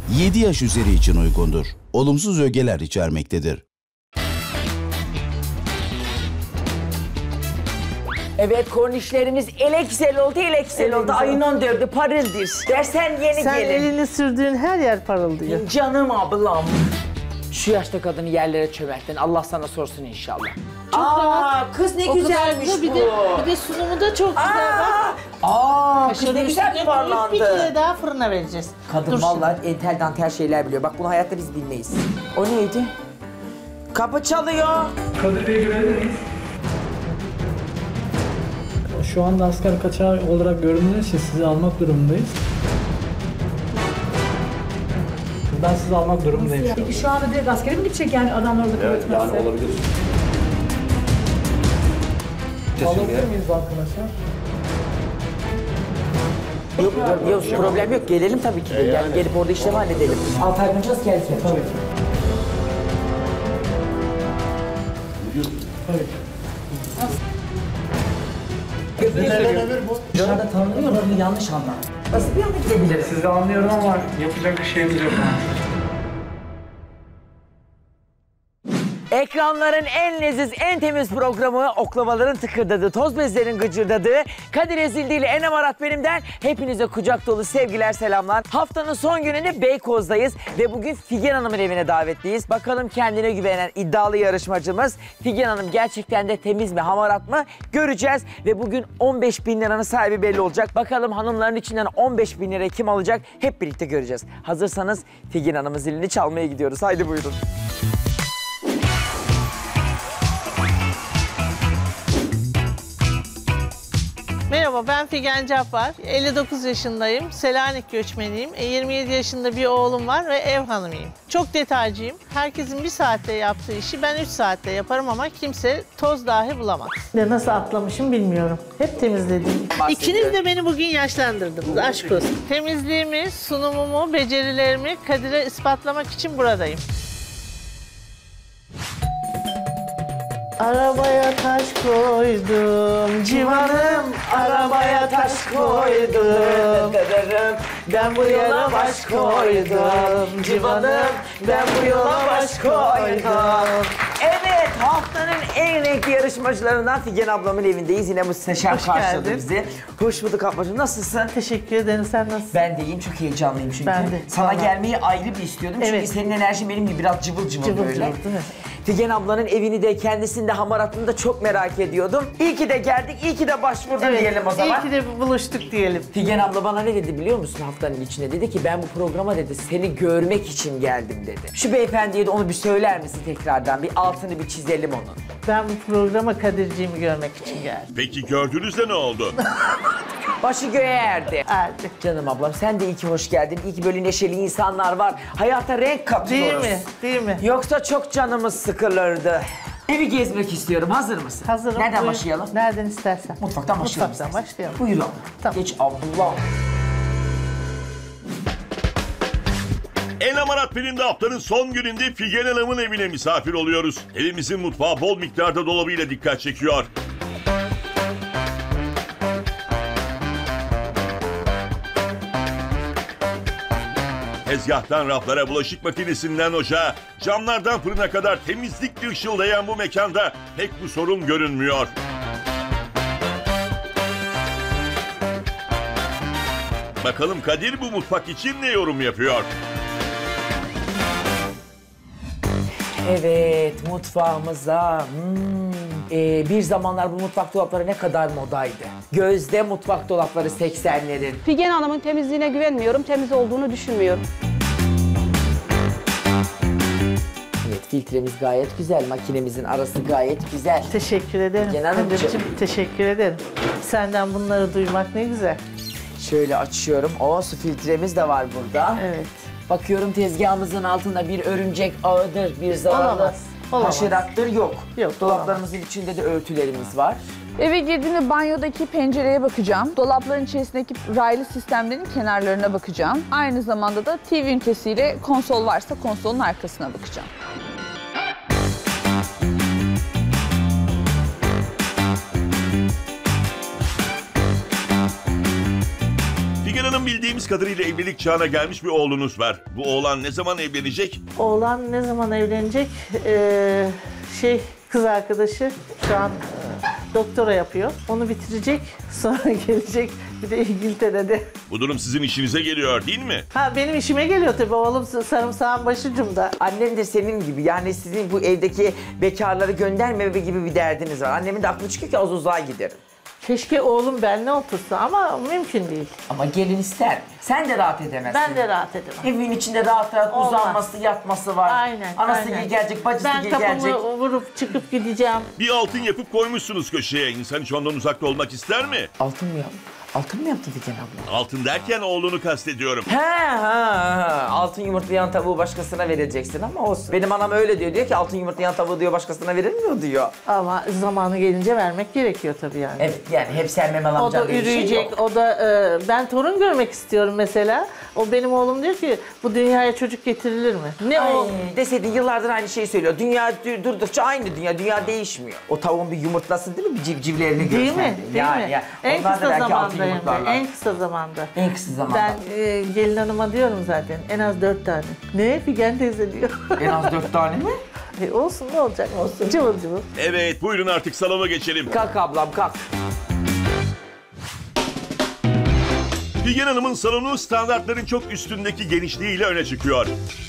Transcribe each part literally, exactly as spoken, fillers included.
yedi yaş üzeri için uygundur. Olumsuz ögeler içermektedir. Evet, kornişlerimiz ele güzel oldu, ele güzel Ele oldu. güzel. Ayın on dördü parıldır. Dersen yeni Sen gelin. elini sürdüğün her yer parıldıyor. Canım ablam. Şu yaşta kadını yerlere çömeltin. Allah sana sorsun inşallah. Çok Aa, rahat. kız ne O kadar güzelmiş güzel, bu. Bir de, bir de sunumu da çok güzel bak. Aa, kız Kaşarı ne güzel üstüne koyup parlandı. bir kere daha fırına vereceğiz. Kadın Dur vallahi entel dantel şeyler biliyor. Bak bunu hayatta biz bilmeyiz. O neydi? Kapı çalıyor. Kadir Bey'i görebilir miyiz? Şu anda asker kaçağı olarak göründüğünüz için sizi almak durumundayız. Ben sizi almak durumundayım şu an. Peki şu anda direkt askere mi gidecek yani adamlar orada kabul etmezse? Yani olabilir. Alabilir miyiz arkadaşlar? Yok, yok, yok problem yok. Gelelim tabii ki. Yani gelip orada işlemi halledelim. Altı ay önce geldik. Tabii ki. Tabii ki. Dışarıda tanınıyor, onu yanlış anlar. Nasıl bir anda gidebiliriz? Sizi anlıyorum ama yapacak bir şeyimiz yok. Ekranların en leziz, en temiz programı, oklavaların tıkırdadığı, toz bezlerin gıcırdadığı, Kadir Ezildi ile Enem Arat benimden hepinize kucak dolu sevgiler, selamlar. Haftanın son gününde Beykoz'dayız ve bugün Figen Hanım'ın evine davetliyiz. Bakalım kendine güvenen iddialı yarışmacımız Figen Hanım gerçekten de temiz mi, hamarat mı göreceğiz. Ve bugün on beş bin liranın sahibi belli olacak. Bakalım hanımların içinden on beş bin lirayı kim alacak hep birlikte göreceğiz. Hazırsanız Figen Hanım'ın zilini çalmaya gidiyoruz. Haydi buyurun. Merhaba, ben Figen Cabbar. elli dokuz yaşındayım. Selanik göçmeniyim. yirmi yedi yaşında bir oğlum var ve ev hanımıyım. Çok detaycıyım. Herkesin bir saatte yaptığı işi ben üç saatte yaparım ama kimse toz dahi bulamaz. Nasıl atlamışım bilmiyorum. Hep temizledim. İkiniz de beni bugün yaşlandırdınız. Aşk olsun. Temizliğimi, sunumumu, becerilerimi Kadir'e ispatlamak için buradayım. Arabaya taş koydum civanım, arabaya taş koydum. Ben bu yola baş koydum civanım, ben bu yola baş koydum. Evet, haftanın en renkli yarışmacılarından Figen ablamın evindeyiz. Yine Muhteşem Hoş karşıladı geldin. bizi. Hoş bulduk ablacığım, nasılsın? Teşekkür ederim, sen nasılsın? Ben de iyiyim, çok heyecanlıyım çünkü. Ben de, Sana vallahi. gelmeyi ayrı bir istiyordum çünkü Evet. senin enerjin benim gibi biraz cıvıl cıvıl, Cıvıl böyle. cıvıl, değil mi? Figen ablanın evini de kendisini de hamaratını da çok merak ediyordum. İyi ki de geldik, iyi ki de başvurdun diyelim o zaman. iyi ki de buluştuk diyelim. Figen abla bana ne dedi biliyor musun haftanın içinde? Dedi ki ben bu programa dedi seni görmek için geldim dedi. Şu beyefendiye de onu bir söyler misin tekrardan? Bir altını bir çizelim onun. Ben bu programa Kadir'ciğimi görmek için geldim. Peki gördüğünüzde ne oldu? Başı göğe erdi. Erdi. Canım ablam sen de iyi ki hoş geldin. İyi ki böyle neşeli insanlar var. Hayata renk Değil katıyoruz. mi? Değil mi? Yoksa çok canımız sıkılırdı. Evi gezmek istiyorum. Hazır mısın? Hazırım. Nereden Buyur. başlayalım? Nereden istersen. Mutfaktan başlayalım. Mutfaktan istersen. başlayalım. Buyur abla. Tamam. Geç abla. Enem Arat benimde haftanın son gününde Figen Hanım'ın evine misafir oluyoruz. Evimizin mutfağı bol miktarda dolabıyla dikkat çekiyor. Tezgahtan raflara, bulaşık makinesinden ocağa, camlardan fırına kadar temizlikle ışıldayan bu mekanda pek bu sorun görünmüyor. Bakalım Kadir bu mutfak için ne yorum yapıyor? Evet, mutfağımıza. Hmm. Ee, bir zamanlar bu mutfak dolapları ne kadar modaydı. Gözde mutfak dolapları seksenlerin. Figen Hanım'ın temizliğine güvenmiyorum, temiz olduğunu düşünmüyorum. Evet, filtremiz gayet güzel, makinemizin arası gayet güzel. Teşekkür ederim. Figen Hanımcığım. Kadir'cim, teşekkür ederim. Senden bunları duymak ne güzel. Şöyle açıyorum. O su filtremiz de var burada. Evet. Bakıyorum tezgahımızın altında bir örümcek ağıdır, bir zararlı Olamaz, olamaz. haşerattır yok. Yok, Dolaplarımızın içinde de örtülerimiz var. Eve girdiğimde banyodaki pencereye bakacağım. Dolapların içerisindeki raylı sistemlerin kenarlarına bakacağım. Aynı zamanda da T V ünitesiyle konsol varsa konsolun arkasına bakacağım. Figen Hanım bildiğimiz kadarıyla evlilik çağına gelmiş bir oğlunuz var. Bu oğlan ne zaman evlenecek? Oğlan ne zaman evlenecek? Ee, şey kız arkadaşı şu an e, doktora yapıyor. Onu bitirecek. Sonra gelecek. Bir de İngiltere'de. Bu durum sizin işinize geliyor değil mi? Ha benim işime geliyor tabii. Oğlum sarımsağın başucumda. Annem de senin gibi, yani sizin bu evdeki bekarları göndermeme gibi bir derdiniz var. Annemin de aklı çıkıyor ki az uzağa giderim. Keşke oğlum benimle otursa ama mümkün değil. Ama gelin ister mi? Sen de rahat edemezsin. Ben de rahat edemem. Evin içinde rahat rahat Olmaz. uzanması, yatması var. Aynen. Anası aynen. gelecek, bacısı ben gelecek. Ben kapımı vurup çıkıp gideceğim. Bir altın yapıp koymuşsunuz köşeye. İnsan hiç ondan uzakta olmak ister mi? Altın mı yaptı? Altın mı yaptı Figen abla? Altın derken oğlunu kastediyorum. He ha ha. Altın yumurtlayan tavuğu başkasına vereceksin ama olsun. Benim anam öyle diyor. Diyor ki altın yumurtlayan tavuğu diyor başkasına verilmiyor diyor. Ama zamanı gelince vermek gerekiyor tabii yani. Evet yani hep sen Memel O amcan da diye bir şey üreyecek, yok. o da e, ben torun görmek istiyorum mesela. O benim oğlum diyor ki bu dünyaya çocuk getirilir mi? Ne Ay, o? deseydin yıllardır aynı şeyi söylüyor. Dünya dü- durdukça aynı dünya. Dünya değişmiyor. O tavuğun bir yumurtlasın değil mi? Bir civcivlerini Değil görsün. mi? Değil yani, mi? Ya. En Onlar da kısa belki altın zamanda hem de, yumurtlarlar. en kısa zamanda. En kısa zamanda. Ben e, gelin hanıma diyorum zaten en az dört tane. Ne? Figen teyze diyor. En az dört tane mi? E, olsun ne olacak? Olsun. Cıvıl cıvıl. Evet, buyurun artık salona geçelim. Kalk ablam kalk. Figen Hanım'ın salonu standartların çok üstündeki genişliğiyle öne çıkıyor.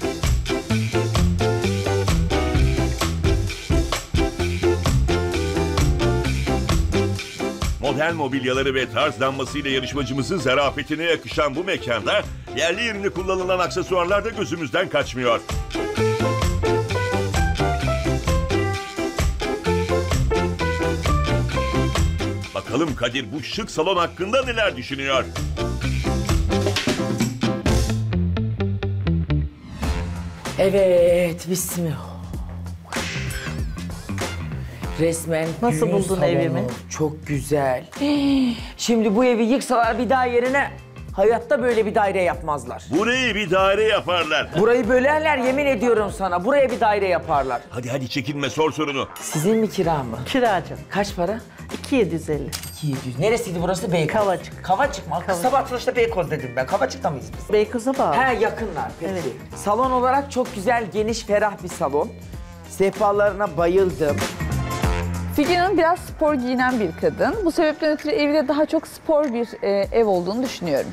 Modern mobilyaları ve tarz lambasıyla yarışmacımızın zarafetine yakışan bu mekanda yerli yerinde kullanılan aksesuarlar da gözümüzden kaçmıyor. Bakalım Kadir bu şık salon hakkında neler düşünüyor? Evet, bismillah. Resmen Nasıl düğün buldun salonu. evimi? Çok güzel. Şimdi bu evi yıksalar bir daha yerine hayatta böyle bir daire yapmazlar. Burayı bir daire yaparlar. Burayı bölerler yemin ediyorum sana. Buraya bir daire yaparlar. Hadi hadi çekinme, sor sorunu. Sizin mi kira mı? Kiracım. Kaç para? iki bin yedi yüz elli. iki bin yedi yüz. Neresiydi burası? Beykoz. Kavacık. Kavacık mı? Kavacık. Sabah açılışta Beykoz dedim ben. Kavacık'ta mıyız biz? Beykoz'a bağlı. He yakınlar peki. Evet. Salon olarak çok güzel, geniş, ferah bir salon. Sehpalarına bayıldım. Figen Hanım biraz spor giyinen bir kadın. Bu sebepten ötürü evde daha çok spor bir e, ev olduğunu düşünüyorum.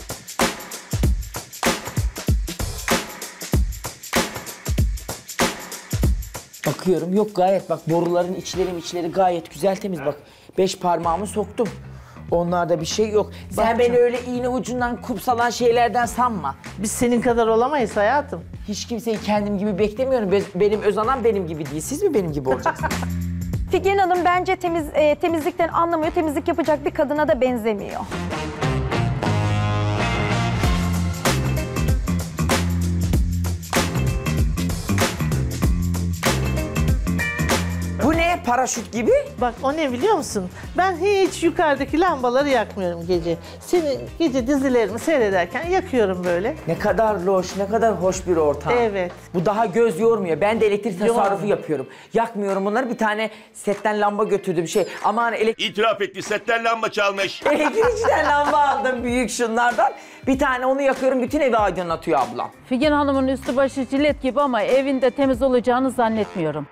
Bakıyorum yok gayet bak boruların içleri içleri gayet güzel temiz bak. Beş parmağımı soktum. Onlarda bir şey yok. Sen beni öyle iğne ucundan kupsalan şeylerden sanma. Biz senin kadar olamayız hayatım. Hiç kimseyi kendim gibi beklemiyorum. Be- Benim öz anam benim gibi değil. Siz mi benim gibi olacaksınız? Figen Hanım bence temiz e, temizlikten anlamıyor. Temizlik yapacak bir kadına da benzemiyor. Bu ne? Paraşüt gibi? Bak o ne biliyor musun? Ben hiç yukarıdaki lambaları yakmıyorum gece. Senin gece dizilerimi seyrederken yakıyorum böyle. Ne kadar loş, ne kadar hoş bir ortam. Evet. Bu daha göz yormuyor. Ben de elektrik tasarrufu Yormuyor. yapıyorum. Yakmıyorum bunları. Bir tane setten lamba götürdüm şey. Aman elektrik... İtiraf etti, setten lamba çalmış. Elektrikçiden lamba aldım büyük şunlardan. Bir tane onu yakıyorum, bütün evi aydınlatıyor ablam. Figen Hanım'ın üstü başı jilet gibi ama evinde temiz olacağını zannetmiyorum.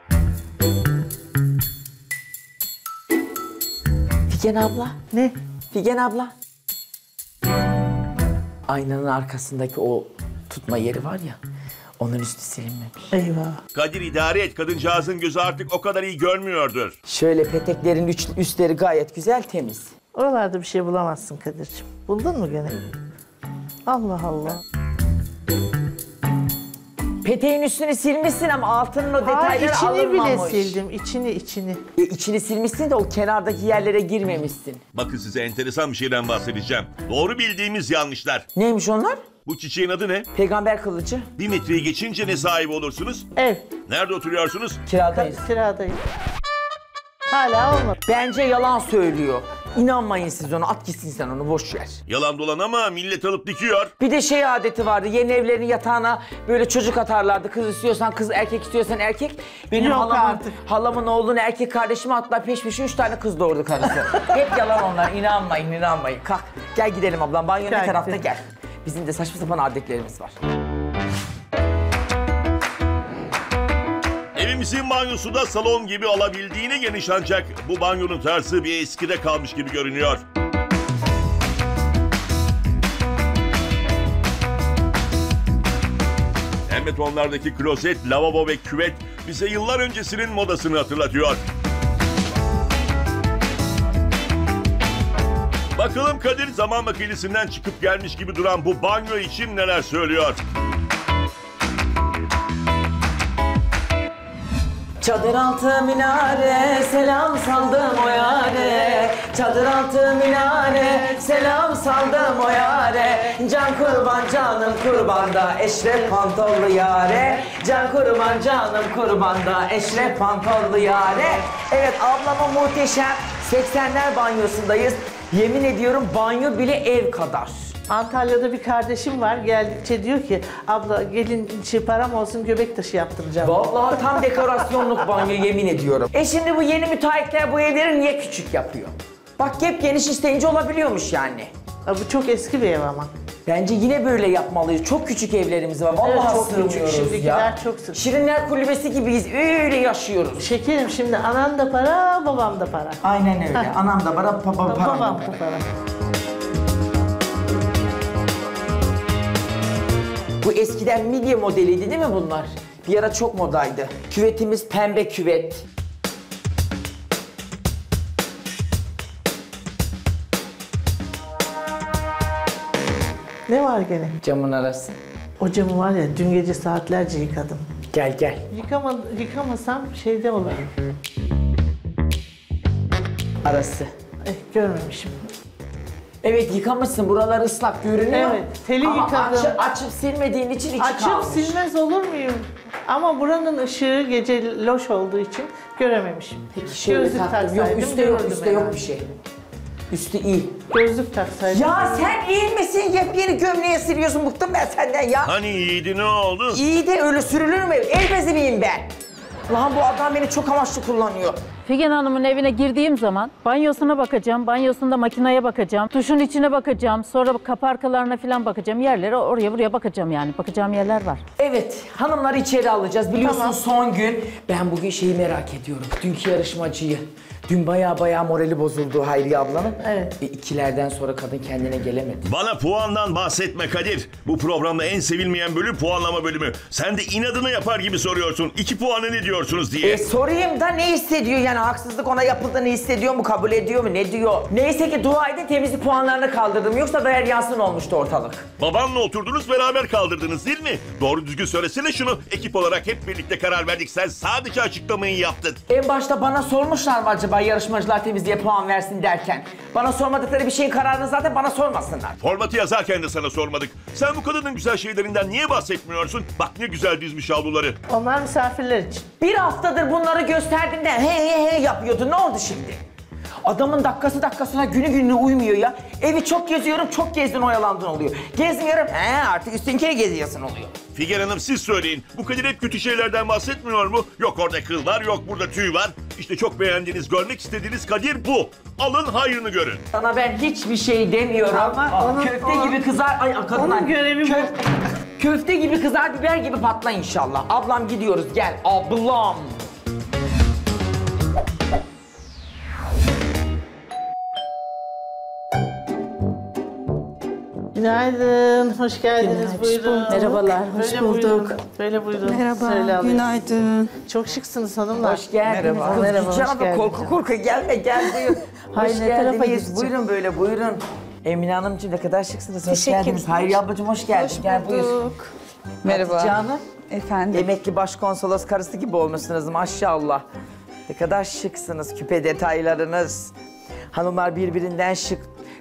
Figen abla, Ne? Figen abla. Aynanın arkasındaki o tutma yeri var ya, onun üstü silinmemiş. Eyvah. Kadir idare et, kadıncağızın gözü artık o kadar iyi görmüyordur. Şöyle peteklerin üç, üstleri gayet güzel, temiz. Oralarda bir şey bulamazsın Kadir'ciğim. Buldun mu gene? Allah Allah. Peteğin üstünü silmişsin ama altının o Hayır, detayları içini bile alınmamış. sildim. İçini içini. E, içini silmişsin de o kenardaki yerlere girmemişsin. Bakın size enteresan bir şeyden bahsedeceğim. Doğru bildiğimiz yanlışlar. Neymiş onlar? Bu çiçeğin adı ne? Peygamber kılıcı. Bir metreyi geçince ne sahibi olursunuz? Ev. Nerede oturuyorsunuz? Kiradayız. Kiradayım. Hala olmadı. Bence yalan söylüyor. İnanmayın siz ona, at gitsin sen onu, boş ver. Yalan dolan ama millet alıp dikiyor. Bir de şey adeti vardı, yeni evlerin yatağına böyle çocuk atarlardı. Kız istiyorsan kız, erkek istiyorsan erkek. Benim Yok halamın, artık. halamın oğlunu erkek kardeşime attılar, peş peşe üç tane kız doğurdu karısı. Hep yalan onlar, inanmayın inanmayın. Kalk gel gidelim ablam, banyo ne Gel, tarafta gidelim. gel. Bizim de saçma sapan adetlerimiz var. Evimizin banyosu da salon gibi olabildiğine geniş ancak bu banyonun tarzı bir eskide kalmış gibi görünüyor. Pembe tonlardaki klozet, lavabo ve küvet bize yıllar öncesinin modasını hatırlatıyor. Bakalım Kadir zaman makinesinden çıkıp gelmiş gibi duran bu banyo için neler söylüyor? Çadır altı minare, selam saldım o yare. Çadır altı minare, selam saldım o yare. Can kurban canım kurbanda, eşref pantollu yare. Can kurban canım kurbanda, eşref pantollu yare. Evet, ablamın muhteşem seksenler banyosundayız. Yemin ediyorum banyo bile ev kadar. Antalya'da bir kardeşim var, geldikçe diyor ki abla gelin şey, param olsun göbek taşı yaptıracağım. Vallahi tam dekorasyonluk banyo, yemin ediyorum. E şimdi bu yeni müteahhitler bu evleri niye küçük yapıyor? Bak hep geniş isteyince olabiliyormuş yani. Ya bu çok eski bir ev ama. Bence yine böyle yapmalıyız. Çok küçük evlerimiz var. Vallahi Evet, çok sığmıyoruz küçük. Şimdikiler ya. çok sık. Şirinler kulübesi gibiyiz. Öyle yaşıyoruz. Şekerim şimdi anan da para, babam da para. Aynen öyle. Anam da para, babam para. Babam da para. Bu eskiden midye modeliydi değil mi bunlar? Bir ara çok modaydı. Küvetimiz pembe küvet. Ne var gene? Camın arası. O camı var ya dün gece saatlerce yıkadım. Gel gel. Yıkama, yıkamasam şeyde olur. Arası. Eh, görmemişim. Evet, yıkamışsın. Buralar ıslak görünüyor. Evet, teli Ama yıkadım. Açıp, açıp silmediğin için içi Açıp kalmış. silmez olur muyum? Ama buranın ışığı gece loş olduğu için görememişim. Peki şöyle Gözlük taktım. Yok taksaydım üstte yok, görürdüm üstte yok herhalde. bir şey. Üstü iyi. Gözlük taksaydım. Ya sen iyi misin? Yepyeni gömleğe siliyorsun. Bıktım ben senden ya. Hani iyiydi, ne oldu? İyi de öyle sürülür mü? El bezi miyim ben? Lan bu adam beni çok amaçlı kullanıyor. Figen Hanım'ın evine girdiğim zaman banyosuna bakacağım, banyosunda makineye bakacağım, duşun içine bakacağım, sonra kapı arkalarına falan bakacağım, yerlere oraya buraya bakacağım yani. Bakacağım yerler var. Evet, hanımları içeri alacağız. Biliyorsun Tamam. son gün. Ben bugün şeyi merak ediyorum. Dünkü yarışmacıyı. Dün baya baya morali bozuldu Hayriye ablanın. Evet. E, ikilerden sonra kadın kendine gelemedi. Bana puandan bahsetme Kadir. Bu programda en sevilmeyen bölüm puanlama bölümü. Sen de inadına yapar gibi soruyorsun. İki puanı ne diyorsunuz diye. E, sorayım da ne hissediyor yani, haksızlık ona yapıldı, ne hissediyor mu, kabul ediyor mu, ne diyor? Neyse ki dua edin temizlik puanlarını kaldırdım, yoksa da her yansın olmuştu ortalık. Babanla oturdunuz, beraber kaldırdınız değil mi? Doğru düzgün söylesene şunu. Ekip olarak hep birlikte karar verdik. Sen sadece açıklamayı yaptın. En başta bana sormuşlar mı acaba yarışmacılar temizliğe puan versin derken? Bana sormadıkları bir şeyin kararını zaten bana sormasınlar. Formatı yazarken de sana sormadık. Sen bu kadının güzel şeylerinden niye bahsetmiyorsun? Bak ne güzel dizmiş havluları. Onlar misafirler için. Bir haftadır bunları gösterdiğimde he he he yapıyordu, ne oldu şimdi? Adamın dakikası dakikasına, günü gününe uymuyor ya. Evi çok geziyorum, çok gezdin oyalandın oluyor. Gezmiyorum, he artık üstünkini geziyorsun oluyor. Figen Hanım siz söyleyin. Bu Kadir hep kötü şeylerden bahsetmiyor mu? Yok orada kıl var, yok burada tüy var. İşte çok beğendiğiniz, görmek istediğiniz Kadir bu. Alın hayrını görün. Sana ben hiçbir şey demiyorum. Ama Aa, onun- köfte o- gibi kızar, ay kadınlar. onun görevi bu. Köfte gibi kızar, biber gibi patla inşallah. Ablam gidiyoruz, gel ablam. Günaydın, hoş geldiniz. Buyurun. Merhabalar, hoş Böyle bulduk. Buyurun. Böyle buyurun. Söyle alayım. Günaydın. Çok şıksınız hanımlar. Hoş geldiniz. Merhaba. Kız, Merhaba, Gülşen hoş abla, geldin korku canım. korku gelme gel buyur. Hayır, Hoş ne tarafa geldiniz. gideceğim? Buyurun böyle buyurun. Emine Hanımcığım ne kadar şıksınız. Hoş Teşekkür geldiniz. ederim. Hayriye ablacığım hoş geldin. Gel buyur. bulduk. Merhaba. Hatice Hanım. Efendim. Emekli başkonsolos karısı gibi olmuşsunuz maşallah. Ne kadar şıksınız, küpe detaylarınız. Hanımlar birbirinden şık.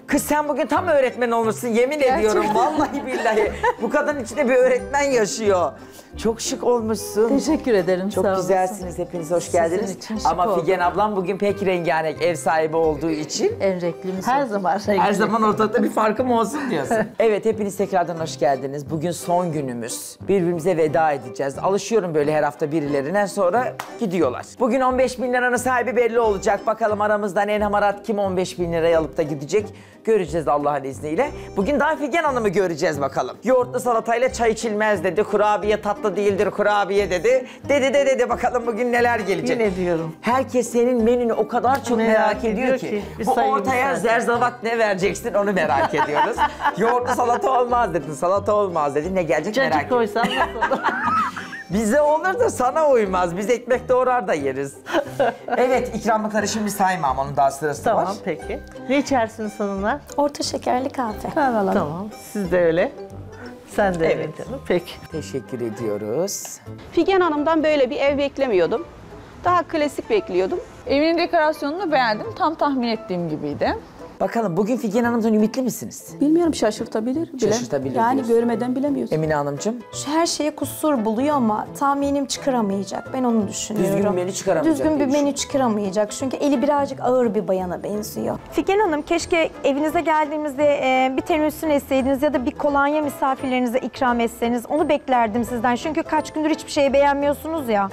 Kız sen bugün tam öğretmen olmuşsun yemin ediyorum. Vallahi billahi. Bu kadının içinde bir öğretmen yaşıyor. Çok şık olmuşsun. Teşekkür ederim. Çok sağ olun. güzelsiniz. Hepiniz hoş geldiniz. için şık Ama oldum. Figen ablam bugün pek rengarenk ev sahibi olduğu için En renklimiz Her o. zaman her zaman ortada bir farkım olsun diyorsun. Evet hepiniz tekrardan hoş geldiniz. Bugün son günümüz. Birbirimize veda edeceğiz. Alışıyorum böyle her hafta birilerine sonra gidiyorlar. Bugün on beş bin liranın sahibi belli olacak. Bakalım aramızdan en hamarat kim on beş bin lirayı alıp da gidecek. Göreceğiz Allah'ın izniyle. Bugün daha Figen Hanım'ı göreceğiz bakalım. Yoğurtlu salatayla çay içilmez dedi. Kurabiye tatlı değildir kurabiye dedi. Dedi de dedi bakalım bugün neler gelecek. Yine diyorum. Herkes senin menünü o kadar çok merak, Merak ediyor ediyor ki. ki, bir Bu sayayım ortaya istersen. zerzavat ne vereceksin onu merak ediyoruz. Yoğurtlu salata olmaz dedin, salata olmaz dedin. Ne gelecek merak Cacık ediyoruz. koysam nasıl olur? Bize olur da sana uymaz. Biz ekmek doğrar da yeriz. Evet ikramlıkları şimdi saymam. Onun daha sırası var. Tamam peki. Ne içersiniz hanımlar? Orta şekerli kahve. Tamam. Siz de öyle. Sen de Evet. öyle canım. Peki. Teşekkür ediyoruz. Figen Hanım'dan böyle bir ev beklemiyordum. Daha klasik bekliyordum. Evinin dekorasyonunu beğendim. Tam tahmin ettiğim gibiydi. Bakalım bugün Figen Hanım'dan ümitli misiniz? Bilmiyorum, şaşırtabilir bile. Şaşırtabilir Yani diyorsun. görmeden bilemiyorsun. Emine Hanımcığım. Her şeye kusur buluyor ama tahminim çıkaramayacak. Ben onu düşünüyorum. Düzgün bir menü çıkaramayacak Düzgün bir diye menü çıkaramayacak. Çünkü eli birazcık ağır bir bayana benziyor. Figen Hanım keşke evinize geldiğimizde e, bir tenüsün etseydiniz ya da bir kolonya misafirlerinize ikram etseniz. Onu beklerdim sizden. Çünkü kaç gündür hiçbir şeyi beğenmiyorsunuz ya.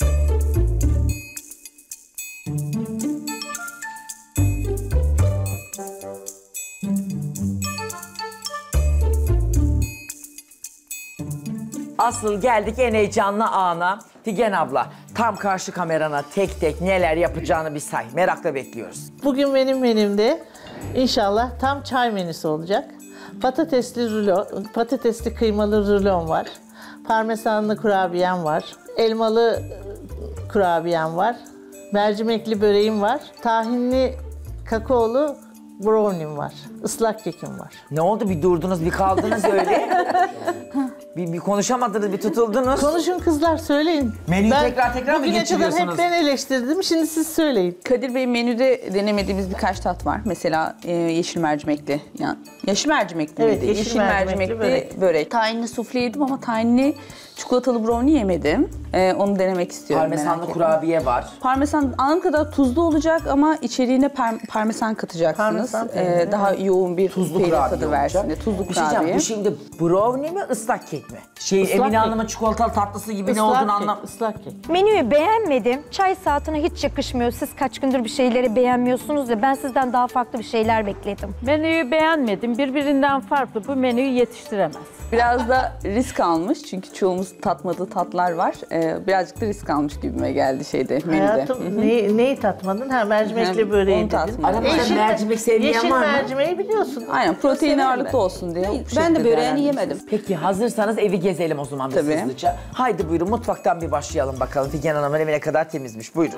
Asıl geldik en heyecanlı ana. Figen abla tam karşı kamerana tek tek neler yapacağını bir say. Merakla bekliyoruz. Bugün benim menümde inşallah tam çay menüsü olacak. Patatesli rulo, patatesli kıymalı rulon var. Parmesanlı kurabiyem var. Elmalı e, kurabiyem var. Mercimekli böreğim var. Tahinli kakaolu brownie'm var. Islak kekim var. Ne oldu bir durdunuz bir kaldınız öyle. bir, bir konuşamadınız bir tutuldunuz. Konuşun kızlar söyleyin. Menüyü tekrar tekrar mı bugüne kadar geçiriyorsunuz? hep ben eleştirdim. Şimdi siz söyleyin. Kadir Bey menüde denemediğimiz birkaç tat var. Mesela e, yeşil mercimekli. Yani yeşil mercimekli Evet, miydi? yeşil mercimekli börek. börek. Tahinli sufle yedim ama tahinli çikolatalı brownie yemedim. E, onu denemek istiyorum. Parmesanlı merak ettim. kurabiye var. Parmesan anladığım kadar tuzlu olacak ama içeriğine par- parmesan katacaksınız. Parmesan E, peyniri. daha yoğun bir Tuzlu peynir kurabiye tadı olacak. versin diye. Tuzlu Bir şey diyeceğim, kurabiye. bu şimdi brownie mi ıslak kek mi? Şey Islak Emine kek. Hanım'ın çikolatalı tatlısı gibi ne Islak olduğunu kek, anlam. ıslak kek. Menüyü beğenmedim. Çay saatine hiç yakışmıyor. Siz kaç gündür bir şeyleri beğenmiyorsunuz ya. Ben sizden daha farklı bir şeyler bekledim. Menüyü beğenmedim. Birbirinden farklı bu menüyü yetiştiremez. Biraz da risk almış çünkü çoğumuz tatmadığı tatlar var. Ee, birazcık da risk almış gibime geldi şeyde menüde. Hayatım neyi, neyi tatmadın? Ha mercimekli Hı, böreği onu dedin. tatmadım. Aramızda Yeşil- mercimek sevmeyen Yeşil var mı? mercimeği biliyorsun. Aynen protein Severim ağırlıklı ben. olsun diye. bu Ben de şekilde böreğini değerlendirdim. yemedim. Peki hazırsanız evi gezelim o zaman biz Tabii. hızlıca. Haydi buyurun mutfaktan bir başlayalım bakalım. Figen Hanım'ın evi ne kadar temizmiş. Buyurun.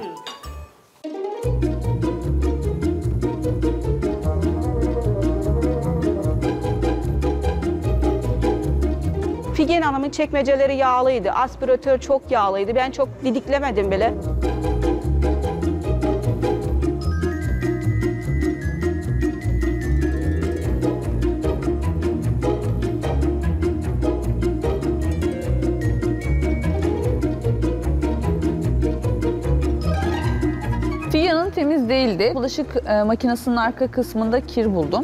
Figen Hanım'ın çekmeceleri yağlıydı. Aspiratör çok yağlıydı. Ben çok didiklemedim bile. Figen Hanım temiz değildi. Bulaşık e, makinesinin arka kısmında kir buldum.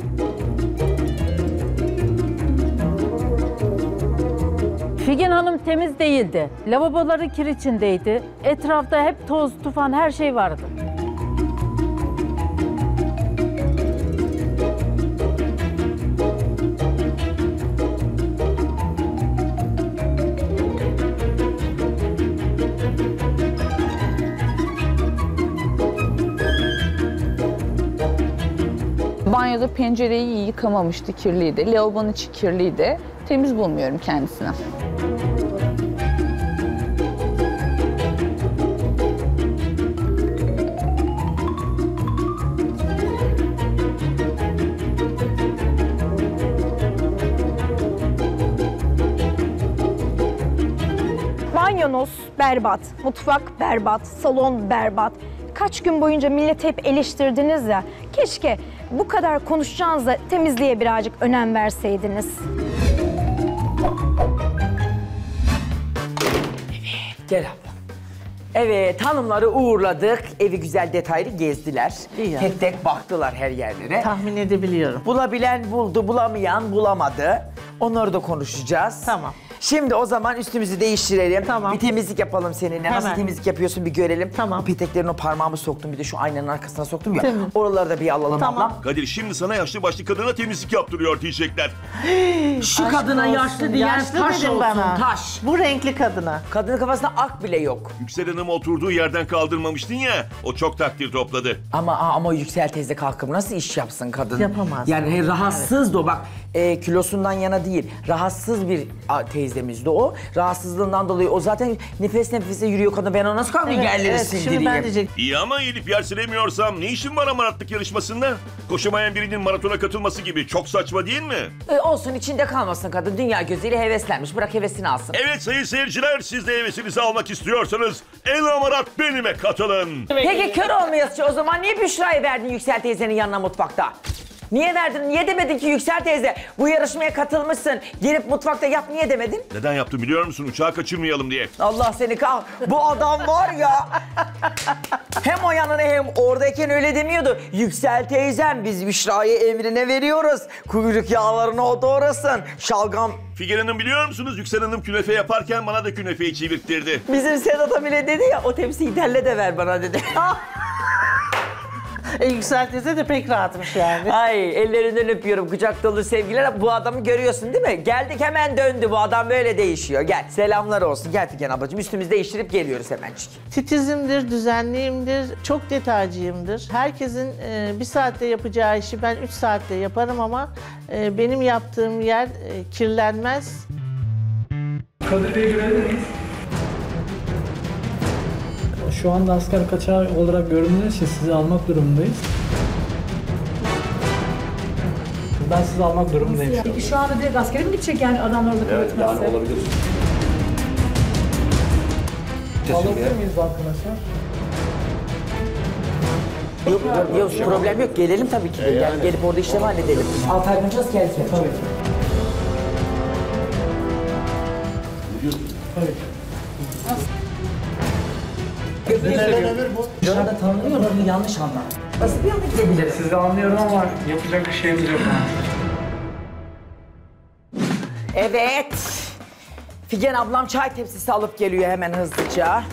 Figen Hanım temiz değildi. Lavaboları kir içindeydi. Etrafta hep toz, tufan her şey vardı. Banyoda pencereyi yıkamamıştı, kirliydi. Lavabonun içi kirliydi. Temiz bulmuyorum kendisini. Banyonuz berbat, mutfak berbat, salon berbat. Kaç gün boyunca milleti hep eleştirdiniz ya. Keşke Bu kadar konuşacağınıza temizliğe birazcık önem verseydiniz. Gel abla. Evet, hanımları uğurladık. Evi güzel detaylı gezdiler. İyi Tek tek baktılar her yerlere. Tahmin edebiliyorum. Bulabilen buldu, bulamayan bulamadı. Onları da konuşacağız. Tamam. Şimdi o zaman üstümüzü değiştirelim. Tamam. Bir temizlik yapalım seninle. Nasıl Hemen. temizlik yapıyorsun bir görelim. Tamam. O peteklerin o parmağımı soktum, bir de şu aynanın arkasına soktum ya. Tamam. Oraları da bir alalım Tamam. ablam. Kadir şimdi sana yaşlı başlı kadına temizlik yaptırıyor diyecekler. Şu Aşk kadına olsun, yaşlı diyen yaşlı taş dedim olsun, bana. taş. Bu renkli kadına. Kadının kafasında ak bile yok. Yüksel Hanım oturduğu yerden kaldırmamıştın ya, o çok takdir topladı. Ama ama Yüksel teyze kalkıp nasıl iş yapsın kadın? Yapamaz. Yani he, rahatsızdı o bak. E, kilosundan yana değil. Rahatsız bir a, teyzemizdi o. Rahatsızlığından dolayı o zaten nefes nefese yürüyor kadın. Ben ona nasıl kalkıp Evet, yerleri evet, sindireyim? şimdi ben diyecek. İyi ama Elif yer silemiyorsam ne işin var amaratlık yarışmasında? Koşamayan birinin maratona katılması gibi çok saçma değil mi? E, olsun içinde kalmasın kadın. Dünya gözüyle heveslenmiş. Bırak hevesini alsın. Evet sayın seyirciler, siz de hevesinizi almak istiyorsanız El Amarat benime katılın. Peki kör olmayasın. O zaman niye Büşra'yı verdin Yüksel teyzenin yanına mutfakta? Niye verdin? Niye demedin ki Yüksel teyze bu yarışmaya katılmışsın. Gelip mutfakta yap, niye demedin? Neden yaptım biliyor musun? Uçağı kaçırmayalım diye. Allah seni kah. Bu adam var ya. Hem o yanına hem oradayken öyle demiyordu. Yüksel teyzem biz Büşra'yı emrine veriyoruz. Kuyruk yağlarını o doğrasın. Şalgam. Figen Hanım biliyor musunuz? Yüksel Hanım künefe yaparken bana da künefeyi çevirttirdi. Bizim Sedat'a bile dedi ya o tepsiyi telle de ver bana dedi. E, Yüksel teyze de pek rahatmış yani. Ay ellerinden öpüyorum, kucak dolu sevgiler. Bu adamı görüyorsun değil mi? Geldik hemen döndü, bu adam böyle değişiyor. Gel selamlar olsun. Gel Figen ablacığım, üstümüzü değiştirip geliyoruz hemencik. Titizimdir, düzenliyimdir, çok detaycıyımdır. Herkesin e, bir saatte yapacağı işi ben üç saatte yaparım ama e, benim yaptığım yer e, kirlenmez. Kadir Bey'i görebilir miyiz? Şu anda asker kaçağı olarak göründüğünüz için sizi almak durumundayız. Ben sizi almak durumundayım. Peki şu anda direkt askere mi gidecek yani adamlar da kabul etmezse? Yani olabilir. Alabilir miyiz arkadaşlar? Yok, yok, yok problem yok. Gelelim tabii ki. de. Yani gelip orada işlemi halledelim. Altı ay bulacağız, gel gel. Tabii ki. Tabii ki. Dışarıda tanınıyor mu? Bunu yanlış anlar. Nasıl bir anda gidebiliriz? Sizi anlıyorum ama yapacak bir şeyimiz yok. Evet. Figen ablam çay tepsisi alıp geliyor hemen hızlıca.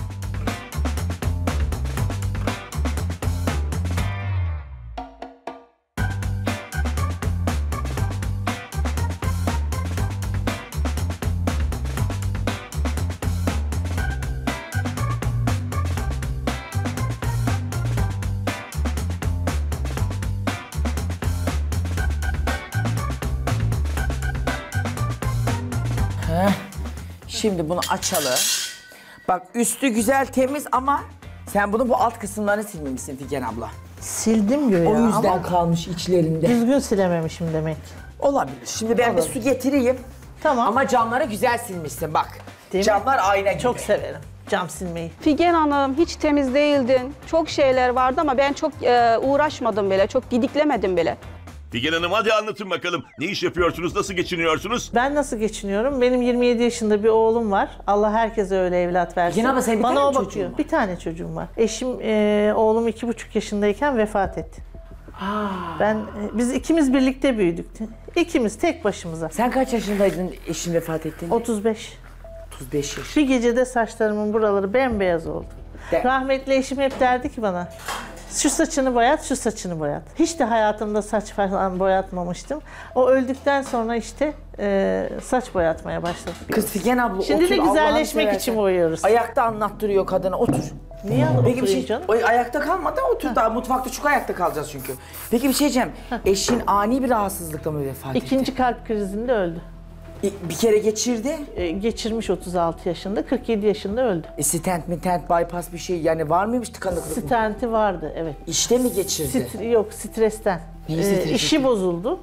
Şimdi bunu açalım. Bak üstü güzel temiz ama sen bunu bu alt kısımlarını silmemişsin Figen abla. Sildim göğe O yüzden ama kalmış içlerinde. düzgün silememişim demek. Olabilir. Şimdi ben bir Olur. su getireyim. Tamam. Ama camları güzel silmişsin bak. Değil mi? Camlar ayna gibi. Çok severim cam silmeyi. Figen Hanım hiç temiz değildin. Çok şeyler vardı ama ben çok e, uğraşmadım bile. Çok didiklemedim bile. Figen Hanım hadi anlatın bakalım. Ne iş yapıyorsunuz, nasıl geçiniyorsunuz? Ben nasıl geçiniyorum? Benim yirmi yedi yaşında bir oğlum var. Allah herkese öyle evlat versin. Figen abla, senin bir Bana tane o mi çocuğun bakıyor. var? Bir tane çocuğum var. Eşim e, oğlum iki buçuk yaşındayken vefat etti. Ben e, biz ikimiz birlikte büyüdük. İkimiz tek başımıza. Sen kaç yaşındaydın eşin vefat ettiğinde? otuz beş. otuz beş yaş. Bir gecede saçlarımın buraları bembeyaz oldu. De. Rahmetli eşim hep derdi ki bana, şu saçını boyat, şu saçını boyat. Hiç de hayatımda saç falan boyatmamıştım. O öldükten sonra işte e, saç boyatmaya başladım. Kız Figen abla Şimdi otur, de Allah'ını güzelleşmek seversen. için boyuyoruz. Ayakta anlattırıyor kadına, otur. Niye alıp Peki bir oturayım şey, canım? o ayakta kalma da otur daha mutfakta çok ayakta kalacağız çünkü. Peki bir şey diyeceğim, eşin ani bir rahatsızlıkla mı vefat etti? İkinci kalp krizinde öldü. Bir kere geçirdi. E, geçirmiş otuz altı yaşında, kırk yedi yaşında öldü. E, stent mi tent bypass bir şey yani var mıymış tıkanıklık mı? Stenti vardı, evet. İşte mi geçirdi? Stre- yok, stresten. Neyi E, stresi? işi bozuldu.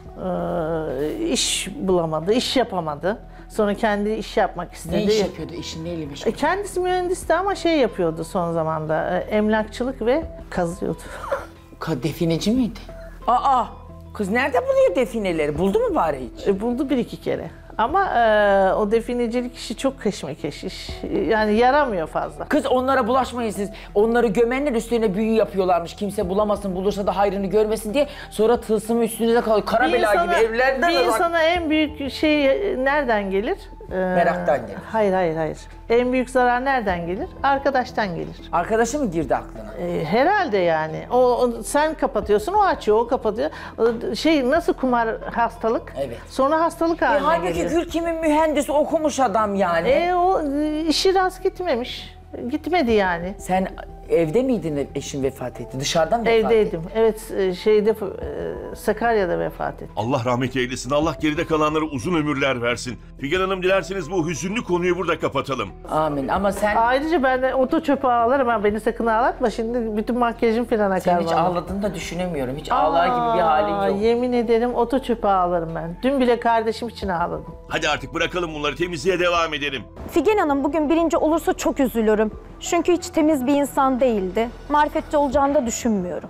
E, iş bulamadı, iş yapamadı. Sonra kendi iş yapmak istedi. Ne iş yapıyordu? Eşin neyle meşgul? E, kendisi mühendisti ama şey yapıyordu son zamanda, e, emlakçılık ve kazıyordu. Ka- Defineci miydi? Aa, kız nerede buluyor defineleri? Buldu mu bari hiç? E, buldu bir iki kere. Ama e, o definecilik işi çok keşmekeş iş. Yani yaramıyor fazla. Kız onlara bulaşmayın siz. Onları gömenler üstüne büyü yapıyorlarmış. Kimse bulamasın, bulursa da hayrını görmesin diye. Sonra tılsımı üstünüze kalıyor. Kara Bir bela insana- gibi evlerde Bir de bak. insana en büyük şey nereden gelir? Ee, Meraktan gelir. Hayır hayır hayır. En büyük zarar nereden gelir? Arkadaştan gelir. Arkadaşı mı girdi aklına? Ee, herhalde yani. O, o sen kapatıyorsun, o açıyor, o kapatıyor. O, şey nasıl kumar hastalık? Evet. Sonra hastalık E, haline halbuki geliyor. Gül kimin mühendisi okumuş adam yani. E, o e, işi rast gitmemiş. Gitmedi yani. Sen evde miydin eşin vefat etti? Dışarıdan mı vefat Evdeydim. Evet, e, şeyde e, Sakarya'da vefat etti. Allah rahmet eylesin. Allah geride kalanlara uzun ömürler versin. Figen Hanım dilerseniz bu hüzünlü konuyu burada kapatalım. Amin ama sen... Ayrıca ben de oto çöpe ağlarım ha, beni sakın ağlatma, şimdi bütün makyajım falan akar. Sen hiç vallahi. ağladığını da düşünemiyorum. Hiç ağlar gibi bir halin yok. Yemin ederim oto çöpe ağlarım ben. Dün bile kardeşim için ağladım. Hadi artık bırakalım bunları, temizliğe devam edelim. Figen Hanım bugün birinci olursa çok üzülürüm. Çünkü hiç temiz bir insan değildi. Marifetli olacağını da düşünmüyorum.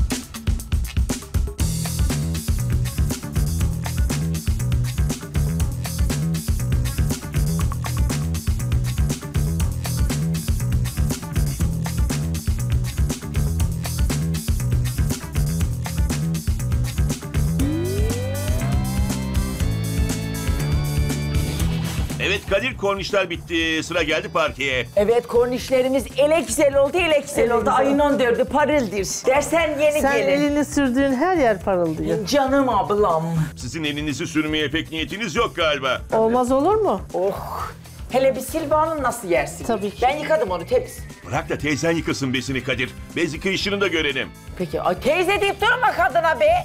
Evet Kadir, kornişler bitti. Sıra geldi partiye. Evet, kornişlerimiz ele güzel oldu, ele güzel Ele oldu. güzel. Ayın on dördü parıldır. Dersen yeni Sen gelin. elini sürdüğün her yer parıldıyor. Canım ablam. Sizin elinizi sürmeye pek niyetiniz yok galiba. Olmaz olur mu? Oh. Hele bir sil bağını nasıl yersin? Tabii ki. Ben yıkadım onu temiz. Bırak da teyzen yıkasın besini Kadir. Bez yıkayışını da görelim. Peki, ay teyze deyip durma kadına be.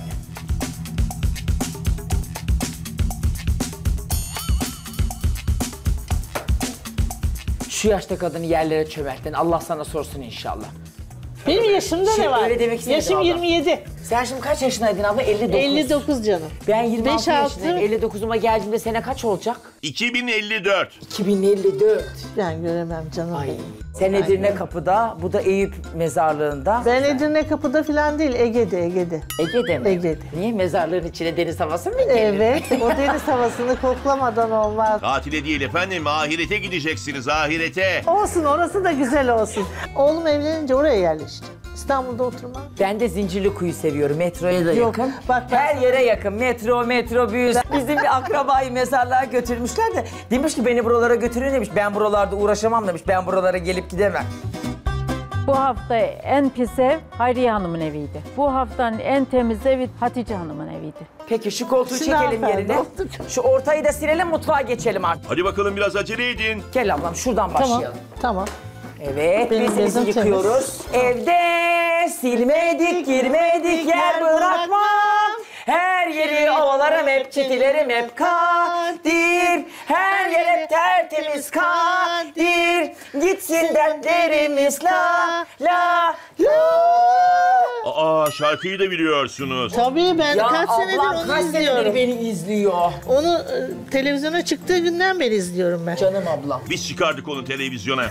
Şu yaşta kadını yerlere çömelttin. Allah sana sorsun inşallah. Benim yaşımda Şey, ne var? öyle demek istemedim Yaşım abla. yirmi yedi. Sen şimdi kaç yaşındaydın abla? elli dokuz. elli dokuz canım. Ben yirmi altı beş altı. yaşındayım. elli dokuzuma geldiğimde sene kaç olacak? iki bin elli dört. iki bin elli dört. Ben göremem canım Ay. benim. Sen Edirne Kapı'da, bu da Eyüp mezarlığında. Ben Edirne Kapı'da falan değil, Ege'de, Ege'de. Ege'de mi? Ege'de. Niye? Mezarlığın içine deniz havası mı gelir? Evet, o deniz havasını koklamadan olmaz. Tatile değil efendim, ahirete gideceksiniz, ahirete. Olsun, orası da güzel olsun. Oğlum evlenince oraya yerleşti. İstanbul'da oturma. Ben de Zincirlikuyu seviyorum. Metroya da Yok, yakın. bak ben Her sana- yere yakın. Metro, metrobüs. Bizim bir akrabayı mezarlığa götürmüşler de demiş ki beni buralara götürün demiş. Ben buralarda uğraşamam demiş. Ben buralara gelip gidemem. Bu hafta en pis ev Hayriye Hanım'ın eviydi. Bu haftanın en temiz evi Hatice Hanım'ın eviydi. Peki şu koltuğu Şimdi çekelim hanımefendi, yerine. otur. Şu ortayı da silelim, mutfağa geçelim artık. Hadi bakalım, biraz acele edin. Gel ablam şuradan Tamam, başlayalım. tamam. Evet, Benim bezimizi bezim yıkıyoruz. Evde silmedik, girmedik, yer bırakmam. Her yeri ovalarım hep, çitilerim hep Kadir. Her yer hep tertemiz Kadir. Gitsin dertlerimiz la la la. Aa, şarkıyı da biliyorsunuz. Tabii ben Ya kaç senedir ablam onu kaç izliyorum. senedir beni izliyor. Onu e, televizyona çıktığı günden beri izliyorum ben. Canım ablam. Biz çıkardık onu televizyona.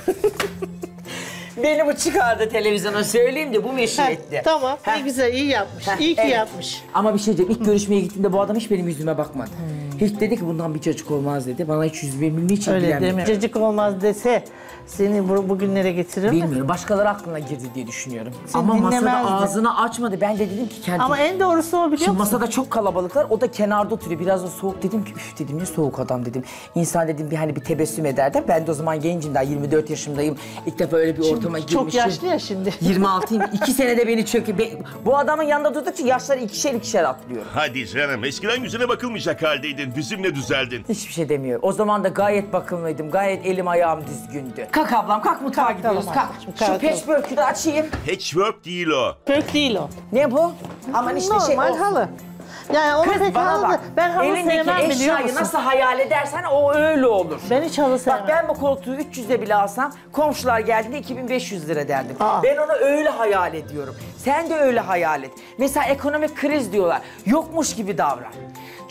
Beni bu çıkardı televizyona, söyleyeyim de bu meşhur Heh, etti. tamam, Heh. ne güzel, iyi yapmış. Heh, iyi ki evet. yapmış. Ama bir şey diyeceğim, ilk görüşmeye gittiğimde bu adam hiç benim yüzüme bakmadı. Hiç dedi ki bundan bir çocuk olmaz dedi. Bana hiç yüzüme bilmiği için Öyle ilgilenmedi. deme. Cacık olmaz dese seni bu, bugünlere getirir mi? Bilmiyorum, başkaları aklına girdi diye düşünüyorum. Sen Ama masada dinlemezdin. ağzını açmadı. Ben de dedim ki kendim. Ama en doğrusu o, biliyor Şimdi musun? masada çok kalabalıklar, o da kenarda oturuyor. Biraz da soğuk, dedim ki üf dedim, ne soğuk adam dedim. İnsan dedim bir hani bir tebessüm eder de. Ben de o zaman gencim, daha yirmi dört yaşındayım. İlk defa öyle bir ortama girmişim. Çok yaşlı ya şimdi. yirmi altıyım. İki senede beni çöküyor. Be- Bu adamın yanında durdukça yaşları ikişer ikişer atlıyor. Hadi canım, eskiden yüzüne bakılmayacak haldeydin. Bizimle düzeldin. Hiçbir şey demiyor. O zaman da gayet bakımlıydım. Gayet elim ayağım düzgündü. Kalk ablam, kalk mutfağa Kalk, gidiyoruz. tamam. Kalk. Kalk, Şu patchwork'ü de açayım. Patchwork değil o. Pök değil o. Ne bu? Aman işte şey Normal olsun. halı. Yani onu Kız pek bana halı, bak. ben halı Elindeki sevmem, biliyor eşyayı musun? nasıl hayal edersen o öyle olur. Ben hiç halı sevmem. Bak ben bu koltuğu üç yüze bile alsam komşular geldiğinde iki bin beş yüz lira derdim. Aa. Ben onu öyle hayal ediyorum. Sen de öyle hayal et. Mesela ekonomik kriz diyorlar. Yokmuş gibi davran.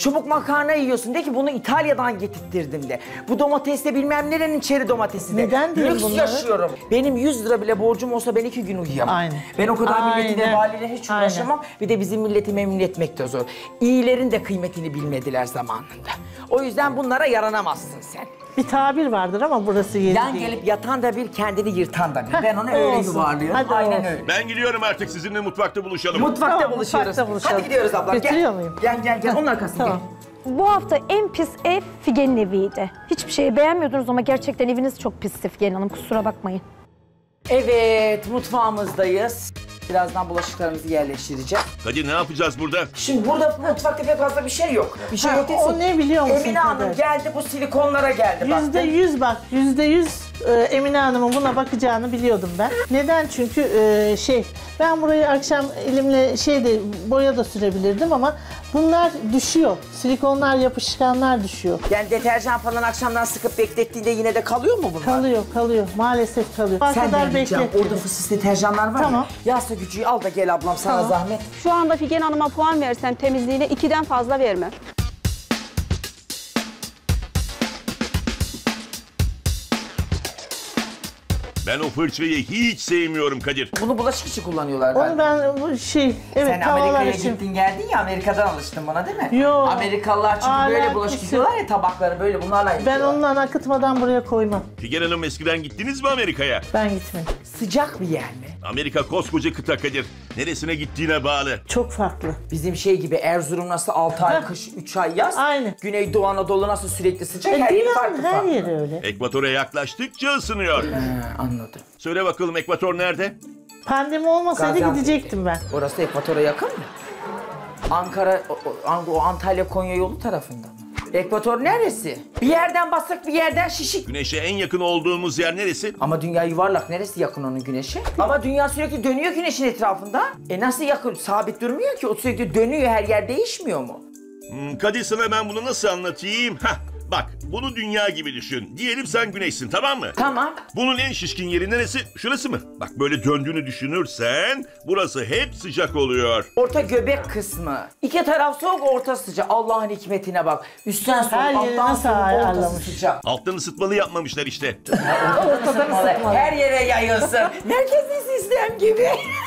Çubuk makarna yiyorsun. De ki bunu İtalya'dan getirttirdim de. Bu domates de bilmem nerenin çeri domatesi de. Neden diyorsun Lüks bunları? yaşıyorum. Benim yüz lira bile borcum olsa ben iki gün uyuyamam. Aynen. Ben o kadar milletine, Aynen. valiyle hiç uğraşamam. Bir de bizim milleti memnun etmek de zor. İyilerin de kıymetini bilmediler zamanında. O yüzden bunlara yaranamazsın sen. Bir tabir vardır ama burası yeni Yan değil. gelip yatan da bir, kendini yırtan da bir. Ben onu öyle olsun. yuvarlıyorum. Hadi Aynen olsun. öyle. Ben gidiyorum artık sizinle mutfakta buluşalım. Mutfakta Tamam, buluşuyoruz. mutfakta buluşalım. Hadi gidiyoruz ablam. Götürüyor gel. muyum? Gel gel gel. Onun arkasına Tamam. gel. Bu hafta en pis ev Figen'in eviydi. Hiçbir şeyi beğenmiyordunuz ama gerçekten eviniz çok pisti Figen Hanım. Kusura bakmayın. Evet, mutfağımızdayız. Birazdan bulaşıklarımızı yerleştireceğiz. Kadir ne yapacağız burada? Şimdi burada mutfakta pek fazla bir şey yok. Bir şey Ha, yok. o ne biliyor musun Emine Hanım Kadir? geldi, bu silikonlara geldi. Yüzde baktın. yüz bak, yüzde yüz e, Emine Hanım'ın buna bakacağını biliyordum ben. Neden? Çünkü e, şey, ben burayı akşam elimle şey de boya da sürebilirdim ama bunlar düşüyor. Silikonlar, yapışkanlar düşüyor. Yani deterjan falan akşamdan sıkıp beklettiğinde yine de kalıyor mu bunlar? Kalıyor, kalıyor. Maalesef kalıyor. O Sen kadar de diyeceğim, beklettim. orada fısız deterjanlar var Tamam. mı? Yağsa gücüyü al da gel ablam sana Tamam. zahmet. Şu anda Figen Hanım'a puan versem temizliğine ikiden fazla vermem. Ben o fırçayı hiç sevmiyorum Kadir. Bunu bulaşık için kullanıyorlar Onu galiba. ben bu şey, evet Sen tavalar Amerika'ya için. gittin geldin ya, Amerika'dan alıştın buna değil mi? Yo. Amerikalılar çünkü böyle Alakası bulaşık yok. yıkıyorlar ya, tabakları böyle bunlarla Ben yıkıyorlar. ondan akıtmadan buraya koymam. Figen Hanım eskiden gittiniz mi Amerika'ya? Ben gitmedim. Sıcak bir yer mi? Amerika koskoca kıta Kadir. Neresine gittiğine bağlı. Çok farklı. Bizim şey gibi Erzurum nasıl altı ay kış, üç ay yaz. Aynı. Güneydoğu Anadolu nasıl sürekli sıcak, E, her yeri dünyanın farklı her farklı. yeri öyle. Ekvatora yaklaştıkça ısınıyor. Ha, anladım. Söyle bakalım ekvator nerede? Pandemi olmasaydı Gaziantep. gidecektim ben. Orası ekvatora yakın mı? Ankara, o, o- o Antalya Konya yolu tarafında mı? Ekvator neresi? Bir yerden basık, bir yerden şişik. Güneşe en yakın olduğumuz yer neresi? Ama dünya yuvarlak, neresi yakın onun güneşe? Ama dünya sürekli dönüyor güneşin etrafında. E nasıl yakın? Sabit durmuyor ki, o sürekli dönüyor, her yer değişmiyor mu? Hmm, Kadir sana ben bunu nasıl anlatayım? Hah, bak bunu dünya gibi düşün. Diyelim sen güneşsin, tamam mı? Tamam. Bunun en şişkin yeri neresi? Şurası mı? Bak böyle döndüğünü düşünürsen burası hep sıcak oluyor. Orta göbek kısmı. İki taraf soğuk, orta sıcak. Allah'ın hikmetine bak. Üstten soğuk, Her yeri alttan nasıl soğuk, ortası ayarlamış? sıcak. Alttan ısıtmalı yapmamışlar işte. Ortadan ısıtmalı. Her yere yayılsın. Merkezi sistem gibi.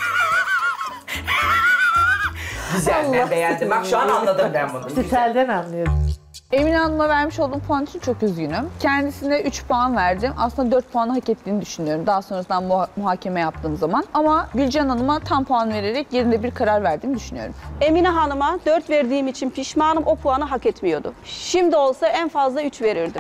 Güzel, ben beğendim. Bak şu an anladım ben bunu. İşte Güzel. telden anlıyorum. Emine Hanım'a vermiş olduğum puan için çok üzgünüm. Kendisine üç puan verdim. Aslında dört puanı hak ettiğini düşünüyorum daha sonrasında muha- muhakeme yaptığım zaman. Ama Gülcan Hanım'a tam puan vererek yerinde bir karar verdiğimi düşünüyorum. Emine Hanım'a dört verdiğim için pişmanım, o puanı hak etmiyordu. Şimdi olsa en fazla üç verirdim.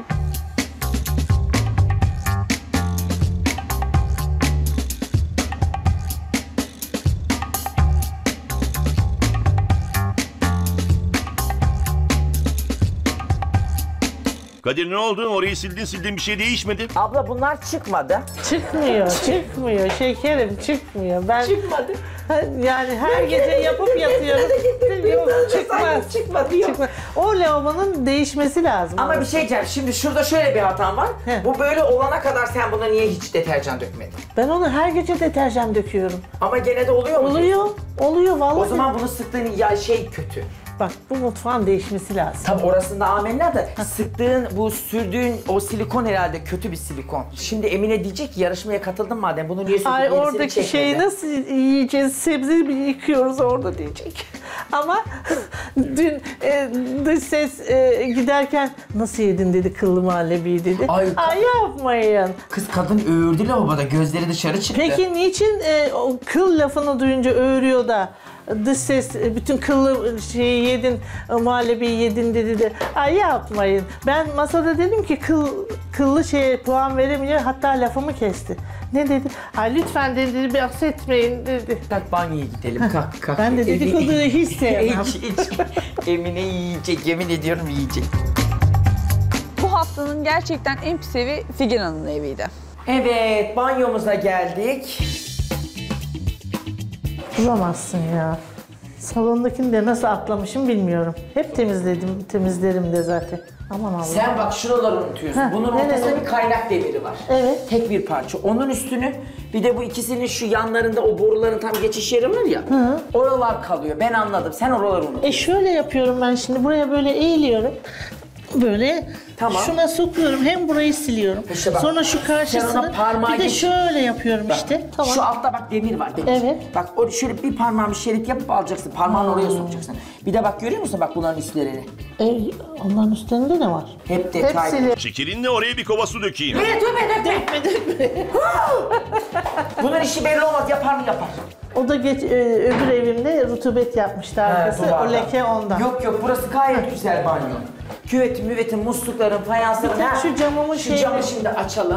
Kadir ne oldu? Orayı sildin sildin bir şey değişmedi. Abla bunlar çıkmadı. Çıkmıyor, çıkmıyor. Şekerim çıkmıyor. Ben Çıkmadı. yani her gece yapıp yatıyorum. Yok, çıkmaz. Çıkmadı, yok. Çıkmaz. O lavabonun değişmesi lazım. Ama bir şey diyeceğim. Şimdi şurada şöyle bir hatam var. He. Bu böyle olana kadar sen buna niye hiç deterjan dökmedin? Ben onu her gece deterjan döküyorum. Ama gene de oluyor mu? Oluyor, oluyor vallahi. O zaman bunu sıktığın ya şey kötü. Bak bu mutfağın değişmesi lazım. Tabi orasında amenna da sıktığın, bu sürdüğün o silikon herhalde kötü bir silikon. Şimdi Emine diyecek ki yarışmaya katıldın madem bunu niye sürdün? Ay yenisini oradaki çekmedin. şeyi nasıl yiyeceğiz? Sebze mi yıkıyoruz orada diyecek. Ama dün e, dış ses e, giderken nasıl yedin dedi, kıllı muhallebi dedi. Ay, Ay yapmayın. Kız kadın öğürdü lavaboda, gözleri dışarı çıktı. Peki niçin e, o kıl lafını duyunca öğürüyor da dış ses e, bütün kıllı şeyi yedin, e, muhallebiyi yedin dedi de ay yapmayın. Ben masada dedim ki kıl, kıllı şeye puan veremiyor, hatta lafımı kesti. Ne dedi? Ay lütfen dedi, bahsetmeyin dedi. Kalk banyoya gidelim, kalk kalk. Ben de dedikoduyu hiç sevmem. Hiç, hiç. Emine yiyecek, yemin ediyorum yiyecek. Bu haftanın gerçekten en pis evi Figen Hanım'ın eviydi. Evet, banyomuza geldik. Bulamazsın ya. Salondakini de nasıl atlamışım bilmiyorum. Hep temizledim, temizlerim de zaten. Aman Allah. Sen bak şuraları unutuyorsun. Heh, bunun ortasında evet. bir kaynak demiri var. Evet. Tek bir parça. Onun üstünü bir de bu ikisinin şu yanlarında o boruların tam geçiş yeri var ya. Hı. Oralar kalıyor. Ben anladım. Sen oraları unutuyorsun. E şöyle yapıyorum ben şimdi. Buraya böyle eğiliyorum. Böyle tamam. Şuna sokuyorum, hem burayı siliyorum. İşte bak, sonra şu karşısını bir de geç... şöyle yapıyorum bak, işte. Tamam. Şu altta bak demir var demir. Evet. Bak o şöyle bir parmağını şerit yapıp alacaksın. Parmağını hmm. oraya sokacaksın. Bir de bak görüyor musun bak bunların üstlerini? E, onların üstlerinde ne var? Hep detaylı. Çekilinle oraya bir kova su dökeyim. Ne dökme dökme. Dökme dökme. Bunun işi belli olmaz, yapar mı yapar. O da geç, e, öbür evimde rutubet yapmıştı arkası. O leke ondan. Yok yok, burası gayet güzel banyo. Küvetin, müvetin, muslukların, fayansların. Bir şu camımın Şu şeyini... camı şimdi açalım.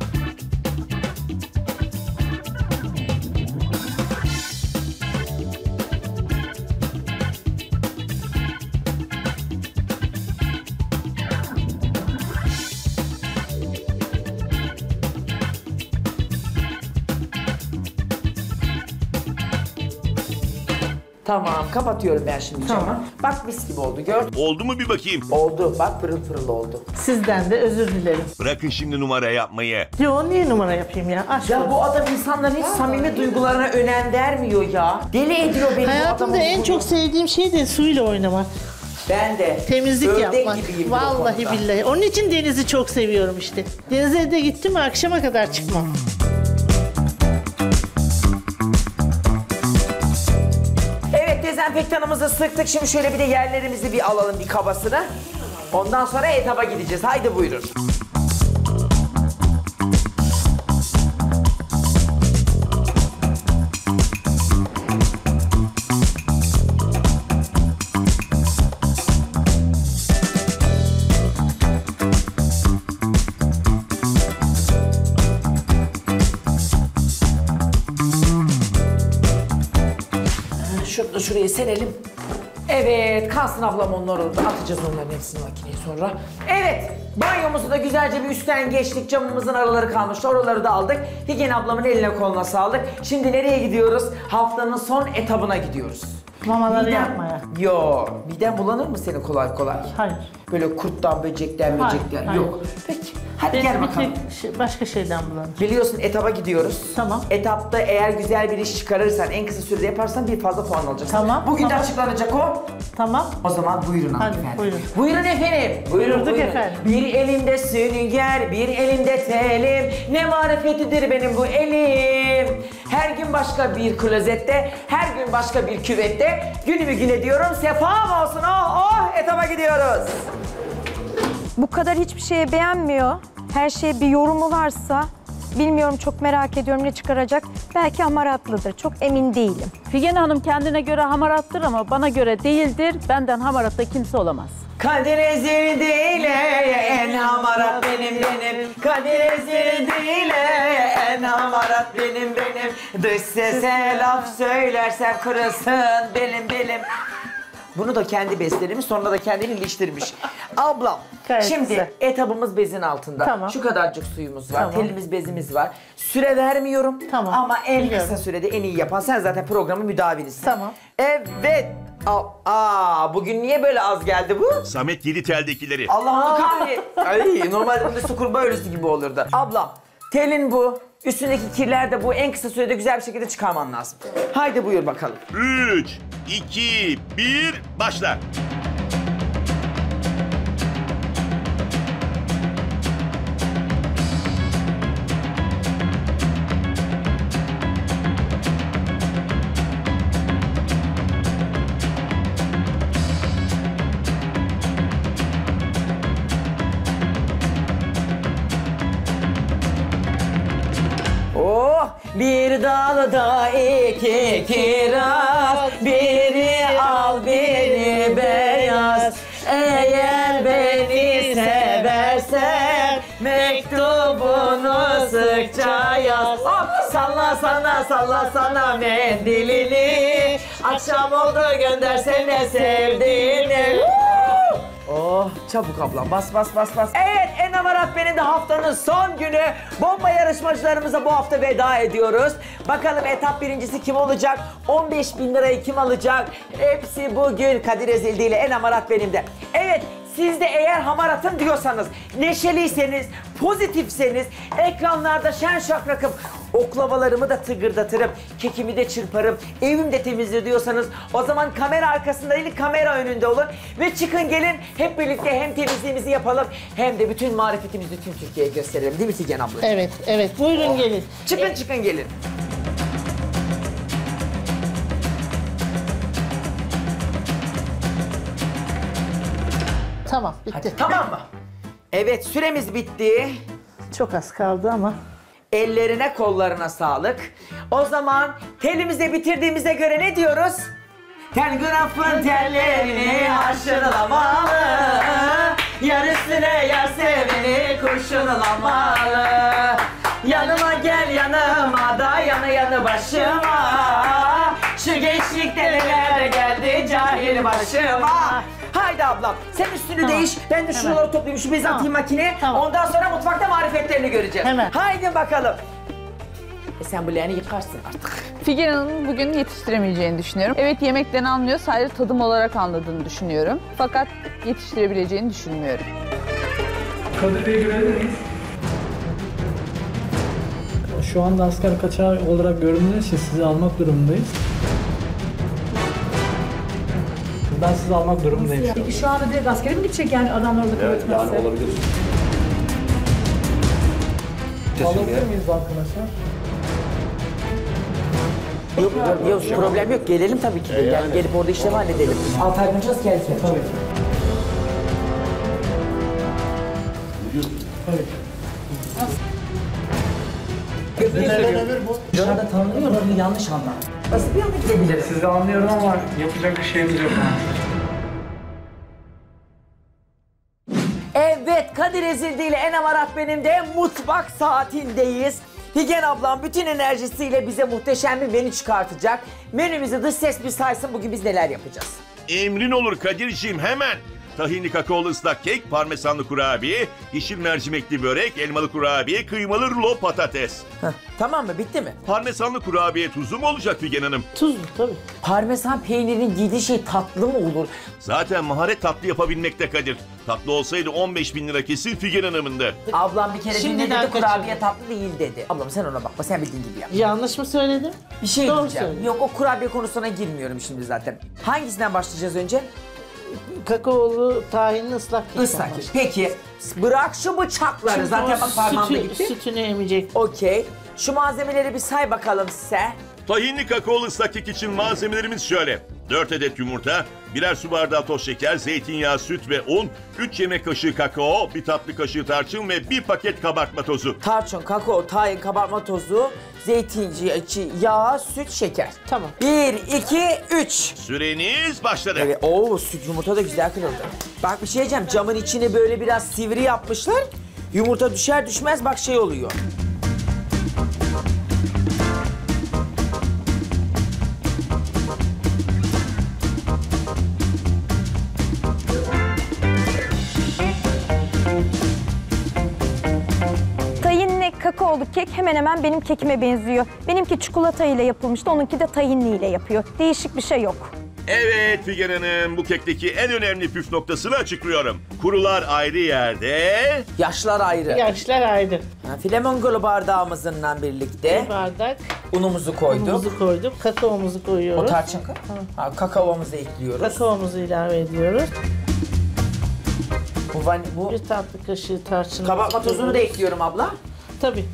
Tamam, kapatıyorum ben şimdi tamam. camı. Bak mis gibi oldu, gör. Oldu mu bir bakayım? Oldu, bak pırıl pırıl oldu. Sizden de özür dilerim. Bırakın şimdi numara yapmayı. Yo, niye numara yapayım ya? Aşk ya olsun. bu adam insanların hiç samimi duygularına önem vermiyor ya. Deli ediyor beni bu adam. Hayatımda en bunu. çok sevdiğim şey de suyla oynamak. Ben de. Temizlik Ördek yapmak. Gibiyim vallahi billahi. Onun için denizi çok seviyorum işte. Denize de gittim akşama kadar çıkmam. Dezenfektanımızı sıktık. Şimdi şöyle bir de yerlerimizi bir alalım bir kabasını. Ondan sonra etaba gideceğiz. Haydi buyurun. Şurada şuraya serelim. Evet, kalsın ablam onlar orada. Atacağız onların hepsini makineye sonra. Evet, banyomuzu da güzelce bir üstten geçtik. Camımızın araları kalmıştı. Oraları da aldık. Higyen ablamın eline koluna sağlık. Şimdi nereye gidiyoruz? Haftanın son etabına gidiyoruz. Mamaları midem, yapmaya. Yo, miden bulanır mı senin kolay kolay? Hayır. Böyle kurttan, böcekten, hayır, böcekten. Hayır. Yok. Peki. Hadi ben gel bakalım. Şey, başka şeyden bulanır. Biliyorsun etaba gidiyoruz. Tamam. Etapta eğer güzel bir iş çıkarırsan, en kısa sürede yaparsan bir fazla puan alacaksın. Tamam. Bugün tamam. de açıklanacak o. Tamam. O zaman buyurun hadi efendim. Buyurun. Buyurun efendim. Buyurun, Buyurduk buyurun. efendim. Bir elimde sünger, bir elimde telim. Ne marifetidir benim bu elim. Her gün başka bir klozette, her gün başka bir küvette. Günümü gün ediyorum, sefam olsun. Oh oh, etaba gidiyoruz. Bu kadar hiçbir şeye beğenmiyor. Her şeye bir yorumu varsa, bilmiyorum, çok merak ediyorum ne çıkaracak. Belki hamaratlıdır, çok emin değilim. Figen Hanım kendine göre hamarattır ama bana göre değildir. Benden hamaratta kimse olamaz. Kadir ezildiyle en hamarat benim benim. Kadir ezildiyle en hamarat benim benim. Dış sese laf söylersem kırılsın benim benim. Bunu da kendi bestelemiş, sonra da kendini iliştirmiş. Ablam, Gayet şimdi güzel. etabımız bezin altında. Tamam. Şu kadarcık suyumuz var, Tamam. telimiz, bezimiz var. Süre vermiyorum Tamam. ama en Biliyorum. kısa sürede en iyi yapan sen zaten programın müdavinisin. Tamam. Evet. Aa, aa, bugün niye böyle az geldi bu? Samet yedi teldekileri. Allah'ım kahretsin. Ay, normalde bunda su kurbağa ölüsü gibi olurdu. Ablam, telin bu. Üstündeki kirler de bu. En kısa sürede güzel bir şekilde çıkarman lazım. Haydi buyur bakalım. Üç, iki, bir, başla. Oh, bir dalda iki kiraz, biri al biri beyaz. Eğer beni seversen mektubunu sıkça yaz. Oh, salla sana salla sana mendilini, akşam oldu göndersene sevdiğini. Oh, çabuk ablam, bas bas bas bas. Evet, en hamarat benim de haftanın son günü. Bomba yarışmacılarımıza bu hafta veda ediyoruz. Bakalım etap birincisi kim olacak? on beş bin lirayı kim alacak? Hepsi bugün Kadir Ezildi ile en hamarat benim de. Evet, Siz de eğer hamaratım diyorsanız, neşeliyseniz, pozitifseniz, ekranlarda şen şakrakım, oklavalarımı da tıgırdatırım, kekimi de çırparım, evim de temizdir diyorsanız o zaman kamera arkasında değil kamera önünde olun ve çıkın gelin hep birlikte hem temizliğimizi yapalım hem de bütün marifetimizi tüm Türkiye'ye gösterelim değil mi Figen abla? Evet, evet. Buyurun Oh. gelin. Çıkın Evet. çıkın gelin. Tamam, bitti. Hadi, tamam mı? Evet süremiz bitti. Çok az kaldı ama. Ellerine kollarına sağlık. O zaman telimizi bitirdiğimize göre ne diyoruz? Telgrafın tellerini aşırılamalı. Yar üstüne yar seveni kurşunlamalı. Yanıma gel yanıma da yanı yanı başıma. Şu gençlikte neler geldi cahil başıma. Haydi ablam sen üstünü Tamam. değiş. Ben de şuraları toplayayım şu bezi atayım makineye. Tamam. Ondan sonra mutfakta marifetlerini göreceğiz. Hemen. Haydi bakalım. E sen bu leğeni yıkarsın artık. Figen Hanım'ın bugün yetiştiremeyeceğini düşünüyorum. Evet yemekten anlıyor, sadece tadım olarak anladığını düşünüyorum. Fakat yetiştirebileceğini düşünmüyorum. Kadir Bey'i görebilir miyiz? Şu anda asker kaçağı olarak göründüğünüz için sizi almak durumundayız. Ben sizi almak durumundayım şu an. Peki şu anda direkt askere mi gidecek yani adamlar da kabul etmezse? Yani olabilir. Alabilir miyiz arkadaşlar? Yok, yok, yok problem yok. Gelelim tabii ki. de. Yani gelip orada işlemi halledelim. Altı ay bulacağız gelsin. Tabii ki. Tabii ki. Dışarıda tanınıyor mu? Yanlış anlar. Nasıl bir anda gidebiliriz? Sizi anlıyorum ama yapacak bir şeyimiz yok. Evet, Kadir Ezildi ile Enem Arat benim de mutfak saatindeyiz. Figen ablam bütün enerjisiyle bize muhteşem bir menü çıkartacak. Menümüzü dış ses bir saysın, bugün biz neler yapacağız? Emrin olur Kadir'ciğim hemen. Tahinli kakaolu ıslak kek, parmesanlı kurabiye, yeşil mercimekli börek, elmalı kurabiye, kıymalı rulo patates. Heh, tamam mı? Bitti mi? Parmesanlı kurabiye tuzlu mu olacak Figen Hanım? Tuzlu tabii. Parmesan peynirinin giydiği şey tatlı mı olur? Zaten maharet tatlı yapabilmekte Kadir. Tatlı olsaydı on beş bin lira kesin Figen Hanım'ın da. Ablam bir kere Şimdiden dinle dedi, kaçırdım. kurabiye tatlı değil dedi. Ablam sen ona bakma, sen bildiğin gibi yap. Yanlış mı söyledim? Bir şey Doğru diyeceğim. söyledin. Yok, o kurabiye konusuna girmiyorum şimdi zaten. Hangisinden başlayacağız önce? Kakaolu tahinli ıslak kek. Islak. Peki, bırak şu bıçakları. Çünkü Zaten o bak parmağımda sütü, gitti. Sütünü emecek. Okey. Şu malzemeleri bir say bakalım size. Tahinli kakaolu ıslak kek için malzemelerimiz şöyle. dört adet yumurta, birer su bardağı toz şeker, zeytinyağı, süt ve un, üç yemek kaşığı kakao, bir tatlı kaşığı tarçın ve bir paket kabartma tozu. Tarçın, kakao, tahin, kabartma tozu, zeytinyağı, yağ, süt, şeker. Tamam. Bir, iki, üç. Süreniz başladı. Evet, oo süt yumurta da güzel kırıldı. Bak bir şey diyeceğim, camın içini böyle biraz sivri yapmışlar. Yumurta düşer düşmez bak şey oluyor. Tahinli kakaolu kek hemen hemen benim kekime benziyor. Benimki çikolata ile yapılmıştı, onunki de tahinli ile yapıyor. Değişik bir şey yok. Evet Figen Hanım, bu kekteki en önemli püf noktasını açıklıyorum. Kurular ayrı yerde. Yaşlar ayrı. Yaşlar ayrı. Ha, Flamingolu bardağımızınla birlikte Bir bardak unumuzu koyduk. unumuzu koyduk. Kakaomuzu O koyuyoruz. tarçın, ha, kakaomuzu ekliyoruz. Kakaomuzu ilave ediyoruz. Bu, van, bu Bir tatlı kaşığı tarçın. kabartma tozunu da ekliyorum abla. Tabii.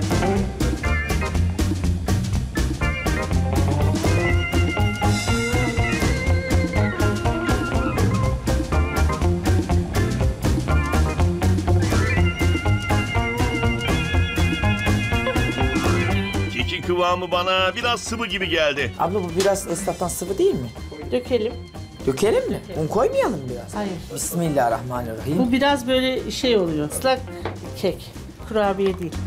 Kekin kıvamı bana biraz sıvı gibi geldi. Abla bu biraz ıslaktan sıvı değil mi? Dökelim. Dökelim mi? Un koymayalım biraz. Hayır. Bismillahirrahmanirrahim. Bu biraz böyle şey oluyor. Islak kek. Kurabiye değil.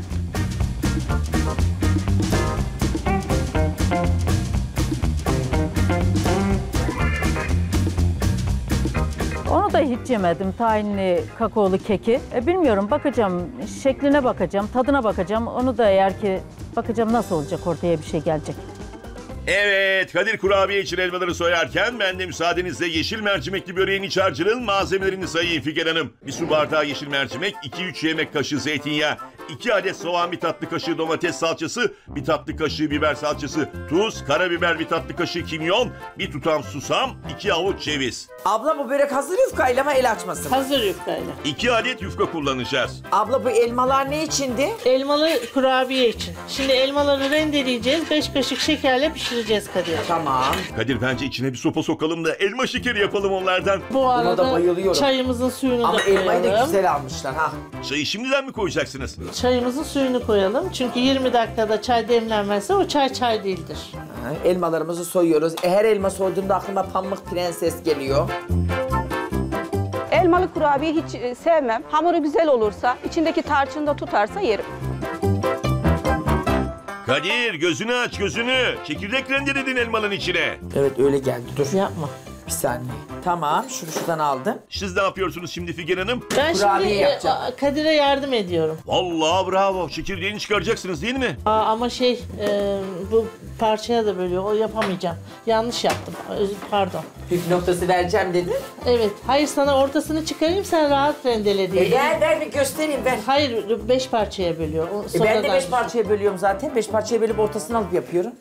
Onu da hiç yemedim, tahinli kakaolu keki. E, bilmiyorum, bakacağım, şekline bakacağım, tadına bakacağım. Onu da eğer ki bakacağım nasıl olacak, ortaya bir şey gelecek. Evet, Kadir kurabiye için elmaları soyarken ben de müsaadenizle yeşil mercimekli böreğin iç harcının malzemelerini sayayım Figen Hanım. Bir su bardağı yeşil mercimek, iki üç yemek kaşığı zeytinyağı, iki adet soğan, bir tatlı kaşığı domates salçası, bir tatlı kaşığı biber salçası, tuz, karabiber, bir tatlı kaşığı kimyon, bir tutam susam, iki avuç ceviz. Abla bu börek hazır yufkayla mı, el açmasın? Hazır yufkayla. iki adet yufka kullanacağız. Abla bu elmalar ne içindi? Elmalı kurabiye için. Şimdi elmaları rendeleyeceğiz. beş kaşık şekerle pişireceğiz Kadir. Tamam. Kadir bence içine bir sopa sokalım da elma şekeri yapalım onlardan. Bu arada da bayılıyorum. çayımızın suyunu Ama da koyalım. elmayı da güzel almışlar ha. Çayı şimdiden mi koyacaksınız? Çayımızın suyunu koyalım. Çünkü yirmi dakikada çay demlenmezse o çay çay değildir. Ha, elmalarımızı soyuyoruz. E, her elma soyduğumda aklıma Pamuk Prenses geliyor. Elmalı kurabiye hiç e, sevmem. Hamuru güzel olursa, içindeki tarçını da tutarsa yerim. Kadir gözünü aç gözünü. Çekirdek rendeledin elmanın içine. Evet öyle geldi. Dur. Yapma. Bir saniye. Tamam, şunu şuradan aldım. Siz ne yapıyorsunuz şimdi Figen Hanım? Ben Kurabiye şimdi yapacağım. e, Kadir'e yardım ediyorum. Vallahi bravo. Çekirdeğini çıkaracaksınız değil mi? Aa, ama şey e, bu parçaya da bölüyor. O yapamayacağım. Yanlış yaptım. Öz- Pardon. Püf noktası vereceğim dedin. Evet. Hayır, sana ortasını çıkarayım, sen rahat rendele E, diye. ver ver bir göstereyim ver. Hayır, beş parçaya bölüyor. O E, ben de sonradan beş düşün. parçaya bölüyorum zaten. Beş parçaya bölüp ortasını alıp yapıyorum.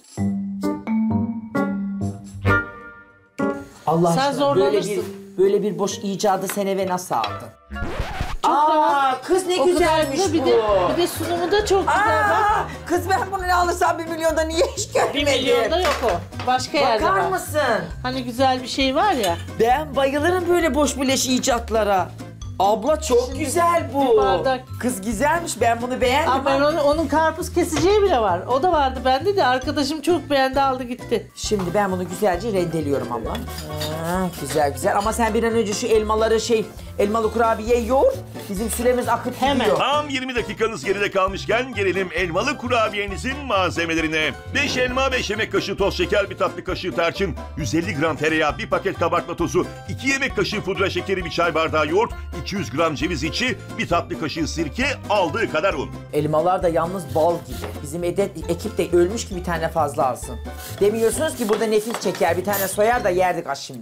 Allah Sen aşkına böyle bir, zorlanırsın. böyle bir boş icadı sen eve nasıl aldın? Çok Aa, rahat. kız ne O kadar güzelmiş güzel. Bir bu. de, bir de sunumu da çok güzel bak. Aa, kız ben bunu ne alırsam bir milyonda niye hiç görmedim? Bir milyonda yok o. Başka yerde Bakar var. mısın? Hani güzel bir şey var ya. Ben bayılırım böyle boş bileş icatlara. Abla çok güzel bu. bir bardak. Kız güzelmiş, ben bunu beğendim. Aa, ben onu, onun karpuz keseceği bile var. O da vardı bende de, arkadaşım çok beğendi, aldı gitti. Şimdi ben bunu güzelce rendeliyorum abla. Ha, güzel güzel ama sen bir an önce şu elmaları şey, elmalı kurabiye yoğur. Bizim süremiz akıp Hemen. gidiyor. Tam yirmi dakikanız geride kalmışken gelelim elmalı kurabiyenizin malzemelerine. beş elma, beş yemek kaşığı toz şeker, bir tatlı kaşığı tarçın, yüz elli gram tereyağı, bir paket kabartma tozu, iki yemek kaşığı pudra şekeri, bir çay bardağı yoğurt, iki yüz gram ceviz içi, bir tatlı kaşığı sirke, aldığı kadar un. Elmalar da yalnız bal gibi. Bizim edet, ekip de ölmüş ki bir tane fazla alsın. Demiyorsunuz ki burada nefis çeker, bir tane soyar da yerdik az şimdi.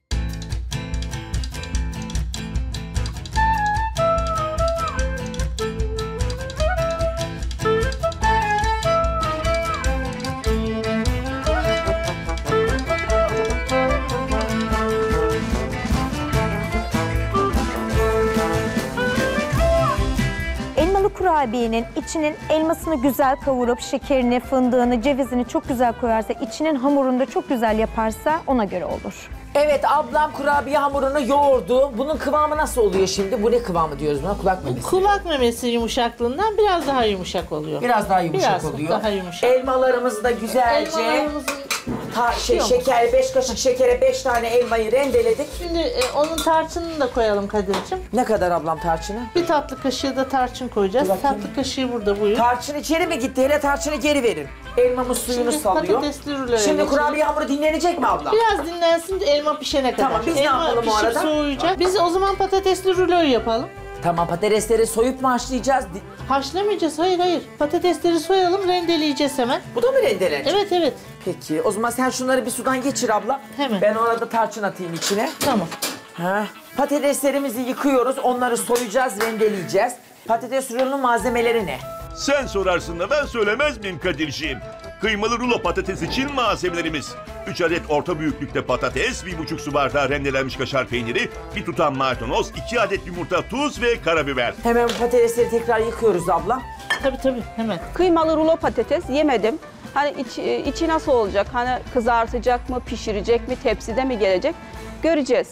Elmalı kurabiyenin içinin elmasını güzel kavurup şekerini, fındığını, cevizini çok güzel koyarsa, içinin hamurunu da çok güzel yaparsa ona göre olur. Evet, ablam kurabiye hamurunu yoğurdu. Bunun kıvamı nasıl oluyor şimdi? Bu ne kıvamı diyoruz buna? Kulak memesi. Kulak memesi yumuşaklığından biraz daha yumuşak oluyor. Biraz daha yumuşak Biraz oluyor. daha yumuşak. Elmalarımızı da güzelce Elmalarımızın ta, şey, Yok. şeker, beş kaşık şekere beş tane elmayı rendeledik. Şimdi e, onun tarçınını da koyalım Kadir'cim. Ne kadar ablam tarçını? Bir tatlı kaşığı da tarçın koyacağız. Dur bakayım. Tatlı kaşığı burada, buyur. Tarçın içeri mi gitti? Hele tarçını geri verin. Elmamız suyunu Şimdi salıyor. patatesli ruloya Şimdi geçelim. kurabiye hamuru dinlenecek mi ablam? Biraz dinlensin, elma pişene kadar. Tamam, biz ne elma yapalım o pişip arada? soğuyacak. Biz o zaman patatesli ruloyu yapalım. Tamam, patatesleri soyup mu haşlayacağız? Di- Haşlamayacağız, hayır hayır. Patatesleri soyalım, rendeleyeceğiz hemen. Bu da mı rendelenecek? Evet evet. Peki, o zaman sen şunları bir sudan geçir abla. Hemen. Ben orada tarçın atayım içine. Tamam. Ha. Patateslerimizi yıkıyoruz, onları soyacağız, rendeleyeceğiz. Patates rulonun malzemeleri ne? Sen sorarsın da ben söylemez miyim Kadir'ciğim? Kıymalı rulo patates için malzemelerimiz: üç adet orta büyüklükte patates, bir buçuk su bardağı rendelenmiş kaşar peyniri, bir tutam maydanoz, iki adet yumurta, tuz ve karabiber. Hemen bu patatesleri tekrar yıkıyoruz abla. Tabii tabii, hemen. Kıymalı rulo patates yemedim. Hani iç, içi nasıl olacak? Hani kızartacak mı, pişirecek mi, tepside mi gelecek? Göreceğiz.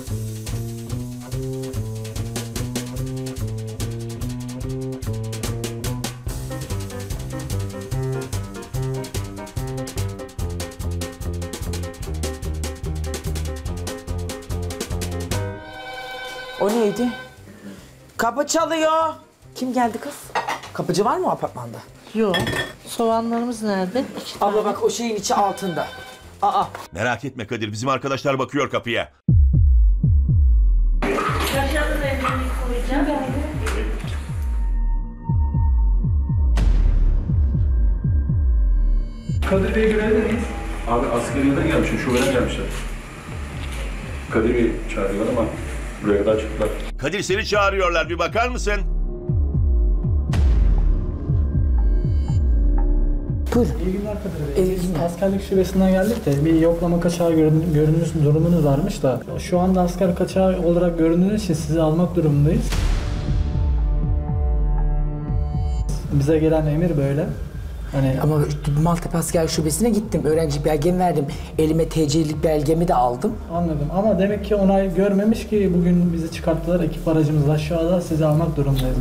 O neydi? Kapı çalıyor. Kim geldi kız? Kapıcı var mı o apartmanda? Yok. Soğanlarımız nerede? İki tane. Abla bak, o şeyin içi altında. Aa. Merak etme Kadir, bizim arkadaşlar bakıyor kapıya. Kadir Bey'i görebilir miyiz? Abi askeriyeden gelmişler, şubeden gelmişler. Kadir Bey çağırıyorlar ama buraya kadar çıktılar. Kadir seni çağırıyorlar, bir bakar mısın? Buyurun. İyi günler Kadir Bey. Biz askerlik şubesinden geldik de bir yoklama kaçağı görün- görünüş durumunuz varmış da şu anda asker kaçağı olarak göründüğünüz için sizi almak durumundayız. Bize gelen emir böyle. Hani Ama Maltepe Asker Şubesi'ne gittim. Öğrenci belgemi verdim. Elime T C'lik belgemi de aldım. anladım ama demek ki onay görmemiş ki bugün bizi çıkarttılar. Ekip aracımız aşağıda, sizi almak durumundayız.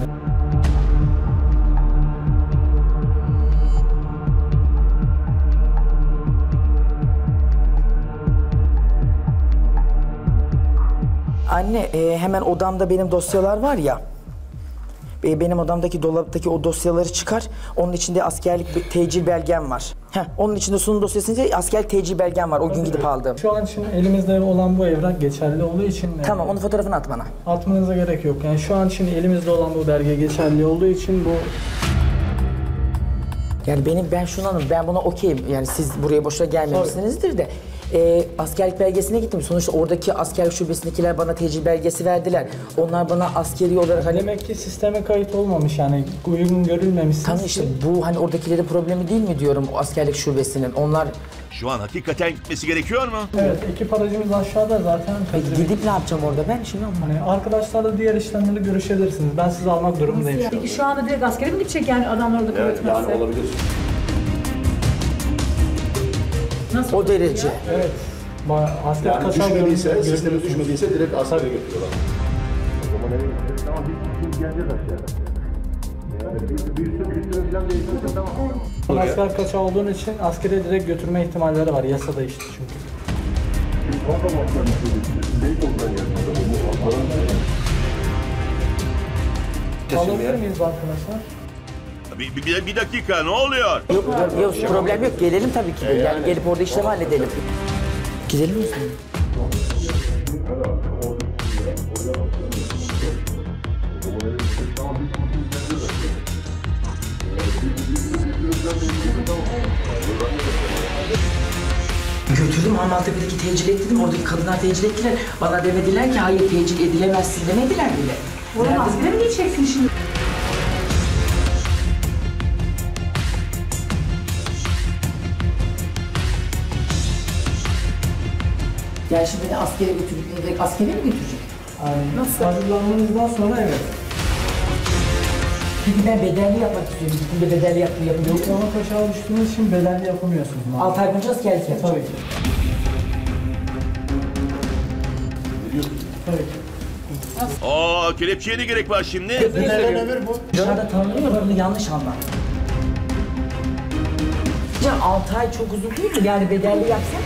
Anne e, hemen odamda benim dosyalar var ya. E, benim odamdaki dolaptaki o dosyaları çıkar. Onun içinde askerlik bir tecil belgem var. Heh, onun içinde sunum dosyasında askerlik tecil belgem var. O gün gidip aldım. Şu an için elimizde olan bu evrak geçerli olduğu için... Tamam, e, onun fotoğrafını at bana. Atmanıza gerek yok. Yani şu an için elimizde olan bu belge geçerli olduğu için bu... Yani benim ben şunu anladım, ben buna okeyim. Yani siz buraya boşuna gelmemişsinizdir de. E, askerlik belgesine gittim. Sonuçta oradaki askerlik şubesindekiler bana tecil belgesi verdiler. Onlar bana askeri olarak hani... Demek ki sisteme kayıt olmamış yani uygun görülmemişsiniz. Tamam işte bu hani oradakilerin problemi değil mi diyorum o askerlik şubesinin. Onlar... Şu an hakikaten gitmesi gerekiyor mu? Evet, ekip aracımız aşağıda zaten. Peki gidip ne yapacağım orada ben şimdi? Hani arkadaşlarla diğer işlemleri görüşebilirsiniz. Ben sizi almak durumundayım şu an. Peki şu anda direkt askere mi gidecek yani adamlar orada kabul etmezse? Yani olabilir. Nasıl? O derece. Evet. Ba- Asker Yani kaçağı düşmediyse, görüntü- sisteme görüntüsü. düşmediyse direkt askere götürüyorlar. O zaman eve gideceğiz. Tamam biz, biz geleceğiz aşağıya. Yani bir, bir sürü bir sürü falan değiştirse tamam. Asker kaçağı olduğun için askere direkt götürme ihtimalleri var. Yasada işte çünkü. Alabilir miyiz arkadaşlar? Bir, bir, bir dakika, ne oluyor? Yok, yok problem yok. Gelelim tabii ki. Yani gelip orada işlemi halledelim. Gidelim mi sen? Götürdüm Maltepe'deki tecil ettim. Oradaki kadınlar tecil ettiler. Bana demediler ki hayır tecil edilemezsin demediler bile. Oğlum askere mi gideceksin şimdi? Yani şimdi beni askere götürdük, beni direkt askere mi götürecek? Yani nasıl? Hazırlanmanızdan sonra evet. Peki ben bedelli yapmak istiyorum. Gittiğimde bedelli yapmayı yapıyorum. Yoklama kaçağı düştüğünüz için bedelli yapamıyorsunuz. Altı ay boyunca askerlik yapacağım. Tabii ki. Tabii ki. Aa, kelepçeye de gerek var şimdi. Dışarıda tanınıyor ya, bunu yanlış anlar. Ya altı ay çok uzun değil mi? Yani bedelli yapsak?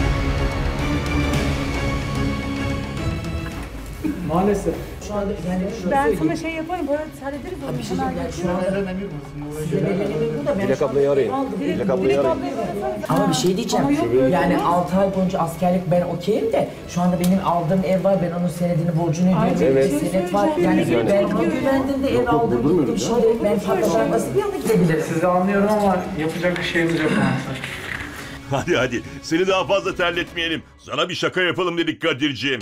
Maalesef. Şu anda yani şunu Ben söyleyeyim. sana şey yaparım, böyle hallederiz onu. Bir şey diyeyim yani şu anda size belirlemek bu da ben Dilek ablayı arayın. Dilek ablayı arayın. ama bir şey diyeceğim. Yani altı ay boyunca askerlik ben okeyim de şu anda benim aldığım ev var. Ben onun senedini borcunu ödüyorum. Evet. Bir senet var. Yani ben buna güvendim de ev aldım. Gittim şimdi ben patlamaya nasıl bir anda gidebilirim? Sizi anlıyorum ama yapacak bir şeyimiz yok maalesef. Hadi hadi, seni daha fazla terletmeyelim. Sana bir şaka yapalım dedik Kadir'ciğim.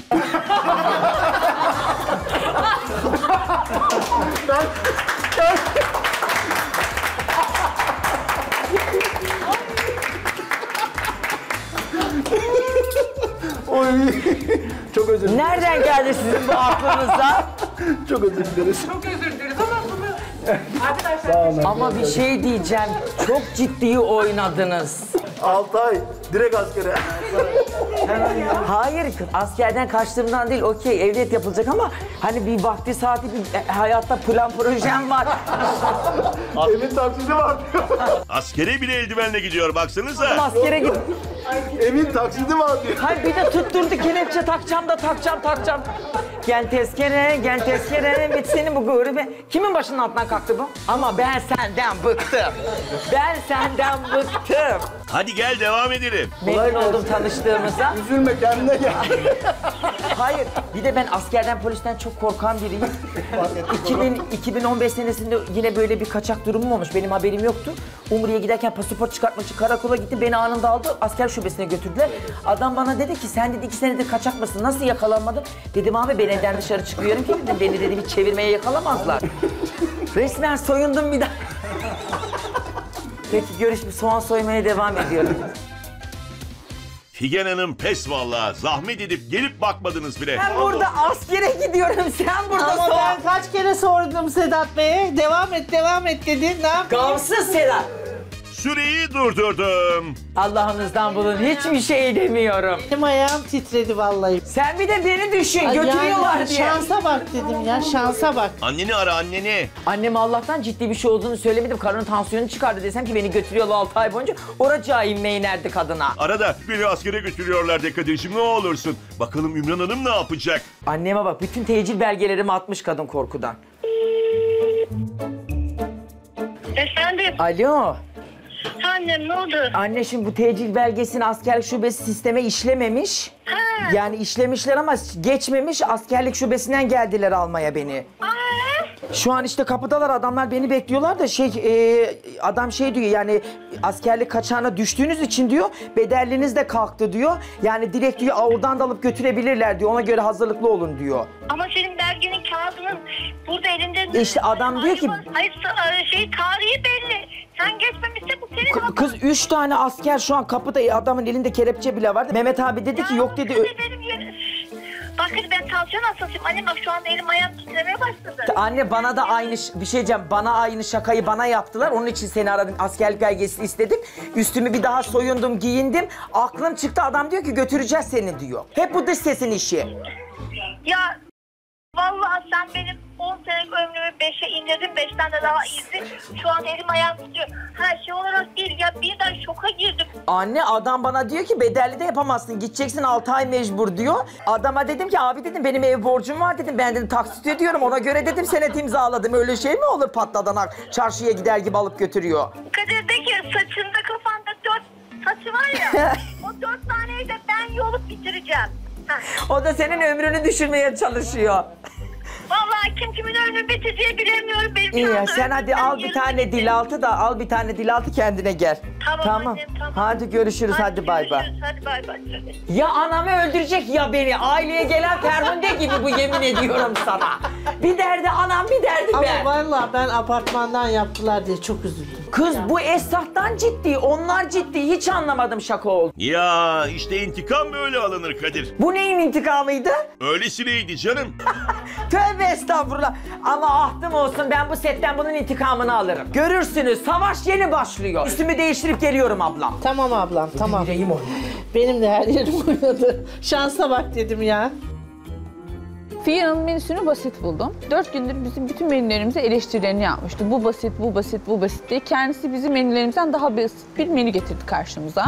Çok özür dileriz. Nereden geldi sizin bu aklınıza? Çok özür dileriz. Çok özür dileriz ama bunu... Arkadaşlar Ama bir şey diyeceğim. Çok ciddi oynadınız. altı ay direkt askere. Hayır, askerden kaçtığımdan değil, okey evlilik yapılacak ama hani bir vakti saati bir e, hayatta plan projem var. Evin taksidi var diyor. Askere bile eldivenle gidiyor, baksanıza. Askere git. Evin taksidi var diyor. Hayır bir de tutturdu kelepçe takacağım da takacağım takacağım. Gel tezkere, gel tezkere, bitsin bu gurbe. Kimin başının altından kalktı bu? Ama ben senden bıktım. Ben senden bıktım. Hadi gel devam edelim. Memnun oldum tanıştığımıza. Üzülme kendine gel. Hayır, bir de ben askerden, polisten çok korkan biriyim. iki bin, iki bin on beş senesinde yine böyle bir kaçak durumum olmuş. Benim haberim yoktu. Umre'ye giderken pasaport çıkartmak için karakola gittim. Beni anında aldı, asker şubesine götürdüler. Adam bana dedi ki, sen dedi iki senedir kaçak mısın? Nasıl yakalanmadın? Dedim abi ben evden dışarı çıkıyorum ki dedim. Beni dedi bir çevirmeye yakalamazlar. Resmen soyundum bir daha. Peki görüşürüz. Soğan soymaya devam ediyorum. Figen Hanım pes vallahi. Zahmet edip gelip bakmadınız bile. Ben burada askere gidiyorum. Sen burada Ama soğan. ben kaç kere sordum Sedat Bey'e. Devam et, devam et dedi. Ne yapayım? Gamsız Sedat. Süreyi durdurdum. Allah'ınızdan bulun. Hiçbir şey demiyorum. Benim ayağım titredi vallahi. Sen bir de beni düşün. Ay Götürüyorlar yani, diye. Şansa bak dedim ya, şansa bak. Anneni ara anneni. Anneme Allah'tan ciddi bir şey olduğunu söylemedim. Karının tansiyonu çıkardı desem ki beni götürüyorlar altı ay boyunca. Oracağı inmeyi nerede kadına? Arada beni askere götürüyorlar de Kadir'cim ne olursun. Bakalım Ümran Hanım ne yapacak? Anneme bak, bütün tecil belgelerimi atmış kadın korkudan. Efendim? Alo. Annem ne oldu? Anne şimdi bu tecil belgesini askerlik şubesi sisteme işlememiş. Ha. Yani işlemişler ama geçmemiş. Askerlik şubesinden geldiler almaya beni. Aa. Şu an işte kapıdalar, adamlar beni bekliyorlar da şey e, adam şey diyor yani askerlik kaçağına düştüğünüz için diyor bedelliniz de kalktı diyor. Yani direkt diyor oradan da alıp götürebilirler diyor. Ona göre hazırlıklı olun diyor. Ama senin belgenin kağıdının burada elinde... İşte adam diyor ki... Hayır şey tarihi belli. Sen geçmemişse bu senin hakkın. Kız üç tane asker şu an kapıda, adamın elinde kelepçe bile vardı. Mehmet abi dedi ki yok dedi. Benim yerim. Bak hadi ben tansiyon hastasıyım. Annem bak şu anda elim ayağım titremeye başladı. Anne bana da aynı bir şey diyeceğim. Bana aynı şakayı bana yaptılar. Onun için seni aradım. Askerlik belgesini istedim. Üstümü bir daha soyundum, giyindim. Aklım çıktı. Adam diyor ki götüreceğiz seni diyor. Hep bu dış sesin işi. Ya vallahi sen benim on senelik ömrümü beşe indirdin. Beşten de daha iyisin. Şu an elim ayağım titriyor. Her şey olarak değil ya, birden şoka girdim. Anne adam bana diyor ki bedelli de yapamazsın. Gideceksin altı ay mecbur diyor. Adama dedim ki abi dedim benim ev borcum var dedim. Ben dedim taksit ödüyorum. Ona göre dedim senet imzaladım. Öyle şey mi olur patladanak? Çarşıya gider gibi alıp götürüyor. Kadir de ki saçında kafanda dört saçı var ya. O dört taneyi de ben yolup bitireceğim. Heh. O da senin ömrünü düşürmeye çalışıyor. Vallahi kim kimin ömrünü bitireceği bilemiyorum. Benim İyi şu ya anda sen hadi ömrümden al bir yarısı tane bitti. dilaltı da al bir tane dilaltı kendine gel. Tamam annem, tamam. Hadi görüşürüz hadi bay bay. görüşürüz, Hadi bay bay. Ya anamı öldürecek ya beni. Aileye gelen Ferhunde gibi bu, yemin ediyorum sana. Bir derdi anam bir derdi ben. Ama vallahi ben apartmandan yaptılar diye çok üzüldüm. Kız bu esnaftan ciddi, onlar ciddi. Hiç anlamadım şaka oldu. Ya işte intikam böyle alınır Kadir. Bu neyin intikamıydı? Öylesineydi canım. Tövbe estağfurullah. Ama ahtım olsun ben bu setten bunun intikamını alırım. Görürsünüz savaş yeni başlıyor. Üstümü değiştirip geliyorum ablam. Tamam ablam, tamam. Yüreğim oynadı. Benim de her yerim oynadı. Şansa bak dedim ya. Figen Hanım menüsünü basit buldum. Dört gündür bizim bütün menülerimize eleştirilerini yapmıştı. Bu basit, bu basit, bu basit diye. Kendisi bizim menülerimizden daha basit bir menü getirdi karşımıza.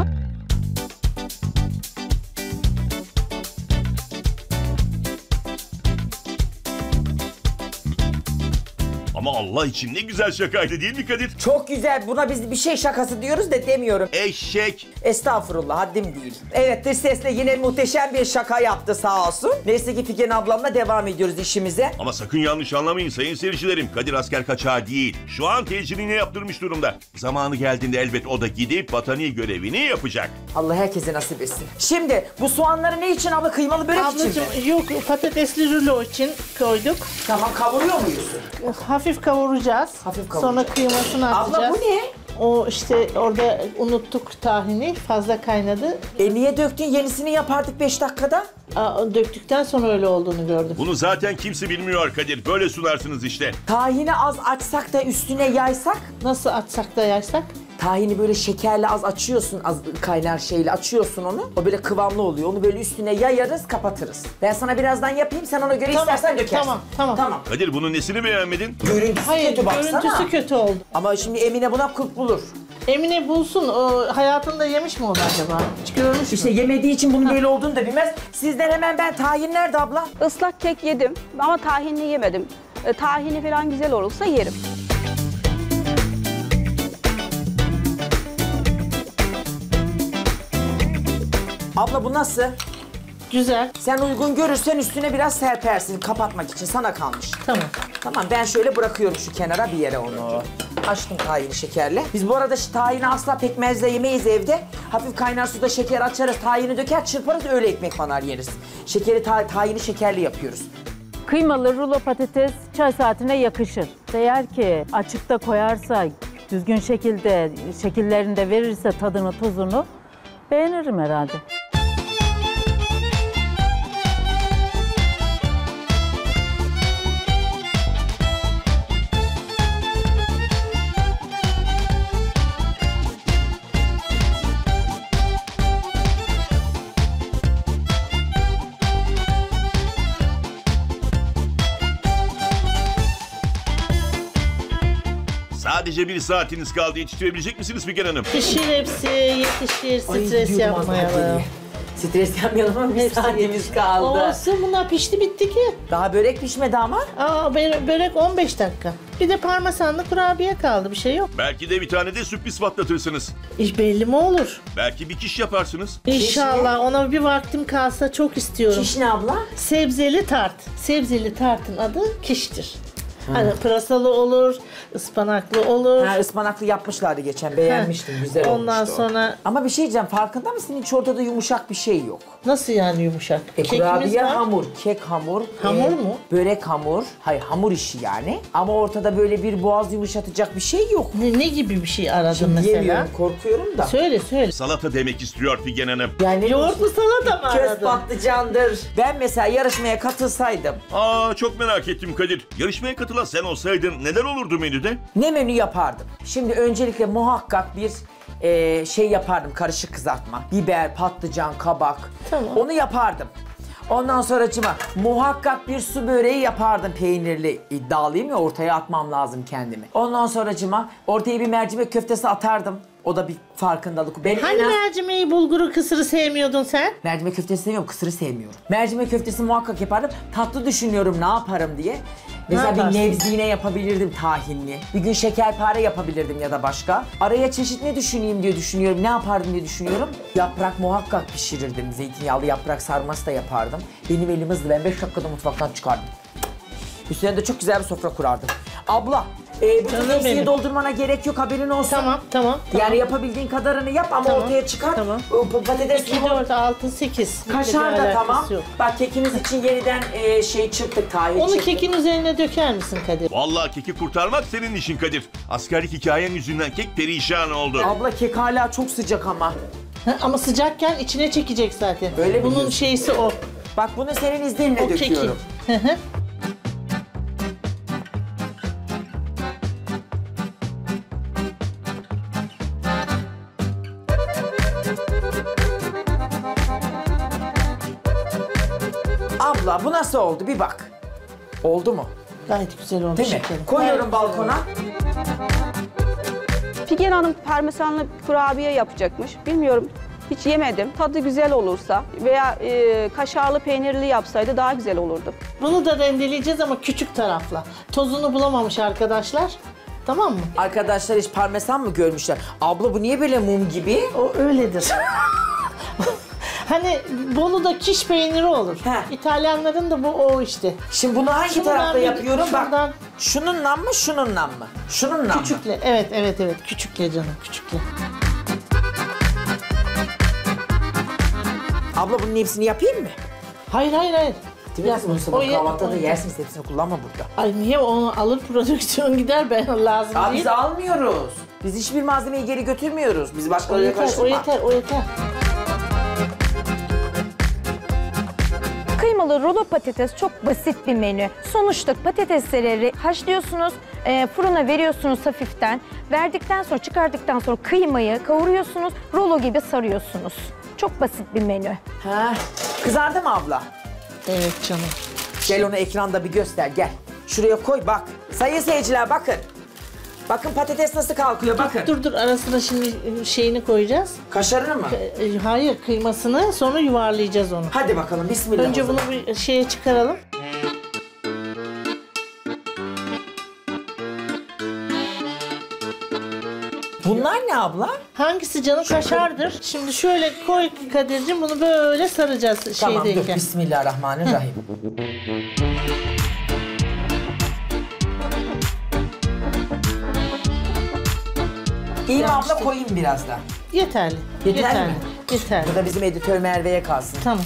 Ama Allah için ne güzel şakaydı değil mi Kadir? Çok güzel. Buna biz bir şey şakası diyoruz da demiyorum. Eşek. Estağfurullah haddim değil. Evet dış sesle yine muhteşem bir şaka yaptı sağ olsun. Neyse ki Figen ablamla devam ediyoruz işimize. Ama sakın yanlış anlamayın sayın seyircilerim. Kadir asker kaçağı değil. Şu an tecilini yaptırmış durumda. Zamanı geldiğinde elbet o da gidip vatani görevini yapacak. Allah herkese nasip etsin. Şimdi bu soğanları ne için abla? Kıymalı börek için mi? Ablacığım yok, patatesli rulo için koyduk. Tamam kavuruyor muyuz? Hafif kavuracağız. Hafif kavuracağız. Sonra kıymasını atacağız. Abla bu ne? O işte orada unuttuk tahini, fazla kaynadı. E niye döktün? Yenisini yapardık beş dakikada. Aa, döktükten sonra öyle olduğunu gördüm. Bunu zaten kimse bilmiyor Kadir. Böyle sunarsınız işte. Tahini az açsak da üstüne yaysak. Nasıl atsak da yaysak? Tahini böyle şekerle az açıyorsun, az kaynar şeyle açıyorsun onu. O böyle kıvamlı oluyor. Onu böyle üstüne yayarız, kapatırız. Ben sana birazdan yapayım, sen ona göre Tamam, istersen dökersin. tamam, tamam. Tamam. Kadir bunun nesini beğenmedin? Görüntüsü Hayır, kötü baksana. görüntüsü kötü oldu. Ama şimdi Emine buna kırk bulur. Emine bulsun, o hayatında yemiş mi onu acaba? Hiç görmüş İşte mü? yemediği için bunun böyle olduğunu da bilmez. Sizden hemen ben tahin nerede abla? Islak kek yedim ama tahinli yemedim. E, tahini falan güzel olursa yerim. Abla bu nasıl? Güzel. Sen uygun görürsen üstüne biraz serpersin kapatmak için. Sana kalmış. Tamam. Tamam ben şöyle bırakıyorum şu kenara bir yere onu. Açtım tahini şekerle. Biz bu arada şu tahini asla pekmezle yemeyiz evde. Hafif kaynar suda şeker açarız, tahini döker, çırparız, öyle ekmek falan yeriz. Şekeri, ta tahini şekerli yapıyoruz. Kıymalı rulo patates çay saatine yakışır. Eğer ki açıkta koyarsa, düzgün şekilde, şekillerinde verirse tadını, tuzunu beğenirim herhalde. Sadece bir saatiniz kaldı. Yetiştirebilecek misiniz Figen Hanım? Pişir hepsi, yetiştir, stres yapmayalım. Stres yapmayalım ama bir saatimiz kaldı. Olsun, bunlar pişti bitti ki. Daha börek pişmedi ama. Aa, börek on beş dakika. Bir de parmesanlı kurabiye kaldı, bir şey yok. Belki de bir tane de sürpriz patlatırsınız. İş belli mi olur? Belki bir kiş yaparsınız. İnşallah, ona bir vaktim kalsa çok istiyorum. Kiş ne abla? Sebzeli tart. Sebzeli tartın adı kiştir. Hani pırasalı olur, ıspanaklı olur. Ha, ıspanaklı yapmışlardı geçen, beğenmiştim, ha, güzel olmuştu. Ondan sonra... Ama bir şey diyeceğim, farkında mısın? Hiç ortada yumuşak bir şey yok. Nasıl yani yumuşak? E, kurabiye var. hamur, kek hamur. Hamur e, mu? Börek hamur. Hayır, hamur işi yani. Ama ortada böyle bir boğaz yumuşatacak bir şey yok. Ne, ne gibi bir şey aradın Şimdi mesela? yemiyorum, korkuyorum da. Söyle söyle. Salata demek istiyor Figen Hanım. Yani yoğurtlu salata mı aradın? Köz patlıcandır. Ben mesela yarışmaya katılsaydım. Aa, çok merak ettim Kadir. Yarışmaya katılan sen olsaydın neler olurdu menüde? Ne menü yapardım? Şimdi öncelikle muhakkak bir e, şey yapardım, karışık kızartma. Biber, patlıcan, kabak. Tamam. Onu yapardım. Ondan sonracıma muhakkak bir su böreği yapardım peynirli. İddialıyım ya, ortaya atmam lazım kendimi. Ondan sonracıma ortaya bir mercimek köftesi atardım. O da bir farkındalık. Ben hani az... mercimeği, bulguru, kısırı sevmiyordun sen? Mercimek köftesi sevmiyorum, kısırı sevmiyorum. Mercimek köftesi muhakkak yapardım. Tatlı düşünüyorum ne yaparım diye. Mesela bir nevzine yapabilirdim tahinli. Bir gün şekerpare yapabilirdim ya da başka. Araya çeşit ne düşüneyim diye düşünüyorum. Ne yapardım diye düşünüyorum. Yaprak muhakkak pişirirdim. Zeytinyağlı yaprak sarması da yapardım. Benim elim hızlı. Ben beş dakikada mutfaktan çıkardım. Üstüne de çok güzel bir sofra kurardım. Abla, e, bütün tepsiyi doldurmana gerek yok, haberin olsun. Tamam, tamam. Yani tamam. yapabildiğin kadarını yap ama tamam, ortaya çıkar. Tamam. Patates iki, dört, altı, sekiz. Kaşar da tamam. Yok. Bak kekimiz için yeniden e, şey çırptık, tahin Onu çırptık. kekin üzerine döker misin Kadir? Vallahi keki kurtarmak senin işin Kadir. Askerlik hikayen yüzünden kek perişan oldu. Abla kek hala çok sıcak ama. Ha, ama sıcakken içine çekecek zaten. Öyle mi Bunun diyorsun? şeysi o. Bak bunu senin izninle O döküyorum. keki. Abla bu nasıl oldu bir bak. Oldu mu? Gayet güzel oldu. Değil mi? şekerim. Koyuyorum Gayet balkona. Figen Hanım parmesanlı kurabiye yapacakmış. Bilmiyorum, hiç yemedim. Tadı güzel olursa veya e, kaşarlı peynirli yapsaydı daha güzel olurdu. Bunu da rendeleyeceğiz ama küçük tarafla. Tozunu bulamamış arkadaşlar. Tamam mı? Arkadaşlar hiç parmesan mı görmüşler? Abla bu niye böyle mum gibi? O öyledir. Hani Bolu'da kiş peyniri olur. He. İtalyanların da bu o işte. Şimdi bunu hangi Şundan tarafta bir- yapıyorum? şundan- Bak şununla mı şununla mı? Şununla mı? Küçükle. Evet, evet, evet. Küçükle canım, küçükle. Abla bunun hepsini yapayım mı? Hayır, hayır, hayır. Değil mi kızım? Bunu sabah O ye- kahvaltıda da o ye- yersiniz, hepsini kullanma burada. Ay niye onu alır prodüksiyon gider, ben lazım Ya değil. biz almıyoruz. Biz hiçbir malzemeyi geri götürmüyoruz. Biz O başkalarıyla yeter, o karıştırma. yeter, o yeter. Kıymalı rulo patates çok basit bir menü. Sonuçta patatesleri haşlıyorsunuz, e, fırına veriyorsunuz hafiften. Verdikten sonra, çıkardıktan sonra kıymayı kavuruyorsunuz, rulo gibi sarıyorsunuz. Çok basit bir menü. Ha, kızardı mı abla? Evet canım. Gel onu ekranda bir göster, gel. Şuraya koy bak. Sayın seyirciler bakın. Bakın patates nasıl kalkıyor, bakın. Dur dur, arasına şimdi şeyini koyacağız. Kaşarını mı? E, hayır, kıymasını, sonra yuvarlayacağız onu. Hadi bakalım, bismillah. Önce bunu bir şeye çıkaralım. Bunlar ne abla? Hangisi canım? Kaşardır. Şimdi şöyle koy Kadir'cim, bunu böyle saracağız Tamam şeydeyken. dur, bismillahirrahmanirrahim. İyi mi abla, koyayım biraz da? Yeterli. Yeter Yeterli. mi? Yeterli. Bu da bizim editör Merve'ye kalsın. Tamam.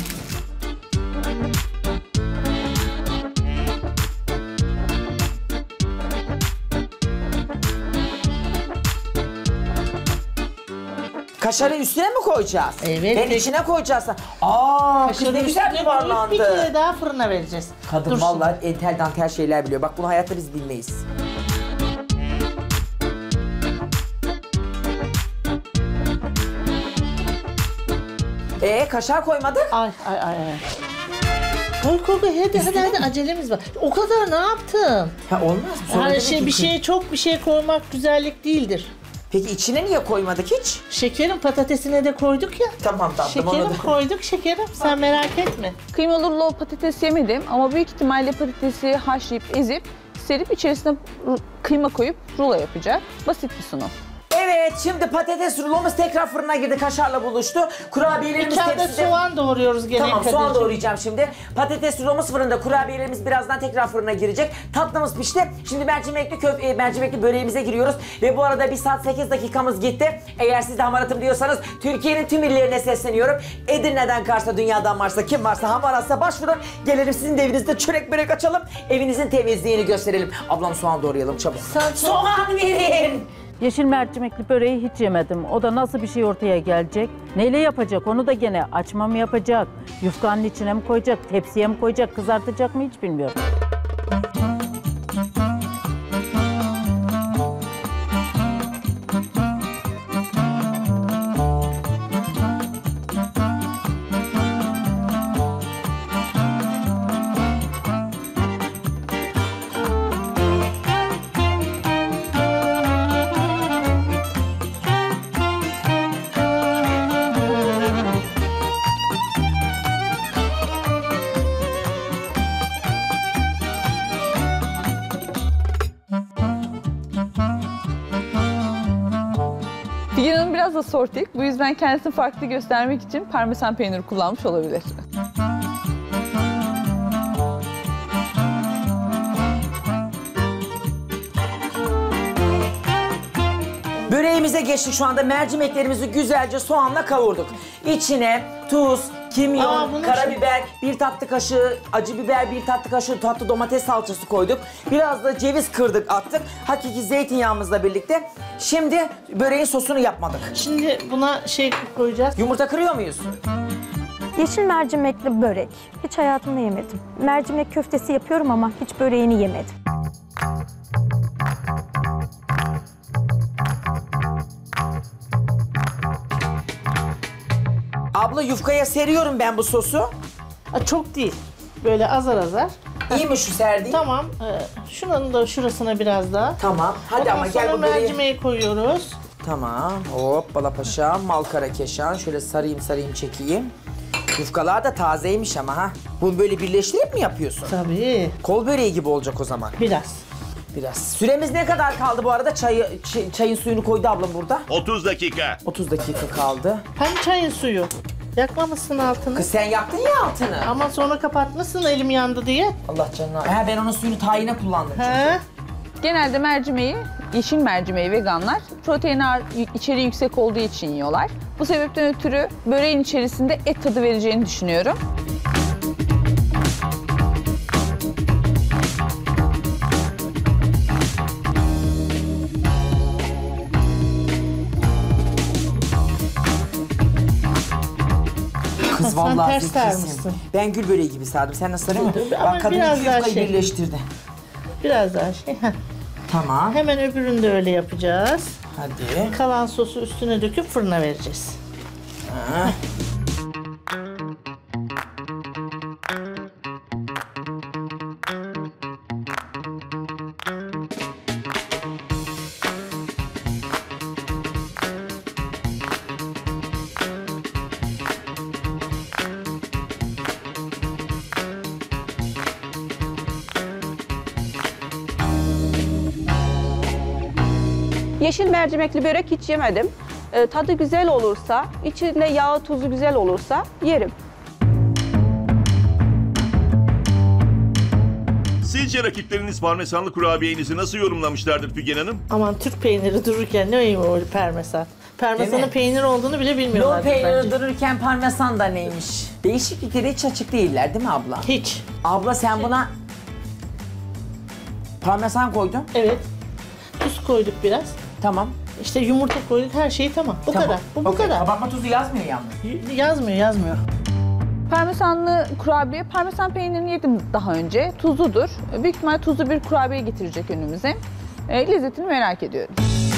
Kaşarı üstüne mi koyacağız? Evet. Ben içine koyacağız. Aa, kız Kaşarı ne güzel üstüne koyup yuvarlandı. bir kere daha fırına vereceğiz. Kadın Dur vallahi entel dantel şeyler biliyor. Bak bunu hayatta biz bilmeyiz. Ee kaşar koymadık. Ay ay ay ay. Koy koy koy, hadi hadi hadi, acelemiz var. O kadar ne yaptın? Ha olmaz mı? Sonra Her demek şey ki bir kız- şeye çok bir şey koymak güzellik değildir. Peki içine niye koymadık hiç? Şekerim, patatesine de koyduk ya. Tamam tatlım onu Şekerim da. koyduk şekerim, sen merak etme. Kıymalı rulo patates yemedim ama büyük ihtimalle patatesi haşlayıp ezip serip içerisine ru- kıyma koyup rulo yapacak. Basit bir sunum. Evet, şimdi patates rulomuz tekrar fırına girdi, kaşarla buluştu. Kurabiyelerimiz İki adet tepside. soğan doğruyoruz gene. Tamam, soğan Kadir'cim. doğrayacağım şimdi. Patates rulomuz fırında, kurabiyelerimiz birazdan tekrar fırına girecek. Tatlımız pişti. Şimdi mercimekli köf e, mercimekli böreğimize giriyoruz. Ve bu arada bir saat sekiz dakikamız gitti. Eğer siz de hamaratım diyorsanız Türkiye'nin tüm illerine sesleniyorum. Edirne'den Kars'a, dünyadan varsa, kim varsa hamaratsa başvurun. Gelelim sizin de evinizde çörek börek açalım. Evinizin temizliğini gösterelim. Ablam soğan doğrayalım çabuk. Sen- Soğan verin. Yeşil mercimekli böreği hiç yemedim. O da nasıl bir şey ortaya gelecek? Neyle yapacak? Onu da gene açma mı yapacak? Yufkanın içine mi koyacak? Tepsiye mi koyacak? Kızartacak mı? Hiç bilmiyorum. Figen Hanım biraz da sortik. Bu yüzden kendisini farklı göstermek için parmesan peyniri kullanmış olabilir. Böreğimize geçtik şu anda. Mercimeklerimizi güzelce soğanla kavurduk. İçine tuz, kimyon, Aa, bunun karabiber, bir tatlı kaşığı acı biber, bir tatlı kaşığı tatlı domates salçası koyduk. Biraz da ceviz kırdık, attık. Hakiki zeytinyağımızla birlikte. Şimdi böreğin sosunu yapmadık. Şimdi buna şey koyacağız. Yumurta kırıyor muyuz? Yeşil mercimekli börek. Hiç hayatımda yemedim. Mercimek köftesi yapıyorum ama hiç böreğini yemedim. Abla yufkaya seriyorum ben bu sosu. Aa, çok değil. Böyle azar azar. İyi mi şu serdiğin? Tamam. Ee, şunun da şurasına biraz daha. Tamam. Hadi Ondan ama gel sonra bu böreği. mercimeği koyuyoruz. Tamam. Hop bala paşam, malkara keşan. Şöyle sarayım sarayım çekeyim. Yufkalar da tazeymiş ama ha. Bunu böyle birleştirip mi yapıyorsun? Tabii. Kol böreği gibi olacak o zaman. Biraz. Biraz. Süremiz ne kadar kaldı bu arada? Çayı, çay- çayın suyunu koydu ablam burada. otuz dakika. otuz dakika kaldı. Hani çayın suyu. Yakmamışsın altını. Kız sen yaktın ya altını. Ama sonra kapatmışsın elim yandı diye. Allah canına. Ha ben onun suyunu tayine kullandım çünkü. He? Genelde mercimeği, yeşil mercimeği veganlar protein ağır, içeriği yüksek olduğu için yiyorlar. Bu sebepten ötürü böreğin içerisinde et tadı vereceğini düşünüyorum. Kız Sen vallahi ters zekisin. sarmışsın. Ben gül böreği gibi sardım. Sen nasıl sarıyorsun? Ama Bak kadın biraz iki daha yufkayı şey. birleştirdi. Biraz daha şey. Heh. Tamam. Hemen öbürünü de öyle yapacağız. Hadi. Kalan sosu üstüne döküp fırına vereceğiz. Ha. Yeşil mercimekli börek hiç yemedim. E, tadı güzel olursa, içinde yağı tuzu güzel olursa yerim. Sizce rakipleriniz parmesanlı kurabiyenizi nasıl yorumlamışlardır Figen Hanım? Aman Türk peyniri dururken ne oyun o parmesan? Parmesanın peynir olduğunu bile bilmiyorlar. Lor peyniri dururken parmesan da neymiş? Değişiklikleri hiç açık değiller değil mi abla? Hiç. Abla sen Şey. buna parmesan koydun. Evet. Tuz koyduk biraz. Tamam. İşte yumurta koyduk, her şey tamam. Bu Tamam. kadar. Bu, bu Okey. kadar. Kabartma tuzu yazmıyor yalnız. Y- yazmıyor, yazmıyor. Parmesanlı kurabiye, parmesan peynirini yedim daha önce. Tuzludur. Büyük ihtimal tuzlu bir kurabiye getirecek önümüze. E, lezzetini merak ediyorum.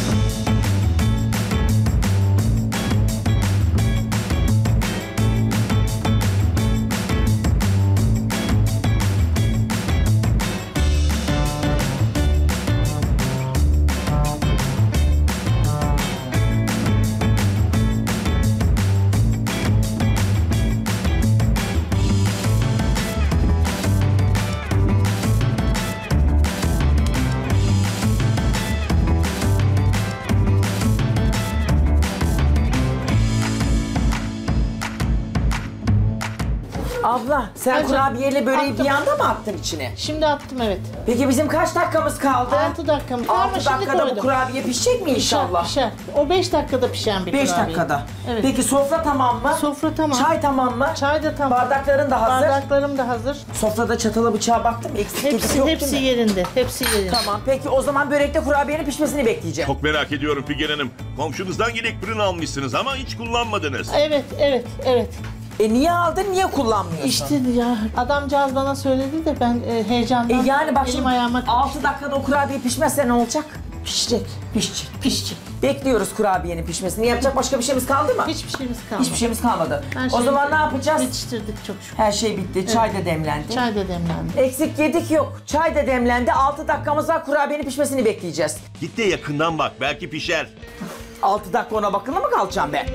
Abla sen Hacı, kurabiyeyle böreği attım. bir anda mı attın içine? Şimdi attım, evet. Peki bizim kaç dakikamız kaldı? altı dakikamız var ama altı şimdi dakikada bu koydum. kurabiye pişecek mi inşallah? Pişer, pişer. O beş dakikada pişen bir beş kurabiye. dakikada. Evet. Peki sofra tamam mı? Sofra tamam. Çay tamam mı? Çay da tamam. Bardakların da hazır. Bardaklarım da hazır. Sofrada çatala bıçağa baktım. Eksik gedik Hepsi, yok hepsi değil mi? yerinde. Hepsi yerinde. Tamam. Peki o zaman börekte kurabiyenin pişmesini bekleyeceğim. Çok merak ediyorum Figen Hanım. Komşunuzdan yedek fırın almışsınız ama hiç kullanmadınız. Evet, evet, evet. E niye aldın, niye kullanmıyorsun? İşte ya adamcağız bana söyledi de ben e, heyecandan E yani bak elim şimdi ayağıma altı dakikada o kurabiye pişmezse ne olacak? pişecek. Pişecek. Pişecek. Bekliyoruz kurabiyenin pişmesini. Yapacak başka bir şeyimiz kaldı mı? Hiçbir şeyimiz kalmadı. Hiçbir şeyimiz kalmadı. Her O şeyi zaman ne yapacağız? Yetiştirdik çok şükür. Her şey bitti. Çay da demlendi. Çay da demlendi. Eksik yedik yok. Çay da demlendi. altı dakikamız var. Kurabiyenin pişmesini bekleyeceğiz. Git de yakından bak, belki pişer. altı dakika ona bakılı mı kalacağım ben?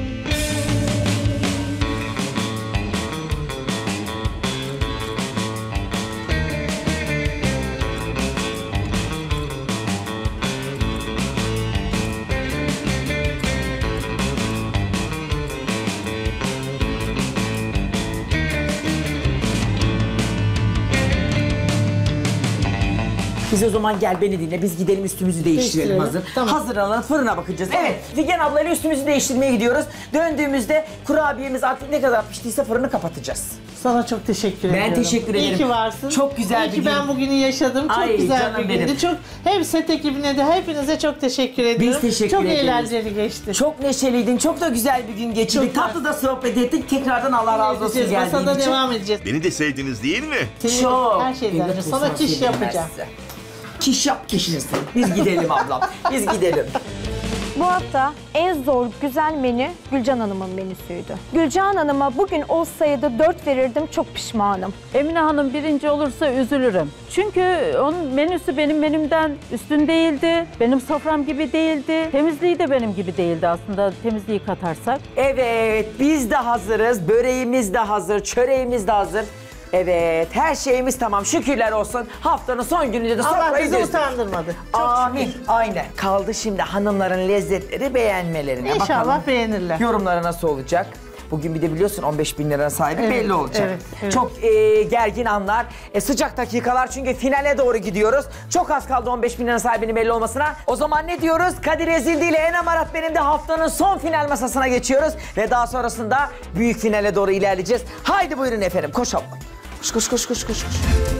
Biz o zaman gel beni dinle. Biz gidelim üstümüzü değiştirelim, Değiştirelim. hazır. Tamam. Hazırlanalım, fırına bakacağız. Evet, Figen ablayla üstümüzü değiştirmeye gidiyoruz. Döndüğümüzde kurabiyemiz artık ne kadar piştiyse fırını kapatacağız. Sana çok teşekkür Ben ediyorum. teşekkür ederim. İyi ki varsın. Çok güzel İyi bir ki gün. ben bugünü yaşadım. Çok Ay, güzel canım bir gündü. benim. Çok, hem set ekibine de hepinize çok teşekkür ediyorum. Biz teşekkür çok ederiz. Çok eğlenceli geçti. Çok neşeliydin, çok da güzel bir gün geçirdik. Çok Tatlı da sohbet ettik. Tekrardan Allah razı olsun Edeceğiz, geldiğin masada için. devam edeceğiz. Beni de sevdiniz değil mi? Çok. Her şeyden önce sana kiş yapacağım. Kiş yap kişinizsin. Biz gidelim ablam. Biz gidelim. Bu hafta en zor güzel menü Gülcan Hanım'ın menüsüydü. Gülcan Hanım'a bugün olsaydı dört verirdim, çok pişmanım. Emine Hanım birinci olursa üzülürüm. Çünkü onun menüsü benim menümden üstün değildi. Benim sofram gibi değildi. Temizliği de benim gibi değildi aslında, temizliği katarsak. Evet, biz de hazırız. Böreğimiz de hazır, çöreğimiz de hazır. Evet, her şeyimiz tamam. Şükürler olsun. Haftanın son gününde de Allah sofrayı bizi düzdük. utandırmadı. Çok Amin. şükür. Aynen. Kaldı şimdi hanımların lezzetleri beğenmelerine. İnşallah Bakalım beğenirler. yorumları nasıl olacak? Bugün bir de biliyorsun on beş bin liranın sahibi Evet, belli olacak. evet, evet. Çok e, gergin anlar, e, sıcak dakikalar çünkü finale doğru gidiyoruz. Çok az kaldı on beş bin liranın sahibinin belli olmasına. O zaman ne diyoruz? Kadir Ezildi ile Enem Arat benim de haftanın son final masasına geçiyoruz. Ve daha sonrasında büyük finale doğru ilerleyeceğiz. Haydi buyurun efendim, koşalım. Koş koş koş koş koş. koş.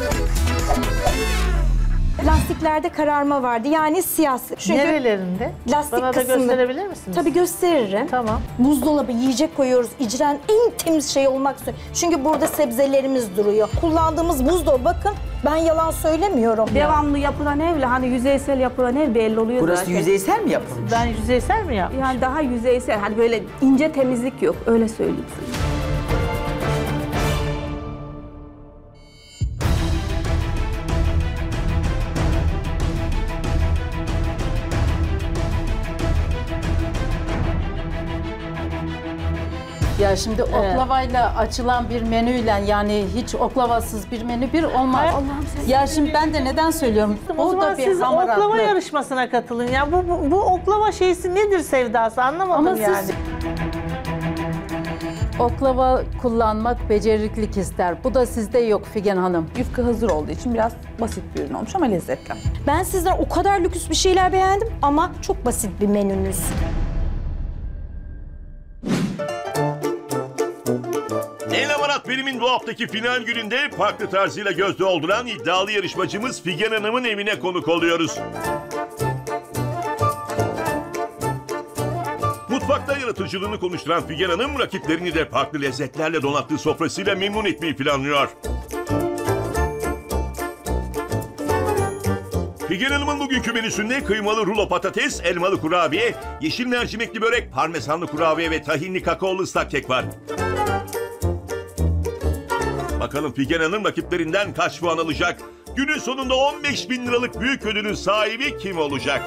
Lastiklerde kararma vardı, yani siyasi. Çünkü Nerelerinde? lastik Bana da kısmı. gösterebilir misiniz? Tabii gösteririm. Tamam. Buzdolabı, yiyecek koyuyoruz. İcren en temiz şey olmak üzere. Çünkü burada sebzelerimiz duruyor. Kullandığımız buzdolabı, bakın ben yalan söylemiyorum. Devamlı yapılan evle hani yüzeysel yapılan ev belli oluyor Burası zaten. yüzeysel mi yapılmış? Ben yüzeysel mi yaptım? Yani daha yüzeysel, hani böyle ince temizlik yok, öyle söyleyeyim size. Ya şimdi oklavayla açılan bir menüyle yani hiç oklavasız bir menü bir olmaz. Ya şimdi ben de neden söylüyorum? O zaman da bir siz hamaratlık. oklava yarışmasına katılın ya. Bu, bu, bu oklava şeysi nedir sevdası anlamadım Ama yani. siz oklava kullanmak beceriklik ister. Bu da sizde yok Figen Hanım. Yufka hazır olduğu için biraz basit bir ürün olmuş ama lezzetli. Ben sizden o kadar lüks bir şeyler beğendim ama çok basit bir menünüz. El Amarat Benim'in bu haftaki final gününde farklı tarzıyla göz dolduran iddialı yarışmacımız Figen Hanım'ın evine konuk oluyoruz. Mutfakta yaratıcılığını konuşturan Figen Hanım rakiplerini de farklı lezzetlerle donattığı sofrasıyla memnun etmeyi planlıyor. Figen Hanım'ın bugünkü menüsünde kıymalı rulo patates, elmalı kurabiye, yeşil mercimekli börek, parmesanlı kurabiye ve tahinli kakaolu ıslak kek var. Bakalım Figen Hanım rakiplerinden kaç puan alacak? Günün sonunda on beş bin liralık büyük ödülün sahibi kim olacak?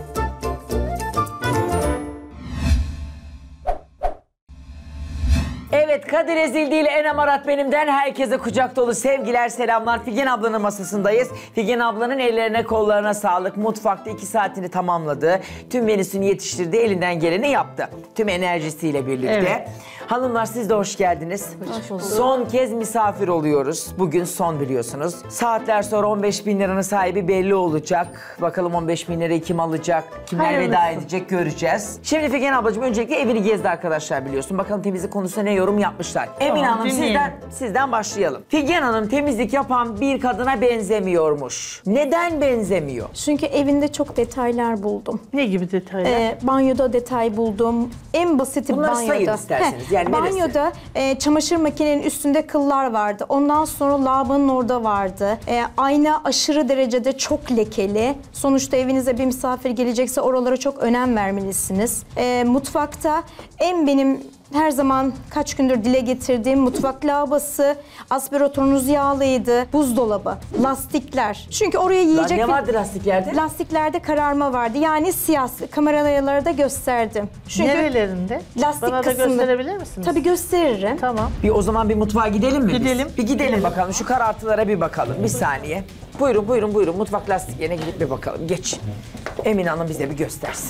Evet, Kadir Ezildi ile Enem Arat Benim'den herkese kucak dolu sevgiler, selamlar. Figen ablanın masasındayız. Figen ablanın ellerine kollarına sağlık. Mutfakta iki saatini tamamladı. Tüm menüsünü yetiştirdi, elinden geleni yaptı. Tüm enerjisiyle birlikte. Evet. Hanımlar siz de hoş geldiniz. Hoş bulduk. Son kez misafir oluyoruz. Bugün son biliyorsunuz. Saatler sonra on beş bin liranın sahibi belli olacak. Bakalım on beş bin lirayı kim alacak? Kimler Hayırlısı. veda edecek göreceğiz. Şimdi Figen ablacığım öncelikle evini gezdi arkadaşlar biliyorsun. Bakalım temizlik konusunda ne yorum yapmışlar. Emine Tamam, Hanım dinleyelim. sizden, sizden başlayalım. Figen Hanım temizlik yapan bir kadına benzemiyormuş. Neden benzemiyor? Çünkü evinde çok detaylar buldum. Ne gibi detaylar? Ee, banyoda detay buldum. En basiti Bunları banyoda. sayın isterseniz. Yani neresi? banyoda e, çamaşır makinenin üstünde kıllar vardı. Ondan sonra lavabonun orada vardı. E, ayna aşırı derecede çok lekeli. Sonuçta evinize bir misafir gelecekse oralara çok önem vermelisiniz. E, mutfakta en benim her zaman kaç gündür dile getirdiğim mutfak lavabosu, aspiratörünüz yağlıydı, buzdolabı, lastikler. Çünkü oraya yiyecek... ne vardı lastiklerde? Lastiklerde kararma vardı. Yani siyah kameralarda gösterdim. Çünkü Nerelerinde? lastik Bana da kısmını- gösterebilir misiniz? Tabii gösteririm. Tamam. Bir o zaman bir mutfağa gidelim mi biz? Gidelim. Bir gidelim bakalım. Şu karartılara bir bakalım. Bir saniye. Buyurun buyurun buyurun. Mutfak lastiklerine gidip bir bakalım. Geç. Emine Hanım bize bir göstersin.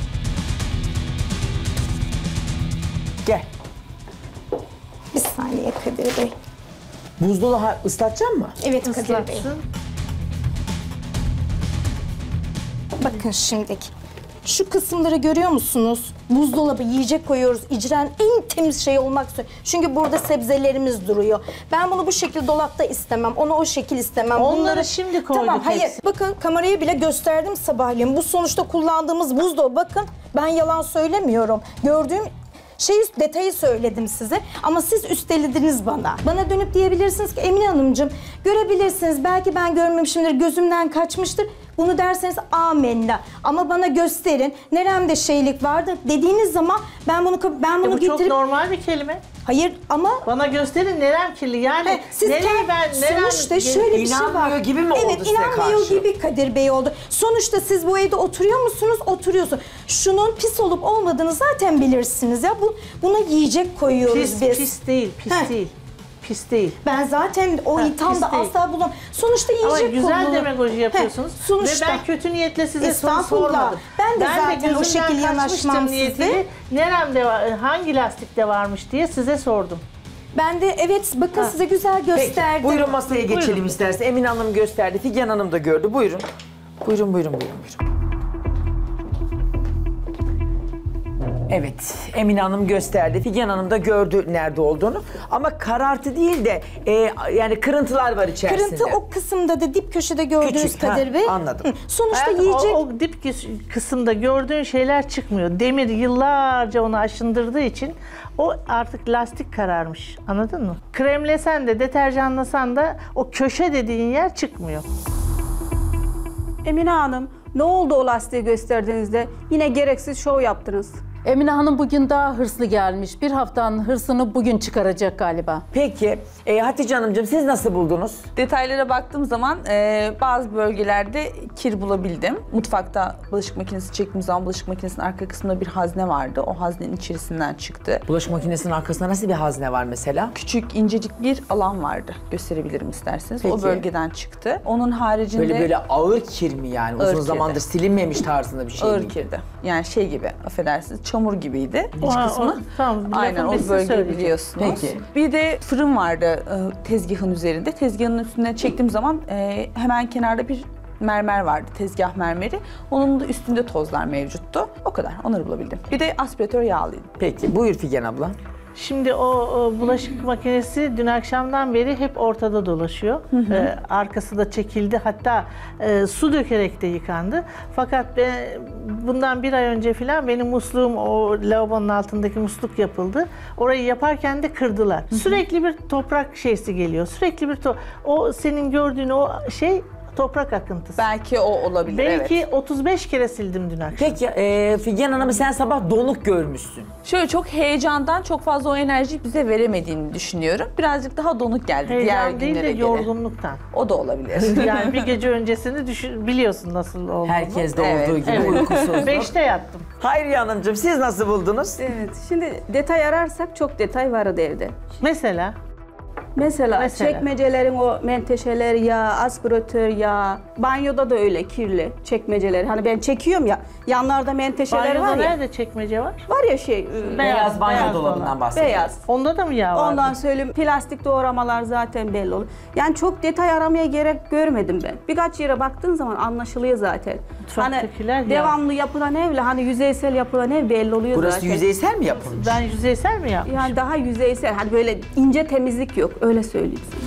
Gel. Bir saniye Kadir Bey. Buzdolabı ıslatacak mı? Evet Kadir Bey. Islatsın. Bakın şimdiki. Şu kısımları görüyor musunuz? Buzdolabı, yiyecek koyuyoruz. İcren en temiz şey olmak üzere. Çünkü burada sebzelerimiz duruyor. Ben bunu bu şekilde dolapta istemem. Onu o şekil istemem. Onları Bunları şimdi koyduk Tamam hayır. hepsi. Bakın kameraya bile gösterdim sabahleyin. Bu sonuçta kullandığımız buzdolabı. Bakın ben yalan söylemiyorum. Gördüğüm şey detayı söyledim size ama siz üstelediniz bana. Bana dönüp diyebilirsiniz ki Emine Hanımcığım görebilirsiniz. Belki ben görmemişimdir, gözümden kaçmıştır. Bunu derseniz amenna. Ama bana gösterin. Neremde şeylik vardı dediğiniz zaman ben bunu ben bunu E bu getirip çok normal bir kelime. Hayır ama Bana gösterin nerem kirli. Yani He, siz nereye kend- ben nerem sonuçta şöyle bir şey var. İnanmıyor gibi mi evet, oldu size inanmıyor karşı? gibi Kadir Bey oldu. Sonuçta siz bu evde oturuyor musunuz? Oturuyorsun. Şunun pis olup olmadığını zaten bilirsiniz ya. Bu buna yiyecek koyuyoruz pis, biz. pis değil, pis Heh. değil. Pis değil. Ben zaten o Ha, ithamda pis değil. asla bulamam. Sonuçta Ama yiyecek güzel konulu. demagoji yapıyorsunuz. Heh, sonuçta. Ve ben kötü niyetle size soru Estağfurullah. sormadım. Ben de zaten o gözümden şekil kaçmıştım yanaşmam niyetiyle, size. neremde var, hangi lastikte varmış diye size sordum. Ben de evet bakın size güzel gösterdim. Peki, buyurun masaya geçelim Buyurun. istersen. Emine Hanım gösterdi, Figen Hanım da gördü. Buyurun. Buyurun, buyurun, buyurun, buyurun. Evet, Emine Hanım gösterdi. Figen Hanım da gördü nerede olduğunu. Ama karartı değil de e, yani kırıntılar var içerisinde. Kırıntı o kısımda da dip köşede gördüğünüz Küçük, ha, Kadir Bey. anladım. Hı, Sonuçta Hayatım, yiyecek... O, o dip kıs- kısımda gördüğün şeyler çıkmıyor. Demir yıllarca onu aşındırdığı için o artık lastik kararmış. Anladın mı? Kremlesen de deterjanlasan da o köşe dediğin yer çıkmıyor. Emine Hanım, ne oldu o lastiği gösterdiğinizde? Yine gereksiz şov yaptınız. Emine Hanım bugün daha hırslı gelmiş. Bir haftanın hırsını bugün çıkaracak galiba. Peki e, Hatice Hanımcığım siz nasıl buldunuz? Detaylara baktığım zaman e, bazı bölgelerde kir bulabildim. Mutfakta bulaşık makinesi çektiğim zaman bulaşık makinesinin arka kısmında bir hazne vardı. O haznenin içerisinden çıktı. Bulaşık makinesinin arkasında nasıl bir hazne var mesela? Küçük incecik bir alan vardı. Gösterebilirim isterseniz. Peki. O bölgeden çıktı. Onun haricinde... Böyle böyle ağır kir mi yani? Ağır Uzun kirdi. zamandır silinmemiş tarzında bir şey Ağır mi? kirdi. Yani şey gibi affedersiniz çamur gibiydi iç Oha, kısmı. o- tamam, Aynen o lafın bölgeyi söyleyeceğim. biliyorsunuz. Peki. Bir de fırın vardı e, tezgahın üzerinde. Tezgahın üstüne çektiğim zaman e, hemen kenarda bir mermer vardı, tezgah mermeri. Onun da üstünde tozlar mevcuttu. O kadar, onları bulabildim. Bir de aspiratör yağlıydı. Peki, buyur Figen abla. Şimdi o, o bulaşık makinesi dün akşamdan beri hep ortada dolaşıyor. Ee, arkası da çekildi. Hatta e, su dökerek de yıkandı. Fakat ben, bundan bir ay önce falan benim musluğum, o lavabonun altındaki musluk yapıldı. Orayı yaparken de kırdılar. Sürekli bir toprak şeysi geliyor. Sürekli bir to o senin gördüğün o şey toprak akıntısı. Belki o olabilir, Belki evet. otuz beş kere sildim dün akşam. Peki e, Figen Hanım'ı sen sabah donuk görmüşsün. Şöyle çok heyecandan çok fazla o enerjiyi bize veremediğini düşünüyorum. Birazcık daha donuk geldi diğer Heyecan değil günlere de göre. yorgunluktan. O da olabilir. Yani bir gece öncesini düşün, biliyorsun nasıl olduğunu. Herkes de Evet, olduğu gibi evet. uykusuzluk. Beşte yattım. Hayriye Hanımcığım siz nasıl buldunuz? Evet, şimdi detay ararsak çok detay vardı evde. Mesela? Mesela, Mesela? çekmecelerin o menteşeler ya, aspiratör ya, banyoda da öyle kirli çekmeceler. Hani ben çekiyorum ya, yanlarda menteşeler Banyoda var ya. nerede çekmece var? Var ya şey, e, Beyaz banyo beyaz dolabından dolap. bahsediyoruz. beyaz. Onda da mı yağ var? Ondan söyleyeyim, plastik doğramalar zaten belli olur. Yani çok detay aramaya gerek görmedim ben. Birkaç yere baktığın zaman anlaşılıyor zaten. Hani Mutfaktakiler ya. devamlı yapılan evle hani yüzeysel yapılan ev belli oluyor Burası zaten. yüzeysel mi yapılmış? Ben yüzeysel mi yapmışım? Yani daha yüzeysel, hani böyle ince temizlik yok, öyle söyleyeyim sana.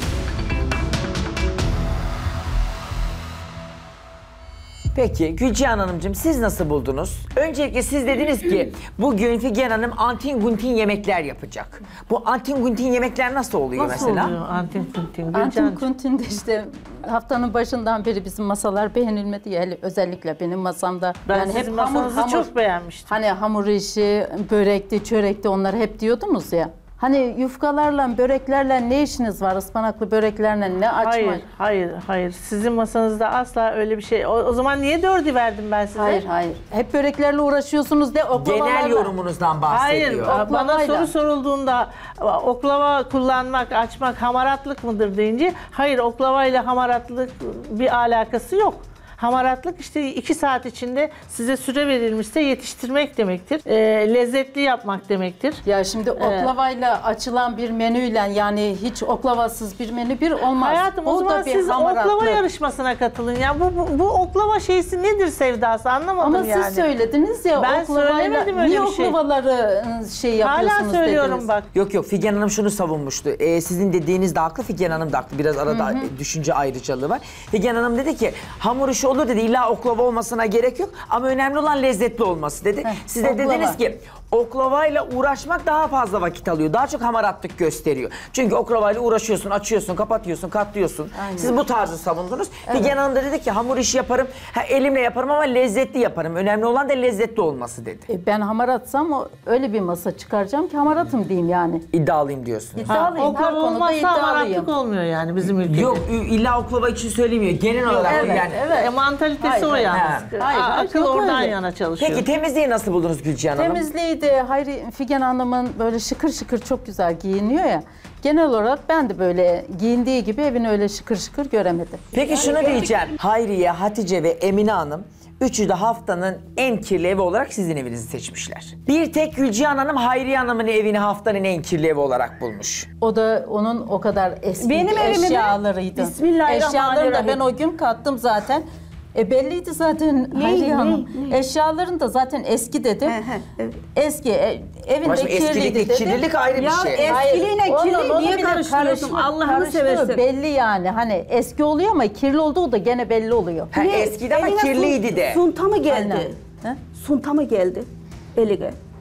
Peki Gülcihan Hanımcığım siz nasıl buldunuz? Öncelikle siz dediniz ki bugün Figen Hanım antin guntin yemekler yapacak. Bu antin guntin yemekler nasıl oluyor Nasıl mesela? oluyor antin kuntin? Antin Gülcan? Kuntin'de işte haftanın başından beri bizim masalar beğenilmedi. Yani özellikle benim masamda. Ben yani sizin masanızı çok beğenmiştim. Hani hamur işi, börekti, çörekti onları hep diyordunuz ya. Hani yufkalarla, böreklerle ne işiniz var? Ispanaklı böreklerle ne açma? Hayır, hayır, hayır. Sizin masanızda asla öyle bir şey. O, o zaman niye dördü verdim ben size? Hayır, hayır. Hep böreklerle uğraşıyorsunuz de oklavalarla. Genel yorumunuzdan Hayır, bahsediyor. bana Oklavayla. soru sorulduğunda oklava kullanmak, açmak hamaratlık mıdır deyince hayır, oklavayla hamaratlık bir alakası yok. Hamaratlık işte iki saat içinde size süre verilmişse yetiştirmek demektir. E, lezzetli yapmak demektir. Ya şimdi oklavayla açılan bir menüyle yani hiç oklavasız bir menü bir olmaz. Hayatım Bu o zaman da bir siz hamaratlık. oklava yarışmasına katılın. Ya bu, bu, bu oklava şeysi nedir sevdası anlamadım Ama yani. siz söylediniz ya Ben oklavayla söylemedim öyle niye bir şey. oklavaları şey yapıyorsunuz Hala söylüyorum dediniz. bak. Yok yok Figen Hanım şunu savunmuştu. Ee, sizin dediğiniz de haklı, Figen Hanım da haklı. Biraz arada Hı hı. düşünce ayrıcalığı var. Figen Hanım dedi ki hamur işi olur dedi. İlla oklava olmasına gerek yok ama önemli olan lezzetli olması dedi. Heh, Siz de oklava. dediniz ki oklavayla uğraşmak daha fazla vakit alıyor. Daha çok hamaratlık gösteriyor. Çünkü oklavayla uğraşıyorsun, açıyorsun, kapatıyorsun, katlıyorsun. Aynen. Siz bu tarzı savundunuz. Evet. Figen Hanım da dedi ki hamur işi yaparım, ha, elimle yaparım ama lezzetli yaparım. Önemli olan da lezzetli olması dedi. E, ben hamaratsam o öyle bir masa çıkaracağım ki hamaratım diyeyim yani. İddialıyım diyorsunuz. İddialıyım. Her Oklava konuda olmazsa hamaratlık iddialıyım. olmuyor yani bizim ülkede. Yok illa oklava için söylemiyor. Genel olarak evet, yani. evet. E, mantalitesi Hayır, o hayır. yalnız. Hayır, hayır, Akıl yok oradan öyle. yana çalışıyor. Peki temizliği nasıl buldunuz Gülcihan Hanım? Temizliği de Hayri Figen Hanım'ın böyle şıkır şıkır çok güzel giyiniyor ya. Genel olarak ben de böyle giyindiği gibi evini öyle şıkır şıkır göremedim. Peki şunu diyeceğim. Hayriye, Hatice ve Emine Hanım üçü de haftanın en kirli evi olarak sizin evinizi seçmişler. Bir tek Gülcihan Hanım Hayriye Hanım'ın evini haftanın en kirli evi olarak bulmuş. O da onun o kadar eski Benim evimi de- eşyalarıydı. Bismillahirrahmanirrahim. Eşyalarını da ben o gün kattım zaten. E belliydi zaten Hayriye ne, Hanım. ne? Eşyaların da zaten eski dedim. He, he, evet. Eski, e, evinde Ama şimdi kirliydi eskilik, dedim. kirlilik ayrı bir Ya şey. es- Hayır, Eskiliğine onunla- kirli onu niye bile karıştırıyorsun? karıştır- Allah'ını karıştırıyor. seversen. Belli yani hani eski oluyor ama kirli olduğu da gene belli oluyor. Ha, Ne? eskidi ama Eline kirliydi sun- de. Sunta mı geldi? Aynen. He? Sunta mı geldi eline?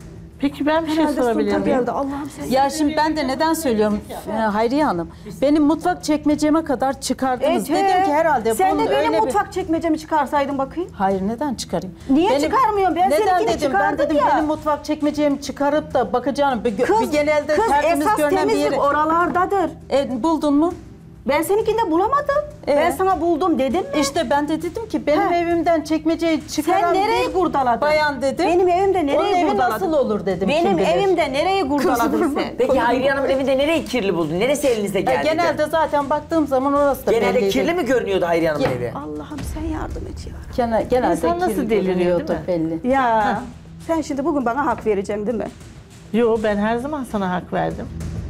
Peki ben bir şey Herhalde sorabilir sultan miyim? geldi. Allah'ım sen. Ya şimdi ben de neden söylüyorum e, Hayriye Hanım? Benim mutfak çekmeceme kadar çıkardınız. Evet, Dedim ki herhalde sen bunun de benim öyle bir- mutfak çekmecemi çıkarsaydın bakayım. Hayır, neden çıkarayım? Niye çıkarmıyorsun? Ben neden seninkini dedim? Ben çıkardım dedim ya. benim mutfak çekmecemi çıkarıp da bakacağım. Bir, Kız, bir genelde kız tertemiz esas görünen bir temizlik yeri. oralardadır. E, buldun mu? Ben seninkinde bulamadım. Ee? Ben sana buldum dedim mi? İşte ben de dedim ki benim He. evimden çekmeceyi çıkaran Sen nereye bir kurdaladın? bayan dedim. Benim evimde nereye Onun evi kurdaladın? nasıl olur dedim. Benim kim bilir. evimde nereye kurdaladın Kızım. sen? Peki Hayriye Hanım'ın evinde nereyi kirli buldun? Neresi elinize E, geldi? genelde zaten baktığım zaman orası da Genelde belliydi. kirli mi görünüyordu Hayriye Hanım'ın Ya- evi? Allah'ım sen yardım et ya. Genel, genelde İnsan nasıl kirli deliriyor, görünüyordu değil mi? belli. Ya sen şimdi bugün bana hak vereceksin değil mi? Yo, ben her zaman sana hak verdim.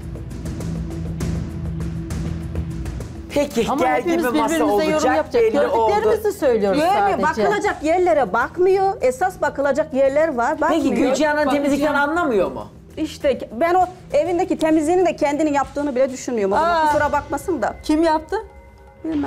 Peki Ama gel hepimiz gibi masa birbirimize yorum olacak yapacak. belli oldu. Gördüklerimizi söylüyoruz Görmüyor, sadece. bakılacak yerlere bakmıyor. Esas bakılacak yerler var. Bakmıyor. Peki Gülcihan'ın temizlikten Bakacağım. anlamıyor mu? İşte ben o evindeki temizliğini de kendinin yaptığını bile düşünmüyorum. O zaman Aa. kusura bakmasın da. Kim yaptı? Bilmem.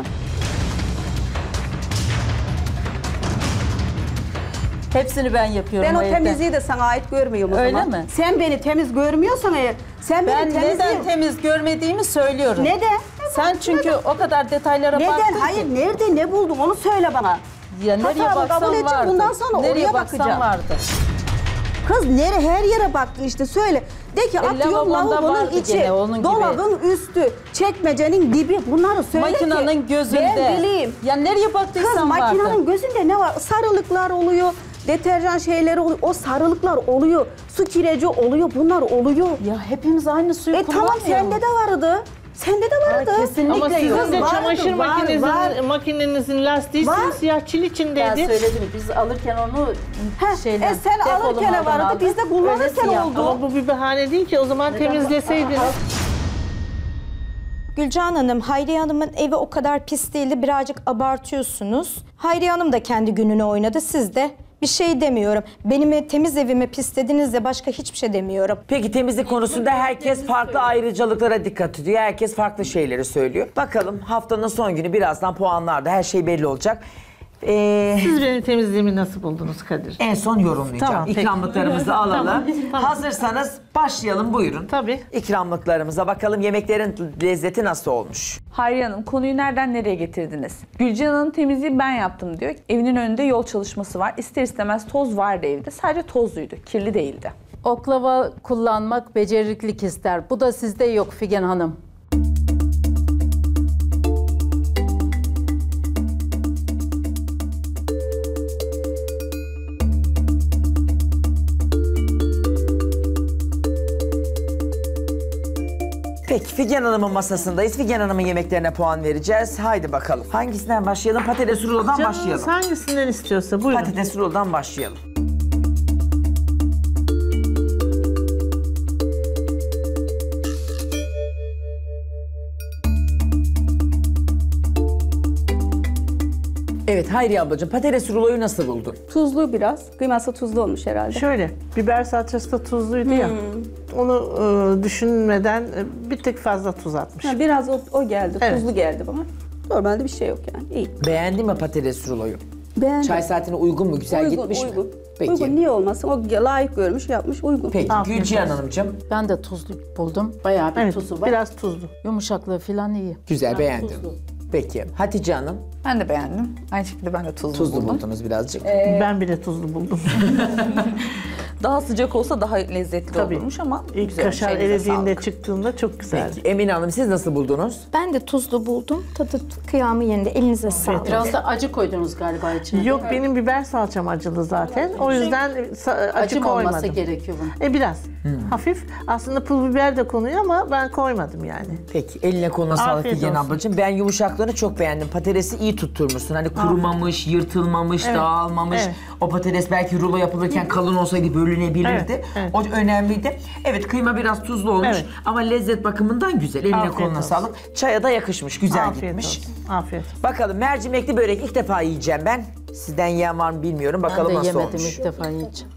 Hepsini ben yapıyorum Ben o evde. temizliği de sana ait görmüyorum o Öyle zaman. mi? Sen beni temiz görmüyorsan eğer, sen Ben beni temizliği... neden temiz görmediğimi söylüyorum. Neden? Sen çünkü o kadar detaylara Neden? baktın Hayır, ki. nerede ne buldun onu söyle bana. Ya nereye Hatamı kabul baksan edeceğim, vardı. bundan sonra nereye oraya baksan bakacağım. vardı. Kız nere her yere baktın işte söyle. De ki atıyorum lavabonda lavabonun vardı içi, gene, onun gibi. dolabın üstü, çekmecenin dibi bunları söyle ki. Makinenin gözünde. Ben bileyim. Ya nereye Kız baktıysan vardı. makinenin gözünde ne var? Sarılıklar oluyor. Deterjan şeyleri oluyor. O sarılıklar oluyor. Su kireci oluyor. Bunlar oluyor. Ya hepimiz aynı suyu E tamam kullanmıyor sende de vardı. Sende de vardı. Aa, kesinlikle Ama sizin yok. de Vardı, çamaşır var, makinenizin, var. makinenizin lastiği Var. simsiyah çil Ben içindeydi. söyledim biz alırken onu Heh, şeyden e sen defolum alırken aldım, vardı. aldım. Biz de kullanırken Öyle siyah. oldu. Ama bu bir bahane değil ki, o zaman temizleseydiniz. Gülcan Hanım, Hayriye Hanım'ın evi o kadar pis değildi. Birazcık abartıyorsunuz. Hayriye Hanım da kendi gününü oynadı. Siz de bir şey demiyorum. Benim temiz evimi pislediniz de başka hiçbir şey demiyorum. Peki temizlik konusunda herkes farklı ayrıcalıklara dikkat ediyor. Herkes farklı şeyleri söylüyor. Bakalım haftanın son günü birazdan puanlarda her şey belli olacak. Ee, Siz benim temizliğimi nasıl buldunuz Kadir? en son yorumlayacağım. Tamam, peki. İkramlıklarımızı alalım. Tamam, tamam. Hazırsanız başlayalım, buyurun. Tabii. İkramlıklarımıza bakalım yemeklerin lezzeti nasıl olmuş? Hayriye Hanım, konuyu nereden nereye getirdiniz? Gülcan Hanım temizliği ben yaptım diyor. Evinin önünde yol çalışması var. İster istemez toz vardı evde. Sadece tozluydu, kirli değildi. Oklava kullanmak beceriklik ister. Bu da sizde yok Figen Hanım. Peki Figen Hanım'ın masasındayız. Figen Hanım'ın yemeklerine puan vereceğiz. Haydi bakalım. Hangisinden başlayalım? Patates rulodan Canınız başlayalım. hangisinden istiyorsa buyurun. Patates rulodan başlayalım. Evet Hayriye ablacığım, patates ruloyu nasıl buldun? Tuzlu biraz. Kıyması tuzlu olmuş herhalde. Şöyle, biber salçası da tuzluydu ya. Onu e, düşünmeden e, bir tık fazla tuz atmış. Ha, biraz o, o geldi. Evet. Tuzlu geldi bana. Normalde bir şey yok yani. İyi. Beğendin mi patates ruloyu? Beğendim. Çay saatine uygun mu? Güzel uygun, gitmiş uygun. mi? Peki. Uygun niye olmasın? O layık görmüş, yapmış, uygun. Peki Afiyet Gülcihan olsun. Hanımcığım. Ben de tuzlu buldum. Bayağı bir Evet, tuzu var. biraz tuzlu. Yumuşaklığı falan iyi. Güzel, beğendim. tuzlu. Peki Hatice Hanım, Ben de beğendim. Aynı şekilde ben de tuzlu, tuzlu buldum. buldunuz birazcık. Ben bile tuzlu buldum. Daha sıcak olsa daha lezzetli Tabii. olurmuş ama İlk güzelmiş, kaşar elinize eridiğinde sağlık. çıktığında çok güzeldi. Peki Emine Hanım siz nasıl buldunuz? Ben de tuzlu buldum. Tadı kıyamı yerinde. Elinize sağlık. Biraz da acı koydunuz galiba içine. Yok, benim biber salçam acılı zaten. O yüzden sa- acı Acı mı olması koymadım. gerekiyor bunun? E biraz. Hafif. Aslında pul biber de konuyor ama ben koymadım yani. Peki eline koluna sağlık Afiyet Figen olsun. ablacığım. Ben yumuşaklığını çok beğendim. Patatesi iyi tutturmuşsun. Hani kurumamış, yırtılmamış, Evet. dağılmamış. Evet. O patates belki rulo yapılırken kalın olsaydı bölünebilirdi. Evet, evet. O önemliydi. Evet kıyma biraz tuzlu olmuş Evet. ama lezzet bakımından güzel. Eline Afiyet koluna olsun. sağlık. Çaya da yakışmış, güzel Afiyet gitmiş. olsun. Afiyet olsun. Bakalım mercimekli börek ilk defa yiyeceğim ben. Sizden yiyen var mı bilmiyorum. Bakalım Ben de nasıl yemedim, olmuş. ilk defa yiyeceğim.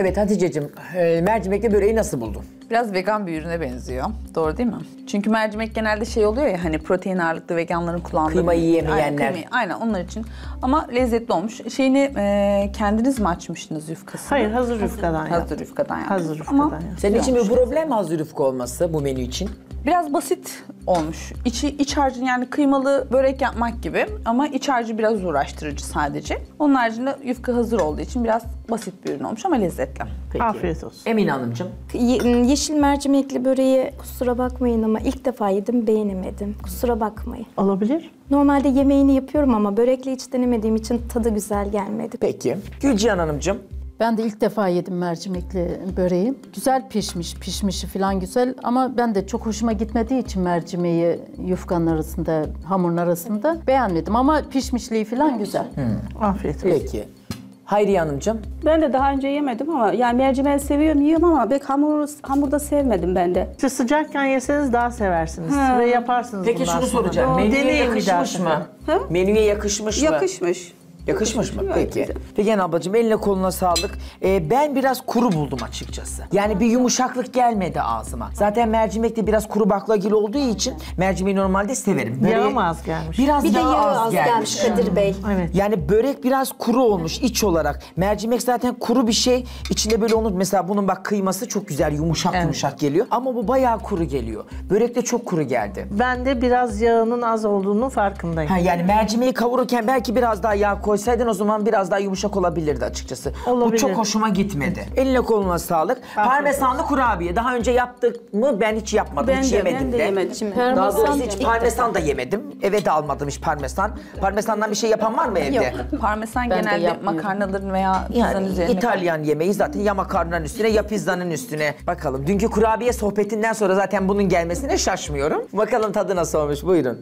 Evet Hatice'cim, e, mercimekli böreği nasıl buldun? Biraz vegan bir ürüne benziyor. Doğru değil mi? Çünkü mercimek genelde şey oluyor ya hani protein ağırlıklı veganların kullandığı. Kıymayı yiyemeyenler. Aynen, kıymayı, aynen onlar için. Ama lezzetli olmuş. Şeyini e, kendiniz mi açmıştınız yufkasını? Hayır, hazır yufkadan Hazır yaptım. yufkadan yaptım. Hazır yufkadan Ama yaptım. Senin için bir olmuş. problem mi hazır yufka olması bu menü için? Biraz basit olmuş. İçi, iç harcı yani kıymalı börek yapmak gibi ama iç harcı biraz uğraştırıcı sadece. Onun haricinde yufka hazır olduğu için biraz basit bir ürün olmuş ama lezzetli. Peki. Afiyet olsun. Emine Hanımcığım. Ye- yeşil mercimekli böreği kusura bakmayın ama ilk defa yedim, beğenemedim. Kusura bakmayın. Olabilir. Normalde yemeğini yapıyorum ama börekle hiç denemediğim için tadı güzel gelmedi. Peki. Gülcihan Hanımcığım. Ben de ilk defa yedim mercimekli böreği. Güzel pişmiş, pişmişi falan güzel ama ben de çok hoşuma gitmediği için mercimeği yufkanın arasında, hamurun arasında beğenmedim ama pişmişliği falan güzel. Afiyet olsun. Peki. Hayriye Hanımcığım. Ben de daha önce yemedim ama yani mercimeği seviyorum, yiyorum ama pek hamur, hamurda sevmedim ben de. Siz sıcakken yeseniz daha seversiniz Ha. ve yaparsınız Peki bundan şunu sonra. soracağım. Menüye Deneyin bir daha yakışmış mı? sefer. Menüye yakışmış mı? Yakışmış. Yakışmış mı? Gayet Peki. güzel. Peki ablacığım eline koluna sağlık. Ee, ben biraz kuru buldum açıkçası. Yani bir yumuşaklık gelmedi ağzıma. Zaten mercimek de biraz kuru baklagil olduğu için mercimeği normalde severim. Yağı Böreği- mı az gelmiş? Biraz Bir de yağ yağı az, az gelmiş. gelmiş Kadir Bey. Evet. Yani börek biraz kuru olmuş iç olarak. Mercimek zaten kuru bir şey. İçinde böyle olur. Mesela bunun bak kıyması çok güzel yumuşak yumuşak geliyor. Ama bu bayağı kuru geliyor. Börek de çok kuru geldi. Ben de biraz yağının az olduğunun farkındayım. Ha, yani mercimeği kavururken belki biraz daha yağ koysaydın o zaman biraz daha yumuşak olabilirdi açıkçası. Olabilir. Bu çok hoşuma gitmedi. Eline koluna sağlık. Parmesanlı kurabiye. Daha önce yaptık mı? Ben hiç yapmadım. Ben hiç de, yemedim ben de de. yemedim. Daha doğrusu Parmesan hiç ilk parmesan da yemedim. Eve de almadım hiç parmesan. Parmesandan bir şey yapan var mı evde? Yok. Parmesan Ben de genelde yapmıyorum. makarnaların veya pizzanın Yani üzerine. İtalyan yemeği zaten ya makarnanın üstüne ya pizzanın üstüne. Bakalım dünkü kurabiye sohbetinden sonra zaten bunun gelmesine şaşmıyorum. Bakalım tadı nasıl olmuş buyurun.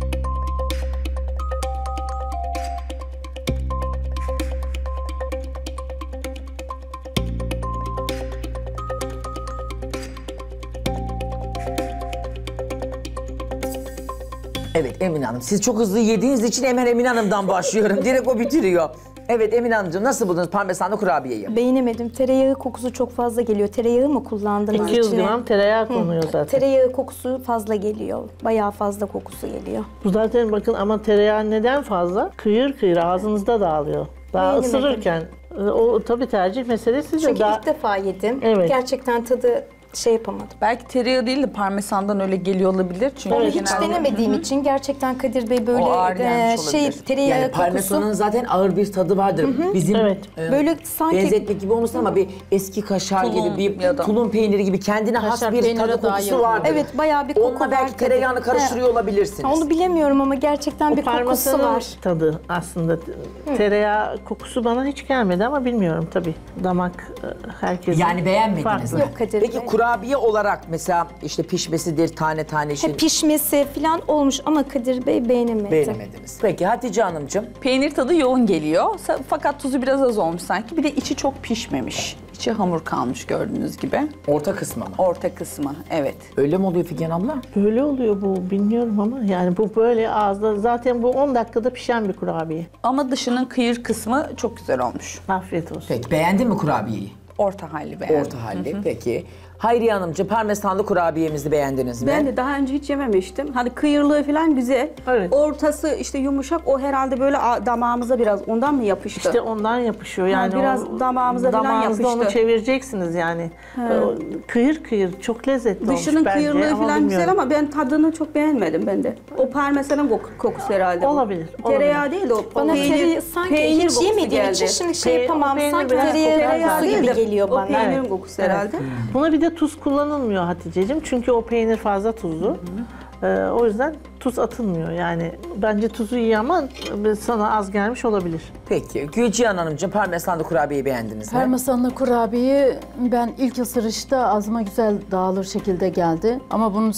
Evet Emine Hanım, siz çok hızlı yediğiniz için hemen Emine Hanım'dan başlıyorum. Direkt o bitiriyor. Evet Emine Hanımcığım nasıl buldunuz parmesanlı kurabiyeyi? Beğenemedim. Tereyağı kokusu çok fazla geliyor. Tereyağı mı kullandınız iki yüz içine? gram tereyağı konuyor zaten. Tereyağı kokusu fazla geliyor. Bayağı fazla kokusu geliyor. Bu zaten bakın ama tereyağı neden fazla? Kıyır kıyır ağzınızda dağılıyor. Daha Beğenemedim. ısırırken o tabii tercih meselesi de Çünkü daha... ilk defa yedim. Evet. Gerçekten tadı şey yapamadım. Belki tereyağı değil de parmesandan öyle geliyor olabilir. Çünkü Onu hiç genelde- denemediğim için gerçekten Kadir Bey böyle O ağır e, gelmiş şey olabilir. tereyağı Yani parmesanın kokusu. zaten ağır bir tadı vardır. Bizim Evet. e, Böyle sanki benzetmek gibi olmasın ama bir eski kaşar Tulum gibi bir ya da- tulum peyniri gibi kendine has Kaşar bir peynire tadı daha kokusu yakın. vardır. evet bayağı bir koku Onunla var. belki tereyağını karıştırıyor olabilirsiniz. Ha, onu bilemiyorum ama gerçekten O bir kokusu parmesanın var. tadı aslında. Tereyağı kokusu bana hiç gelmedi ama bilmiyorum tabii. Damak e, herkesin Yani beğenmediniz farklı. mi? Yok Kadir Peki Bey. kurabiye olarak mesela işte pişmesidir, tane tane şey He, pişmesi falan olmuş ama Kadir Bey beğenemedi. beğenemediniz. Peki Hatice Hanımcığım. Peynir tadı yoğun geliyor. Sa- Fakat tuzu biraz az olmuş sanki. Bir de içi çok pişmemiş. İçi hamur kalmış gördüğünüz gibi. Orta kısmı mı? Orta kısmı, evet. Öyle mi oluyor Figen abla? Böyle oluyor bu bilmiyorum ama yani bu böyle ağızda zaten bu on dakikada pişen bir kurabiye. Ama dışının kıyır kısmı çok güzel olmuş. Afiyet olsun. Peki beğendin mi kurabiyeyi? Orta halli beğendim. Orta halde. Peki. Hayriye Hanımcığım parmesanlı kurabiyemizi beğendiniz mi? Ben de daha önce hiç yememiştim. Hani kıyırlığı falan güzel. Evet. Ortası işte yumuşak. O herhalde böyle a- damağımıza biraz ondan mı yapıştı? İşte ondan yapışıyor yani. Ha, biraz o- damağımıza falan damağınızda yapıştı. onu çevireceksiniz yani. O kıyır kıyır çok lezzetli Dışının olmuş bence kıyırlığı ama falan güzel bilmiyorum. ama ben tadını çok beğenmedim ben de. O parmesanın koku- kokusu herhalde. bu. Olabilir, Tereyağı olabilir. değil de o Bana peynir, tereyağı sanki peynir hiç kokusu yemediğim geldi. için şimdi şey Pe- yapamam. peynir Sanki biraz tereyağı kokuyor kokusu değil gibi de geliyor o bana. peynirin Evet, kokusu evet. herhalde. Buna bir de tuz kullanılmıyor Hatice'cim çünkü o peynir fazla tuzlu. Ee, o yüzden tuz atılmıyor yani. Bence tuzu iyi ama sana az gelmiş olabilir. Peki. Gülcihan Hanımcığım parmesanlı kurabiyeyi beğendiniz mi? Parmesanlı kurabiyeyi ben ilk ısırışta ağzıma güzel dağılır şekilde geldi. Ama bunun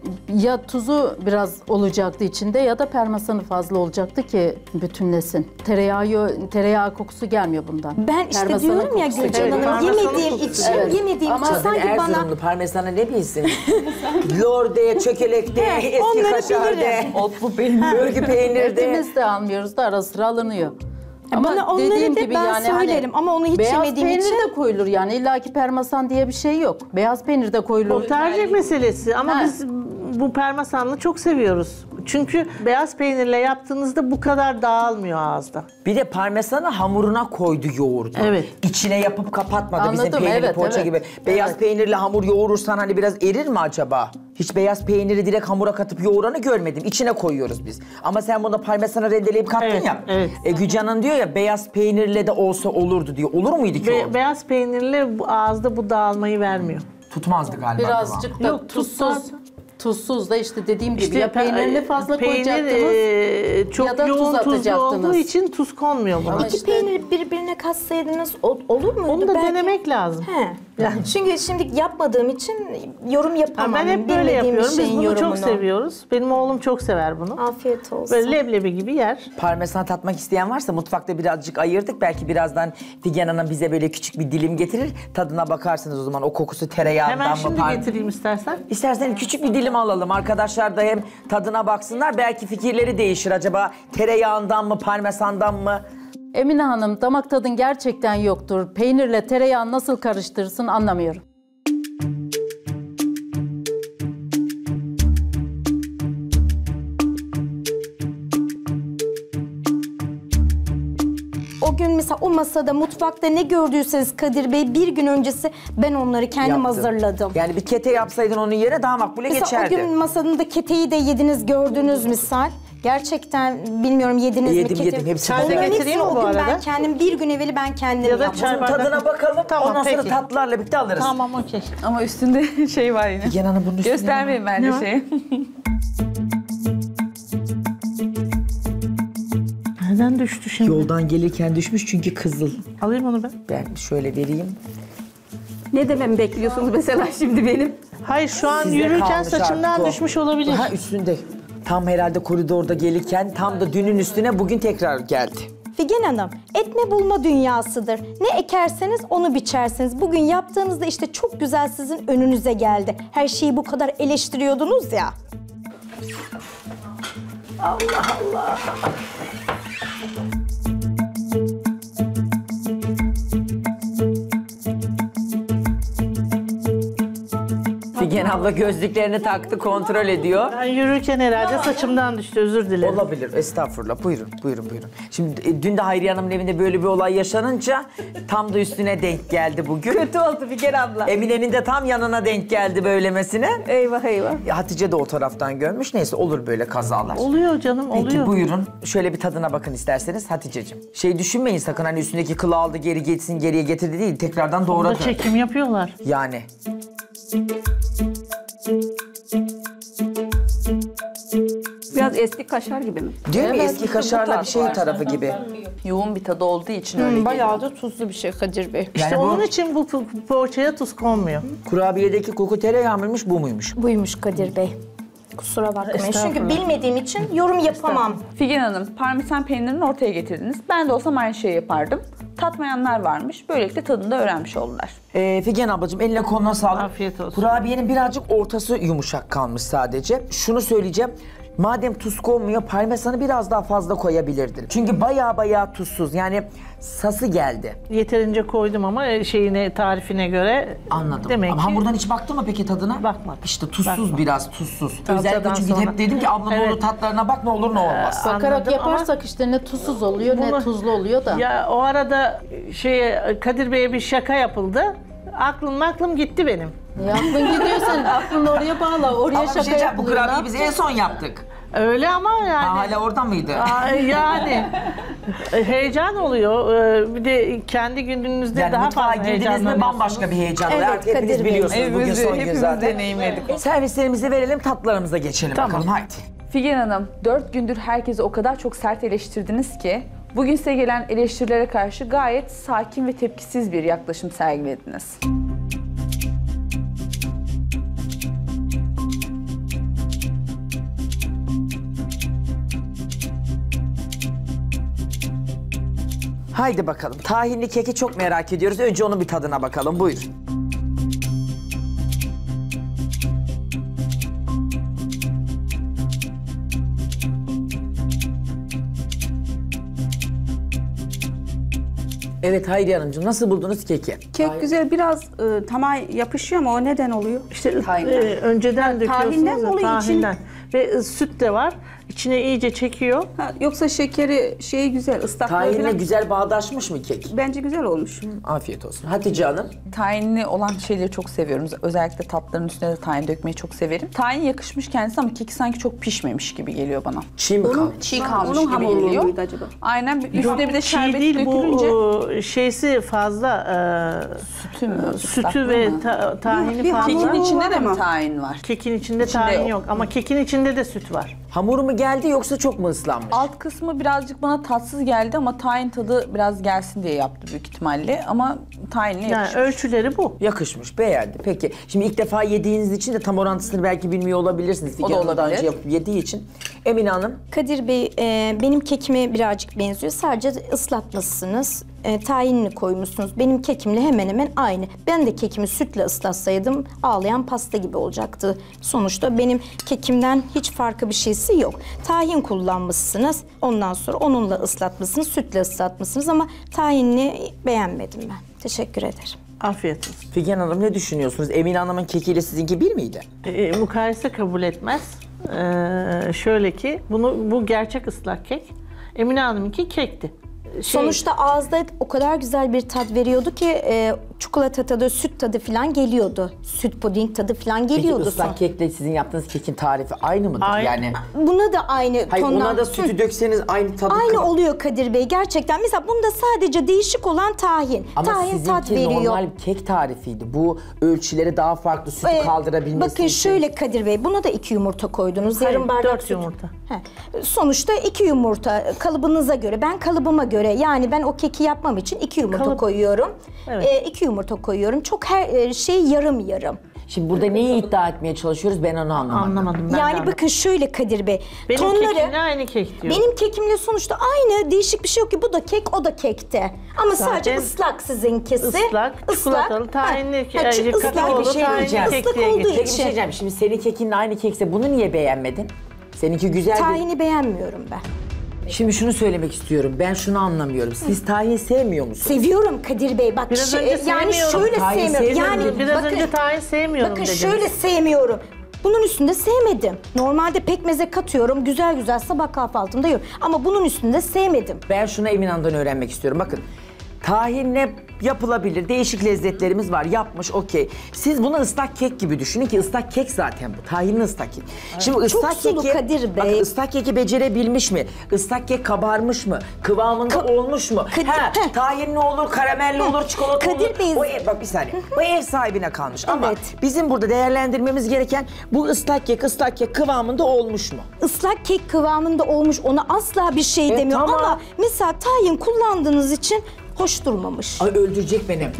ya tuzu biraz olacaktı içinde ya da parmesanı fazla olacaktı ki bütünlesin. Tereyağı, tereyağı kokusu gelmiyor bundan. Ben işte Parmesanın diyorum ya kokusu Gülcan geliyor. Hanım parmesanın yemediğim kokusu için, Evet. yemediğim Ama için Zaten sanki bana Erzurumlu parmesanı ne bilsin? Lorde, çökelekte, eski onları kaşarda, bilirim. Otlu peynir. örgü peynirde. Hepimiz de almıyoruz da ara sıra alınıyor. Ama Bana onları dediğim de gibi ben yani söylerim hani ama onu hiç beyaz yemediğim peynir için. de koyulur yani. İlla ki parmesan diye bir şey yok. Beyaz peynir de koyulur. O tercih meselesi ama Ha. biz bu parmesanlı çok seviyoruz. Çünkü beyaz peynirle yaptığınızda bu kadar dağılmıyor ağızda. Bir de parmesanı hamuruna koydu yoğurdu. Evet. İçine yapıp kapatmadı Anladım, bizim peynirli evet, poğaça evet. gibi. Beyaz Evet. peynirli hamur yoğurursan hani biraz erir mi acaba? Hiç beyaz peyniri direkt hamura katıp yoğuranı görmedim. İçine koyuyoruz biz. Ama sen bunu parmesanı rendeleyip kattın Evet, ya. evet. E, Gülcan'ın diyor ya beyaz peynirle de olsa olurdu diyor. Olur muydu ki Be- o? beyaz peynirle bu ağızda bu dağılmayı vermiyor. Tutmazdı galiba. Birazcık da Yok, tuzsuz. tutmaz. Tuzsuz da işte dediğim gibi İşte ya peynirini fazla peynir, koyacaktınız e, çok ya da yoğun tuz tuzlu atacaktınız. olduğu için tuz konmuyor buna. Ama İki işte- peyniri birbirine katsaydınız o- olur muydu? Onu da Belki- denemek lazım. He. Çünkü şimdi yapmadığım için yorum Ha, yapamam. ben hep böyle Bilmediğim bir yapıyorum. Biz şeyin bunu yorumunu. çok seviyoruz. Benim oğlum çok sever bunu. Afiyet olsun. Böyle leblebi gibi yer. Parmesan tatmak isteyen varsa mutfakta birazcık ayırdık. Belki birazdan Figen Hanım bize böyle küçük bir dilim getirir. Tadına bakarsınız o zaman o kokusu tereyağından Hemen mı? şimdi par- getireyim istersen. İstersen küçük bir dilim alalım. Arkadaşlar da hem tadına baksınlar. Belki fikirleri değişir. Acaba tereyağından mı, parmesandan mı? Emine Hanım damak tadın gerçekten yoktur. Peynirle tereyağı nasıl karıştırırsın anlamıyorum. O gün mesela o masada mutfakta ne gördüyseniz Kadir Bey bir gün öncesi ben onları kendim Yaptın. hazırladım. Yani bir kete yapsaydın onun yerine daha makbule Mesela geçerdi. o gün masanın da keteyi de yediniz gördünüz misal. Gerçekten bilmiyorum yediniz Yedim, mi kete? yedim. Hepsini Onların yedim. hepsini Getireyim mi o bu gün ben arada? kendim bir gün evveli ben kendim Ya da yaptım. çay bardağı- Tadına bakalım. Tamam, Ondan sonra peki. tatlılarla birlikte alırız. Tamam okey. Ama üstünde şey var yine. Figen Hanım bunun üstüne Göstermeyin bence var? şeyi. Nereden düştü şimdi? Yoldan gelirken düşmüş çünkü kızıl. Alayım onu ben. Ben şöyle vereyim. Ne dememi bekliyorsunuz mesela şimdi benim? Hayır şu an Size yürürken kalmış saçımdan artık o. düşmüş olabilir. Ha üstünde. Tam herhalde koridorda gelirken tam da dünün üstüne bugün tekrar geldi. Figen Hanım, ekme bulma dünyasıdır. Ne ekerseniz onu biçersiniz. Bugün yaptığınızda işte çok güzel sizin önünüze geldi. Her şeyi bu kadar eleştiriyordunuz ya. Figen abla gözlüklerini taktı, kontrol ediyor. Ben yürürken herhalde saçımdan düştü, özür dilerim. Olabilir, estağfurullah. Buyurun, buyurun, buyurun. Şimdi e, dün de Hayriye Hanım'ın evinde böyle bir olay yaşanınca tam da üstüne denk geldi bugün. Kötü oldu Figen abla. Emine'nin de tam yanına denk geldi böylemesine. Eyvah eyvah. Ya Hatice de o taraftan görmüş. Neyse olur böyle kazalar. Oluyor canım, oluyor. Peki buyurun. Şöyle bir tadına bakın isterseniz Hatice'cim. Şey düşünmeyin sakın hani üstündeki kılı aldı geri geçsin geriye getirdi değil. Tekrardan Burada doğradı. çekim yapıyorlar. Yani. Biraz eski kaşar gibi mi? Değil mi? Evet, Eski bu kaşarla tarz bir şey var. tarafı gibi. Yoğun bir tadı olduğu için öyle Hmm, geliyor. bayağı da tuzlu bir şey Kadir Bey. İşte Yani bu- onun için bu po- poğaçaya tuz konmuyor. Kurabiyedeki koku tereyağı mıymış bu muymuş? Buymuş Kadir Bey. Kusura bakmayın. Çünkü Estağfurullah. bilmediğim için yorum yapamam. Figen Hanım, parmesan peynirini ortaya getirdiniz. Ben de olsam aynı şeyi yapardım. Tatmayanlar varmış. Böylelikle tadını da öğrenmiş oldular. Ee, Figen ablacığım eline koluna sağlık. Afiyet olsun. Kurabiyenin birazcık ortası yumuşak kalmış sadece. Şunu söyleyeceğim. Madem tuz konmuyor, parmesanı biraz daha fazla koyabilirdin. Çünkü bayağı bayağı tuzsuz. Yani sası geldi. Yeterince koydum ama şeyine, tarifine göre Anladım. demek Ama ki hamurdan hiç baktın mı peki tadına? Bakmadım. İşte tuzsuz Bakmadım. biraz, tuzsuz. Salçadan Özellikle çünkü sonra- hep dedim ki abla ne Evet. olur tatlarına bak ne olur ne olmaz. Bakarak Anladım yaparsak işte ne tuzsuz oluyor ne Bunu- tuzlu oluyor da. Ya o arada şeye Kadir Bey'e bir şaka yapıldı. Aklım aklım gitti benim. Ya aklın gidiyor sen aklını oraya bağla. Oraya Ama bir şaka şey diyeceğim, bu yapılıyor. kurabiyeyi ne biz en son yaptık. Öyle ama yani. Ha, hala oradan mıydı? Aa, yani heyecan oluyor. Ee, Bir de kendi gününüzde Yani daha mutfağa fazla girdiniz mi heyecanlanıyorsunuz. bambaşka bir heyecan oluyor. Evet, Artık hepiniz Kadir Bey. biliyorsunuz bugün Evimizi son gün hepimiz zaten. deneyimledik. Servislerimizi verelim, tatlılarımıza geçelim Tamam. bakalım. Haydi. Figen Hanım, dört gündür herkesi o kadar çok sert eleştirdiniz ki bugün size gelen eleştirilere karşı gayet sakin ve tepkisiz bir yaklaşım sergilediniz. Haydi bakalım. Tahinli keki çok merak ediyoruz. Önce onun bir tadına bakalım. Buyurun. Evet Hayriye Hanımcığım, nasıl buldunuz keki? Kek güzel, biraz e, tamamen yapışıyor ama o neden oluyor? İşte e, önceden döküyorsunuz tahinden ya, oluyor için. tahinden. Ve e, süt de var. İçine iyice çekiyor. Ha, yoksa şekeri şeyi güzel, ıslaklığı Tahinle falan. güzel bağdaşmış mı kek? Bence güzel olmuş. Afiyet olsun. Hatice Hanım. Tahinli olan şeyleri çok seviyorum. Özellikle tatlıların üstüne de tahin dökmeyi çok severim. Tahin yakışmış kendisi ama keki sanki çok pişmemiş gibi geliyor bana. Çiğ mi kalmış? Çiğ Ha, kalmış onun gibi hamurluğu geliyor. muydu acaba? Aynen. Üstüne Yok, bir de çiğ şerbet değil, dökülünce. bu şeysi fazla. E, Sütü mü? sütü ıslaklığı ve mı? ta, tahini Bir fazla. Kekin hamuru içinde var de mi ama. tahin var? Kekin içinde İçinde tahin yok. yok. Ama kekin içinde de süt var. Hamuru mu geldi yoksa çok mu ıslanmış? Alt kısmı birazcık bana tatsız geldi ama tahin tadı biraz gelsin diye yaptı büyük ihtimalle. Ama tahinle Yani yakışmış. ölçüleri bu. Yakışmış, beğendi. Peki, şimdi ilk defa yediğiniz için de tam orantısını belki bilmiyor olabilirsiniz. O da Figen Hanım daha olabilir. önce yapıp yediği için. Emine Hanım. Kadir Bey, e, benim kekime birazcık benziyor. Sadece ıslatmışsınız, e, tahinini koymuşsunuz. Benim kekimle hemen hemen aynı. Ben de kekimi sütle ıslatsaydım ağlayan pasta gibi olacaktı. Sonuçta benim kekimden hiç farklı bir şeysi yok. Tahin kullanmışsınız, ondan sonra onunla ıslatmışsınız, sütle ıslatmışsınız ama tahinini beğenmedim ben. Teşekkür ederim. Afiyet olsun. Figen Hanım ne düşünüyorsunuz? Emine Hanım'ın kekiyle sizinki bir miydi? E, mukayese kabul etmez. E, şöyle ki, bunu bu gerçek ıslak kek. Emine Hanım'ınki kekti. Şey, Sonuçta ağızda o kadar güzel bir tat veriyordu ki e, çikolata tadı, süt tadı falan geliyordu. Süt puding tadı falan geliyordu. Peki ıslak kekle sizin yaptığınız kekin tarifi aynı mıdır? Aynı. Yani Buna da aynı hayır, tondan... ona da sütü Hı. dökseniz aynı tadı Aynı kıvam- oluyor Kadir Bey gerçekten. Mesela bunda sadece değişik olan tahin. Ama tahin tat sizinki veriyor. normal kek tarifiydi. Bu ölçüleri daha farklı sütü Ee, kaldırabilmesi Bakın için. şöyle Kadir Bey, buna da iki yumurta koydunuz. Hayır, yarım bardak dört süt. yumurta. He. Sonuçta iki yumurta kalıbınıza göre. Ben kalıbıma göre, yani ben o keki yapmam için iki yumurta Kalıp- koyuyorum. Evet. Ee, iki yumurta koyuyorum. Çok her e, şey yarım yarım. Şimdi burada neyi iddia etmeye çalışıyoruz ben onu anlamadım. Anlamadım ben de yani anlamadım. bakın şöyle Kadir Bey. Benim tonları kekimle aynı kek diyor. benim kekimle sonuçta aynı, değişik bir şey yok ki. Bu da kek, o da kekte. Ama Zaten sadece ıslak sizinkisi. ıslak, çikolatalı, tahinli, Ha, ha, e, ıslak kakaolu, bir şey tahinli diyeceğim. kek Islak diye olduğu geçiyor. Peki bir şey için diyeceğim. Şimdi senin kekinle aynı kekse bunu niye beğenmedin? Seninki güzel bir... tahini beğenmiyorum ben. Şimdi şunu söylemek istiyorum. Ben şunu anlamıyorum. Siz tahin sevmiyor musunuz? Seviyorum Kadir Bey. Bak Biraz şey- önce yani sevmiyorum. şöyle Tahin sevmiyorum. sevmiyorum Yani Biraz bakın, önce tahin sevmiyorum bakın dediniz. şöyle sevmiyorum. Bunun üstünde sevmedim. Normalde pekmeze katıyorum. Güzel güzel sabah kahvaltımda yiyorum. Ama bunun üstünde sevmedim. Ben şunu Emine Hanım'dan öğrenmek istiyorum. Bakın tahinle yapılabilir. Değişik lezzetlerimiz var. Yapmış okey. Siz bunu ıslak kek gibi düşünün ki ıslak kek zaten bu. Tahinli ıslak kek. Şimdi ıslak sulu keki, Kadir Bey. bakın ıslak keki becerebilmiş mi? Islak kek kabarmış mı? Kıvamında Ka- olmuş mu? Kadir- ha, Heh. tahinli olur, karamelli olur, çikolata Kadir olur. Bey- O ev, bak bir saniye. O ev sahibine kalmış. Ama Evet. bizim burada değerlendirmemiz gereken bu ıslak kek, ıslak kek kıvamında olmuş mu? Islak kek kıvamında olmuş. Ona asla bir şey E, demiyorum. tamam. Ama mesela tahin kullandığınız için hoş durmamış. Ay öldürecek beni.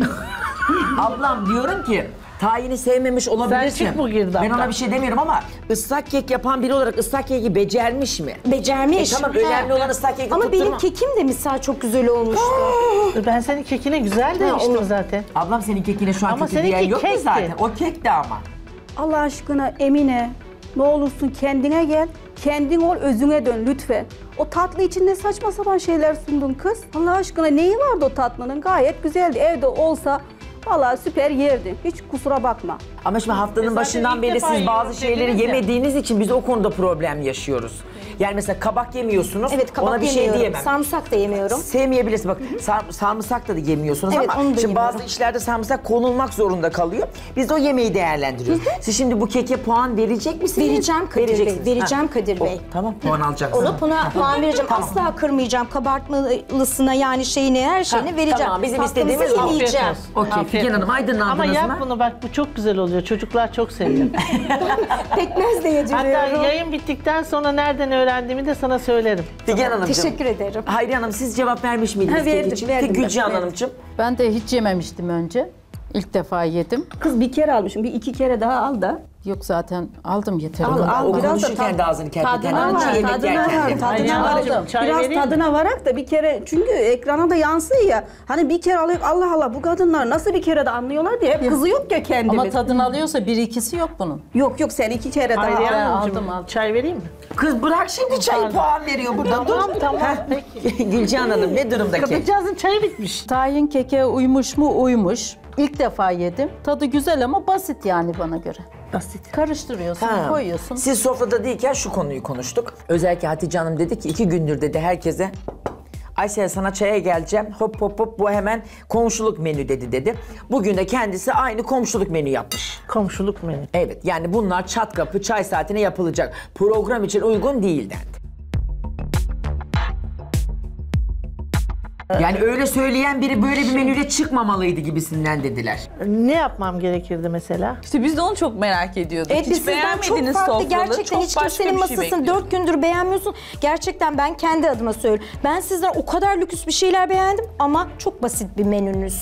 Ablam diyorum ki tahini sevmemiş olabilirsin. çık bu girdaptan. Ben ona bir şey demiyorum ama ıslak kek yapan biri olarak ıslak keki becermiş mi? Becermiş. E tamam, önemli He. olan ıslak keki Ama tutturma. benim kekim de misal çok güzel olmuştu. Ben senin kekine güzel demiştim onu- zaten. Ablam senin kekine şu an Ama kötü seninki diyen yok mu kekti. zaten? O kekti ama. Allah aşkına Emine, ne olursun kendine gel. Kendin ol, özüne dön lütfen. O tatlı için ne saçma sapan şeyler sundun kız. Allah aşkına neyi vardı o tatlının? Gayet güzeldi. Evde olsa vallahi süper yerdi. Hiç kusura bakma. Ama şimdi haftanın zaten başından ilk beri defa siz bazı yiyorum şeyleri dediniz ya. yemediğiniz için biz o konuda problem yaşıyoruz. Yani mesela kabak yemiyorsunuz. Evet, kabak ona bir şey yemiyorum. diyemem. Sarımsak da yemiyorum. Sevmeyebilirsin. Bak sar- sarımsak da yemiyorsunuz Evet, ama onu da şimdi bazı yemiyorum. işlerde sarımsak konulmak zorunda kalıyor. Biz de o yemeği değerlendiriyoruz. Siz şimdi bu keke puan verecek misiniz? Vereceğim Kadir Bey, Vereceksiniz. vereceğim Ha. Kadir O- Bey. tamam, puan alacaksın. Ona buna puan vereceğim. Tamam. Asla kırmayacağım. Kabartmalısına yani şeyine, her şeyini Ha, vereceğim. tamam, bizim Tatlımızı istediğimiz o. yemeyeceğim. Afiyet olsun. Okey, Afiyet Figen Hanım olsun. aydınlandınız Ama mı? yap bunu bak, bu çok güzel oluyor. Çocuklar çok seviyor. Pekmez de Hatta yediriyorum. yayın bittikten sonra nereden öğrendiğimi de sana söylerim. Figen Hanımcığım. Teşekkür ederim. Hayriye Hanım siz cevap vermiş miydiniz Ha, kek verdim, için? verdim Peki ben, Gülcihan verdim. Hanımcığım. Ben de hiç yememiştim önce. İlk defa yedim. Kız bir kere almışım. Bir iki kere daha al da. Yok zaten aldım yeter. Al, al, O biraz da konuşurken tad- de ağzını kerpe Tadına kendine. var, Yemek tadına yerken var, de. tadına var. Aldım. Çay Biraz vereyim mi? tadına varak da bir kere, çünkü ekrana da yansıyor ya. Hani bir kere alıyor, Allah Allah bu kadınlar nasıl bir kere de anlıyorlar diye hep kızı yok ya kendimiz. Ama tadını alıyorsa bir ikisi yok bunun. Yok yok, sen iki kere daha Hayriye al. Hanımcığım, aldım, aldım. çay vereyim mi? Kız bırak şimdi çayı, Pardon. puan veriyor burada. Tamam, Dur. tamam, Heh. peki. Gülcan Hanım ne durumdaki? Kadıncağızın çayı bitmiş. Tahin keke uymuş mu? Uymuş. İlk defa yedim. Tadı güzel ama basit yani bana göre. Basit. Karıştırıyorsun, Ha. koyuyorsun. Siz sofrada değilken şu konuyu konuştuk. Özellikle Hatice Hanım dedi ki iki gündür dedi herkese Aysel sana çaya geleceğim. Hop hop hop bu hemen komşuluk menü dedi dedi. Bugün de kendisi aynı komşuluk menü yapmış. Komşuluk menü. Evet yani bunlar çat kapı çay saatine yapılacak. Program için uygun değil dendi. Yani öyle söyleyen biri böyle bir menüyle çıkmamalıydı gibisinden dediler. Ne yapmam gerekirdi mesela? İşte biz de onu çok merak ediyorduk. Evet, biz Hiç sizden çok beğenmediniz farklı. sofraları. Gerçekten çok hiç başka kimsenin bir şey masasını bekliyorduk. dört gündür beğenmiyorsun. Gerçekten ben kendi adıma söylüyorum. Ben sizden o kadar lüks bir şeyler beğendim ama çok basit bir menünüz.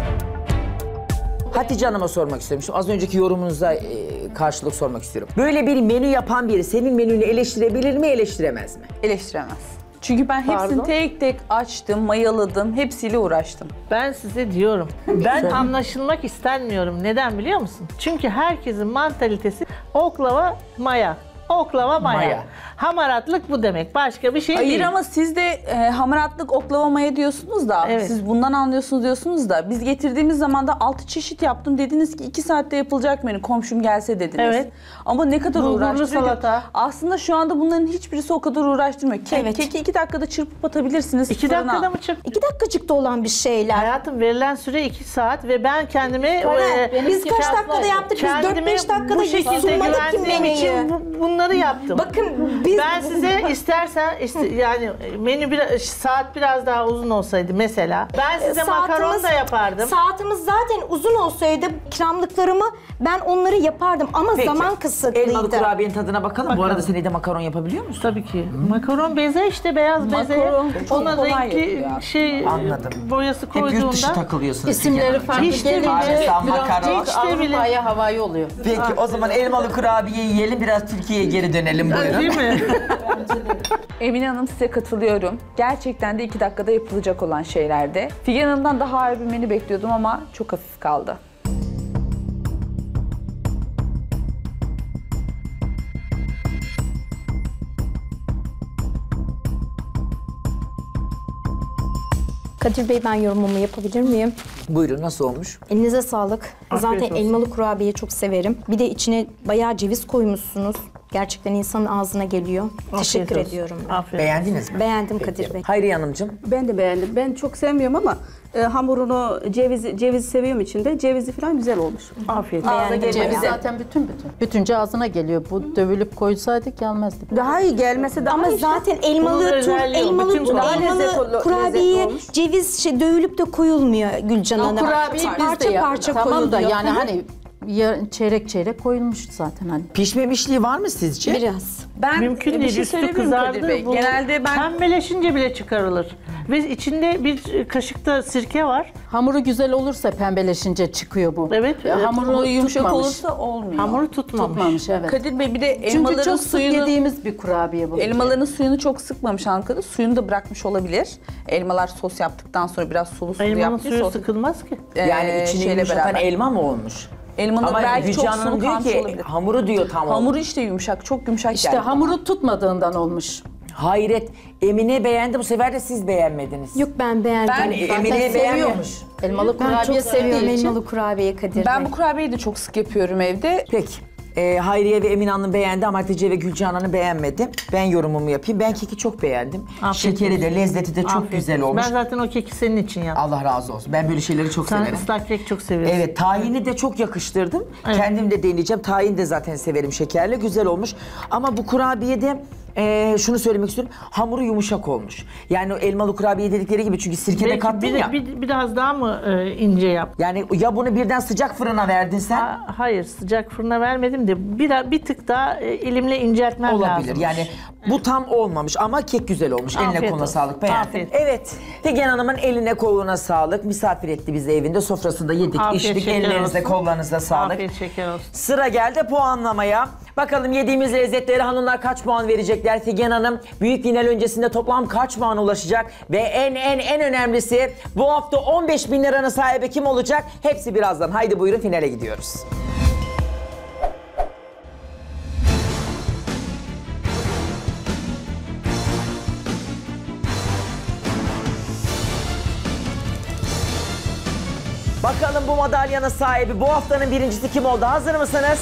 Hatice Hanım'a sormak istiyorum. Şimdi az önceki yorumunuza e, karşılık sormak istiyorum. Böyle bir menü yapan biri senin menünü eleştirebilir mi, eleştiremez mi? Eleştiremez. Çünkü ben hepsini Pardon? tek tek açtım, mayaladım, hepsiyle uğraştım. Ben size diyorum. Ben anlaşılmak istenmiyorum. Neden biliyor musun? Çünkü herkesin mantalitesi oklava maya. Oklava maya. Maya. Hamaratlık bu demek. Başka bir şey Hayır değil. ama siz de e, hamaratlık oklava maya diyorsunuz da, Evet. siz bundan anlıyorsunuz diyorsunuz da, biz getirdiğimiz zaman da altı çeşit yaptım dediniz ki iki saatte yapılacak menü, komşum gelse dediniz. Evet. Ama ne kadar Bulgurlu uğraştırıyor. salata. Aslında şu anda bunların hiçbirisi o kadar uğraştırmıyor. Kek, Evet. Keki iki dakikada çırpıp atabilirsiniz. İki fırına. dakikada mı çık? İki dakikacıkta olan bir şeyler. Hayatım verilen süre iki saat ve ben kendimi... Ha, e, biz kaç dakikada yaptık? Biz dört kendimi beş dakikada bu şekilde sunmadık ki güvendiğim için menüyü. bu- bunları yaptım. Bakın biz... Ben size istersen işte yani menü biraz saat biraz daha uzun olsaydı mesela ben size makaron da yapardım. Saatimiz zaten uzun olsaydı ikramlıklarımı ben onları yapardım ama Peki. zaman kısıtlıydı. Elmalı kurabiyenin tadına bakalım. Bu arada sen evde makaron yapabiliyor musun? Tabii ki. Makaron beze işte beyaz beze. Makaron çok Ona kolay renkli yapıyor. şey Anladım. boyası Hep yurt dışı koyduğunda. takılıyorsunuz. İsimleri farklı Hiç de gelince bile- makaron. birazcık Hiç de bile- Avrupa'ya havayı oluyor. Peki o zaman elmalı kurabiye yiyelim biraz Türkiye'ye geri dönelim buyurun. Değil mi? Emine Hanım size katılıyorum. Gerçekten de iki dakikada yapılacak olan şeylerdi. Figen Hanım'dan daha ağır bir menü bekliyordum ama çok hafif kaldı. Kadir Bey ben yorumumu yapabilir miyim? Buyurun nasıl olmuş? Elinize sağlık. Afiyet Zaten olsun. elmalı kurabiyeyi çok severim. Bir de içine bayağı ceviz koymuşsunuz. Gerçekten insanın ağzına geliyor. Teşekkür olsun. ediyorum. ben. Aferin. Beğendiniz mi? Beğendim Kadir Bey. Hayriye Hanımcığım. Ben de beğendim. Ben çok sevmiyorum ama e, hamurunu cevizi cevizi seviyorum içinde. Cevizi falan güzel olmuş. Afiyet. Ağza Beğendim. geliyor. Ceviz Güzel. zaten bütün bütün. Bütünce ağzına geliyor. Bu dövülüp koysaydık gelmezdi. Daha iyi gelmesi daha Ama iyi. zaten Bunun elmalı tur, özelliği o. elmalı, Bütün daha elmalı lezzet ol- kurabiyeye lezzetli olmuş. ceviz şey dövülüp de koyulmuyor Gülcan Hanım. Kurabiye biz de parça yap- parça tamam koyuluyor. da yani Hı hı. hani ya, çeyrek çeyrek koyulmuş zaten hani. Pişmemişliği var mı sizce? Biraz. Ben Mümkün bir değil. şey Üstü söyleyebilir miyim Kadir kızardı. Bey? Bu Genelde ben pembeleşince bile çıkarılır. Ve içinde bir kaşıkta sirke var. Hamuru güzel olursa pembeleşince çıkıyor bu. Evet. Ya, e, hamuru hamuru yumuşak tutmamış. olursa olmuyor. hamuru tutmamış. Tutmamış evet. Kadir Bey bir de Çünkü elmaların çok sık suyunu yediğimiz bir kurabiye bu. elmaların suyunu çok sıkmamış Ankara'da. Suyunu da bırakmış olabilir. Elmalar sos yaptıktan sonra biraz sulu sulu Elmanın yapmış. suyu sos- sıkılmaz ki. Yani Ee, içine şeyle yumuşatan beraber. elma mı olmuş? Elmanın Ama belki çok Gülcan Hanım sulu diyor kalmış ki olabilir. hamuru diyor tam Hamuru olmuş. işte yumuşak, çok yumuşak İşte geldi. hamuru tutmadığından olmuş. Hayret. Emine beğendi bu sefer de siz beğenmediniz. Yok ben beğendim. Ben- Yani Zaten Emine'ye seviyormuş. beğenmemiş. Elmalı Ben kurabiye çok seviyorum sevdiği için. elmalı kurabiye Kadir Ben Bey. bu kurabiyeyi de çok sık yapıyorum evde. Peki. Ee, Hayriye ve Emine Hanım beğendi ama Hatice ve Gülcan Hanım beğenmedi. Ben yorumumu yapayım. Ben keki çok beğendim. Afiyet Şekeri de olsun. lezzeti de çok Afiyet güzel olsun. olmuş. Ben zaten o keki senin için yaptım. Allah razı olsun. Ben böyle şeyleri çok Sen severim. ıslak kek çok seviyorsun. Evet, tahini de çok yakıştırdım. Evet. Kendim de deneyeceğim. Tahin de zaten severim şekerli. Güzel olmuş. Ama bu kurabiyede e, şunu söylemek istiyorum. Hamuru yumuşak olmuş. Yani o elmalı kurabiye dedikleri gibi çünkü sirkede Belki kattın bir, ya. bir- biraz daha mı e, ince yap? Yani ya bunu birden sıcak fırına verdin sen. Ha, hayır sıcak fırına vermedim de bir, bir tık daha e, elimle inceltmem lazım. Olabilir. Yani Bu tam olmamış ama kek güzel olmuş. Eline Afiyet koluna olsun. sağlık. Beğendim. Afiyet. Evet. Figen Hanım'ın eline koluna sağlık. Misafir etti bizi evinde. Sofrasında yedik, Afiyet, içtik. şeker Ellerinize, olsun. kollarınıza sağlık. Afiyet şeker olsun. Sıra geldi puanlamaya. Bakalım yediğimiz lezzetleri hanımlar kaç puan verecekler? Figen Hanım büyük final öncesinde toplam kaç puan ulaşacak? Ve en en en önemlisi bu hafta on beş bin liranın sahibi kim olacak? Hepsi birazdan. Haydi buyurun finale gidiyoruz. Bakalım bu madalyanın sahibi, bu haftanın birincisi kim oldu? Hazır mısınız?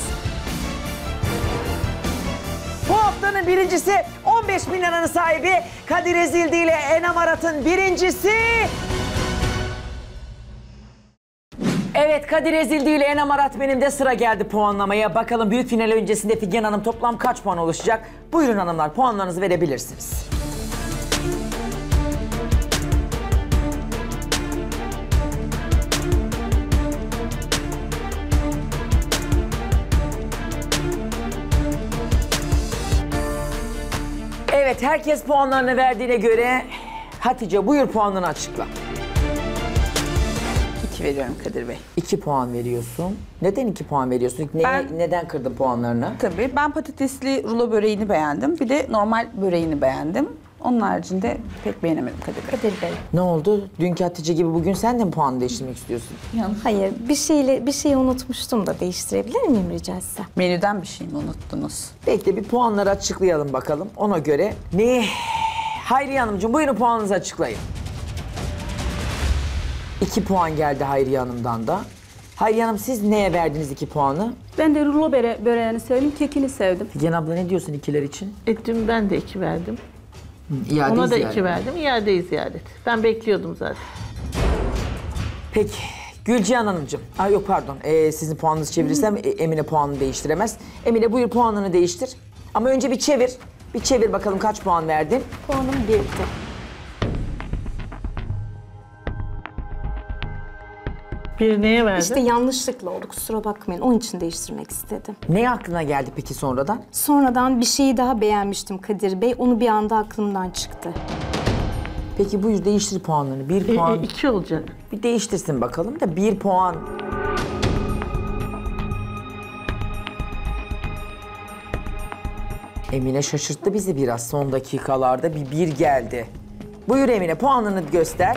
Bu haftanın birincisi on beş bin liranın sahibi Kadir Ezildi ile Enem Arat'ın birincisi... Evet, Kadir Ezildi ile Enem Arat benim de sıra geldi puanlamaya. Bakalım büyük final öncesinde Figen Hanım toplam kaç puan oluşacak? Buyurun hanımlar, puanlarınızı verebilirsiniz. Evet, herkes puanlarını verdiğine göre Hatice buyur puanını açıkla. İki veriyorum Kadir Bey. İki puan veriyorsun. Neden iki puan veriyorsun? Neye, Ben- neden kırdın puanlarını? Tabii ben patatesli rulo böreğini beğendim. Bir de normal böreğini beğendim. Onun haricinde pek beğenemedim Kadir Bey. Kadir Bey. Ne oldu? Dünkü Hatice gibi bugün sen de mi puan değiştirmek istiyorsun? Hayır, bir şeyle bir şeyi unutmuştum da değiştirebilir miyim rica etsem? Menüden bir şey mi unuttunuz? Bekle bir puanları açıklayalım bakalım. Ona göre ne? Hayriye Hanımcığım buyurun puanınızı açıklayın. İki puan geldi Hayriye Hanım'dan da. Hayriye Hanım siz neye verdiniz iki puanı? Ben de rulo böre böreğini sevdim, kekini sevdim. Figen abla ne diyorsun ikiler için? Ettim ben de iki verdim. İade Ona da ziyade. iki verdim. İade ziyaret. Ben bekliyordum zaten. Peki Gülcihan Hanımcığım. Aa, yok pardon ee, sizin puanınızı çevirirsem e, Emine puanını değiştiremez. Emine buyur puanını değiştir. Ama önce bir çevir. Bir çevir bakalım kaç puan verdin? Puanım birdi. Bir neye verdin? İşte yanlışlıkla oldu, kusura bakmayın. Onun için değiştirmek istedim. Ne aklına geldi peki sonradan? Sonradan bir şeyi daha beğenmiştim Kadir Bey. Onu bir anda aklımdan çıktı. Peki buyur değiştir puanlarını. Bir E, puan. e, iki olacak. Bir değiştirsin bakalım da bir puan. Emine şaşırttı bizi biraz son dakikalarda. Bir bir geldi. Buyur Emine puanını göster.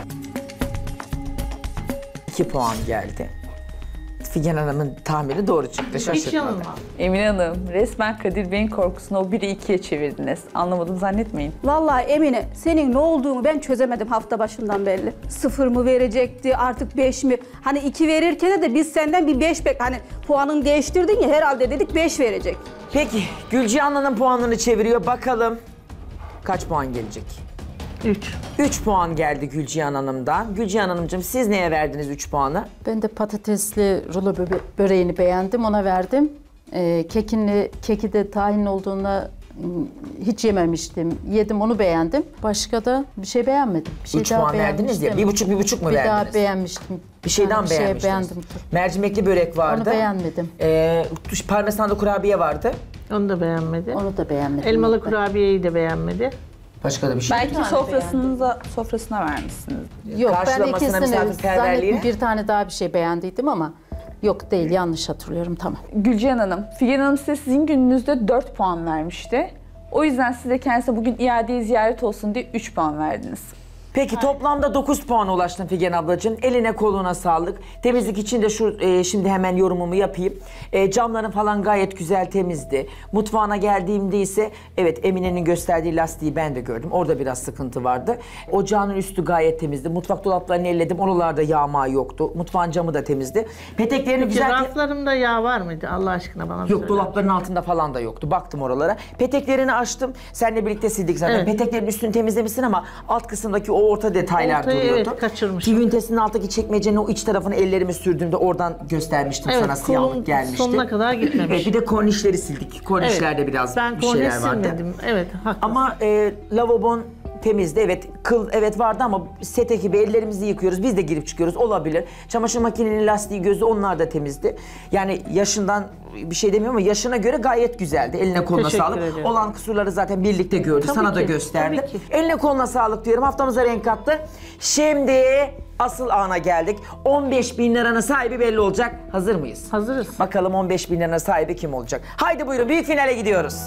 İki puan geldi. Figen Hanım'ın tahmini doğru çıktı. Hiç Şaşırtmadı. yanılmaz. Emine Hanım resmen Kadir Bey'in korkusunu o biri ikiye çevirdiniz. Anlamadım zannetmeyin. Vallahi Emine, senin ne olduğunu ben çözemedim hafta başından belli. Sıfır mı verecekti, artık beş mi? Hani iki verirken de biz senden bir beş bek... Hani puanını değiştirdin ya, herhalde dedik beş verecek. Peki Gülcihan Hanım puanını çeviriyor. Bakalım kaç puan gelecek? Üç. Üç puan geldi Gülcihan Hanım'dan. Gülcihan Hanımcığım siz neye verdiniz üç puanı? Ben de patatesli rulo böbe- böreğini beğendim, ona verdim. Ee, kekini, keki de tahin olduğuna ım, hiç yememiştim. Yedim, onu beğendim. Başka da bir şey beğenmedim. Bir şey Üç daha puan verdiniz ya. beğenmiştim. Bir buçuk, bir buçuk mu bir verdiniz? daha beğenmiştim. Bir şeyden Yani bir şey beğenmiştiniz. beğendim. Mercimekli börek vardı. Onu beğenmedim. Ee, parmesanlı kurabiye vardı. Onu da beğenmedi. Onu da beğenmedim. Elmalı kurabiyeyi de beğenmedi. Başka da bir şey. Belki sofrasınıza, sofrasına vermişsiniz. Yok, ben Karşılamasına, ikisini misafirperverliğine. zannettim. Bir tane daha bir şey beğendiydim ama yok değil, yanlış hatırlıyorum, tamam. Gülcihan Hanım, Figen Hanım size sizin gününüzde dört puan vermişti. O yüzden size kendisine bugün iade ziyaret olsun diye üç puan verdiniz. Peki toplamda dokuz puan ulaştın Figen ablacığım. Eline koluna sağlık. Temizlik için de şu e, şimdi hemen yorumumu yapayım. E, camların falan gayet güzel temizdi. Mutfağına geldiğimde ise evet Emine'nin gösterdiği lastiği ben de gördüm. Orada biraz sıkıntı vardı. Ocağının üstü gayet temizdi. Mutfak dolaplarını elledim. Oralarda yağma yoktu. Mutfağın camı da temizdi. Peteklerini Peki güzel... raflarımda yağ var mıydı Allah aşkına bana Yok söyle. dolapların altında falan da yoktu. Baktım oralara. Peteklerini açtım. Seninle birlikte sildik zaten. Evet. Peteklerin üstünü temizlemişsin ama alt kısımdaki o orta detaylar Ortayı duruyordu. evet, kaçırmışım. Ki ünitesinin alttaki çekmecenin o iç tarafını ellerimi sürdüğümde oradan göstermiştim Evet, sana siyahlık kolun gelmişti. sonuna kadar gitmemiş. Evet, bir de kornişleri sildik. Kornişlerde Evet, biraz ben bir şeyler korniş vardı. silmedim. Evet, haklısın. Ama e, lavabon temizdi. Evet, kıl evet vardı ama sete gibi ellerimizi yıkıyoruz. Biz de girip çıkıyoruz. Olabilir. Çamaşır makinenin lastiği, gözü onlar da temizdi. Yani yaşından bir şey demiyorum ama yaşına göre gayet güzeldi. Eline koluna Teşekkür sağlık. ederim. Olan kusurları zaten birlikte gördü. Tabii Sana ki, da gösterdi. tabii ki. Eline koluna sağlık diyorum. Haftamıza renk kattı. Şimdi asıl ana geldik. on beş bin liranın sahibi belli olacak. Hazır mıyız? Hazırız. Bakalım on beş bin liranın sahibi kim olacak? Haydi buyurun, büyük finale gidiyoruz.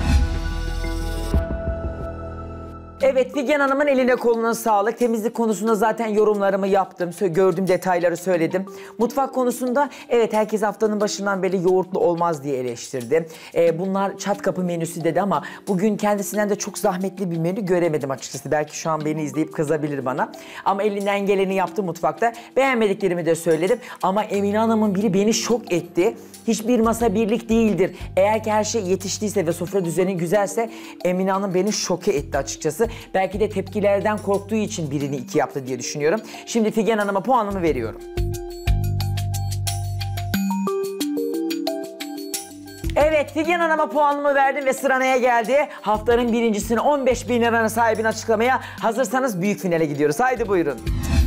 Evet, Figen Hanım'ın eline koluna sağlık. Temizlik konusunda zaten yorumlarımı yaptım. Sö- Gördüğüm detayları söyledim. Mutfak konusunda evet herkes haftanın başından beri yoğurtlu olmaz diye eleştirdi. Ee, bunlar çat kapı menüsü dedi ama bugün kendisinden de çok zahmetli bir menü göremedim açıkçası. Belki şu an beni izleyip kızabilir bana. Ama elinden geleni yaptı mutfakta. Beğenmediklerimi de söyledim. Ama Emine Hanım'ın biri beni şok etti. Hiçbir masa birlik değildir. Eğer ki her şey yetiştiyse ve sofra düzeni güzelse Emine Hanım beni şoke etti açıkçası. Belki de tepkilerden korktuğu için birini iki yaptı diye düşünüyorum. Şimdi Figen Hanım'a puanımı veriyorum. Evet, Figen Hanım'a puanımı verdim ve sıra neye geldi? Haftanın birincisini on beş bin liranın sahibini açıklamaya hazırsanız büyük finale gidiyoruz. Haydi buyurun.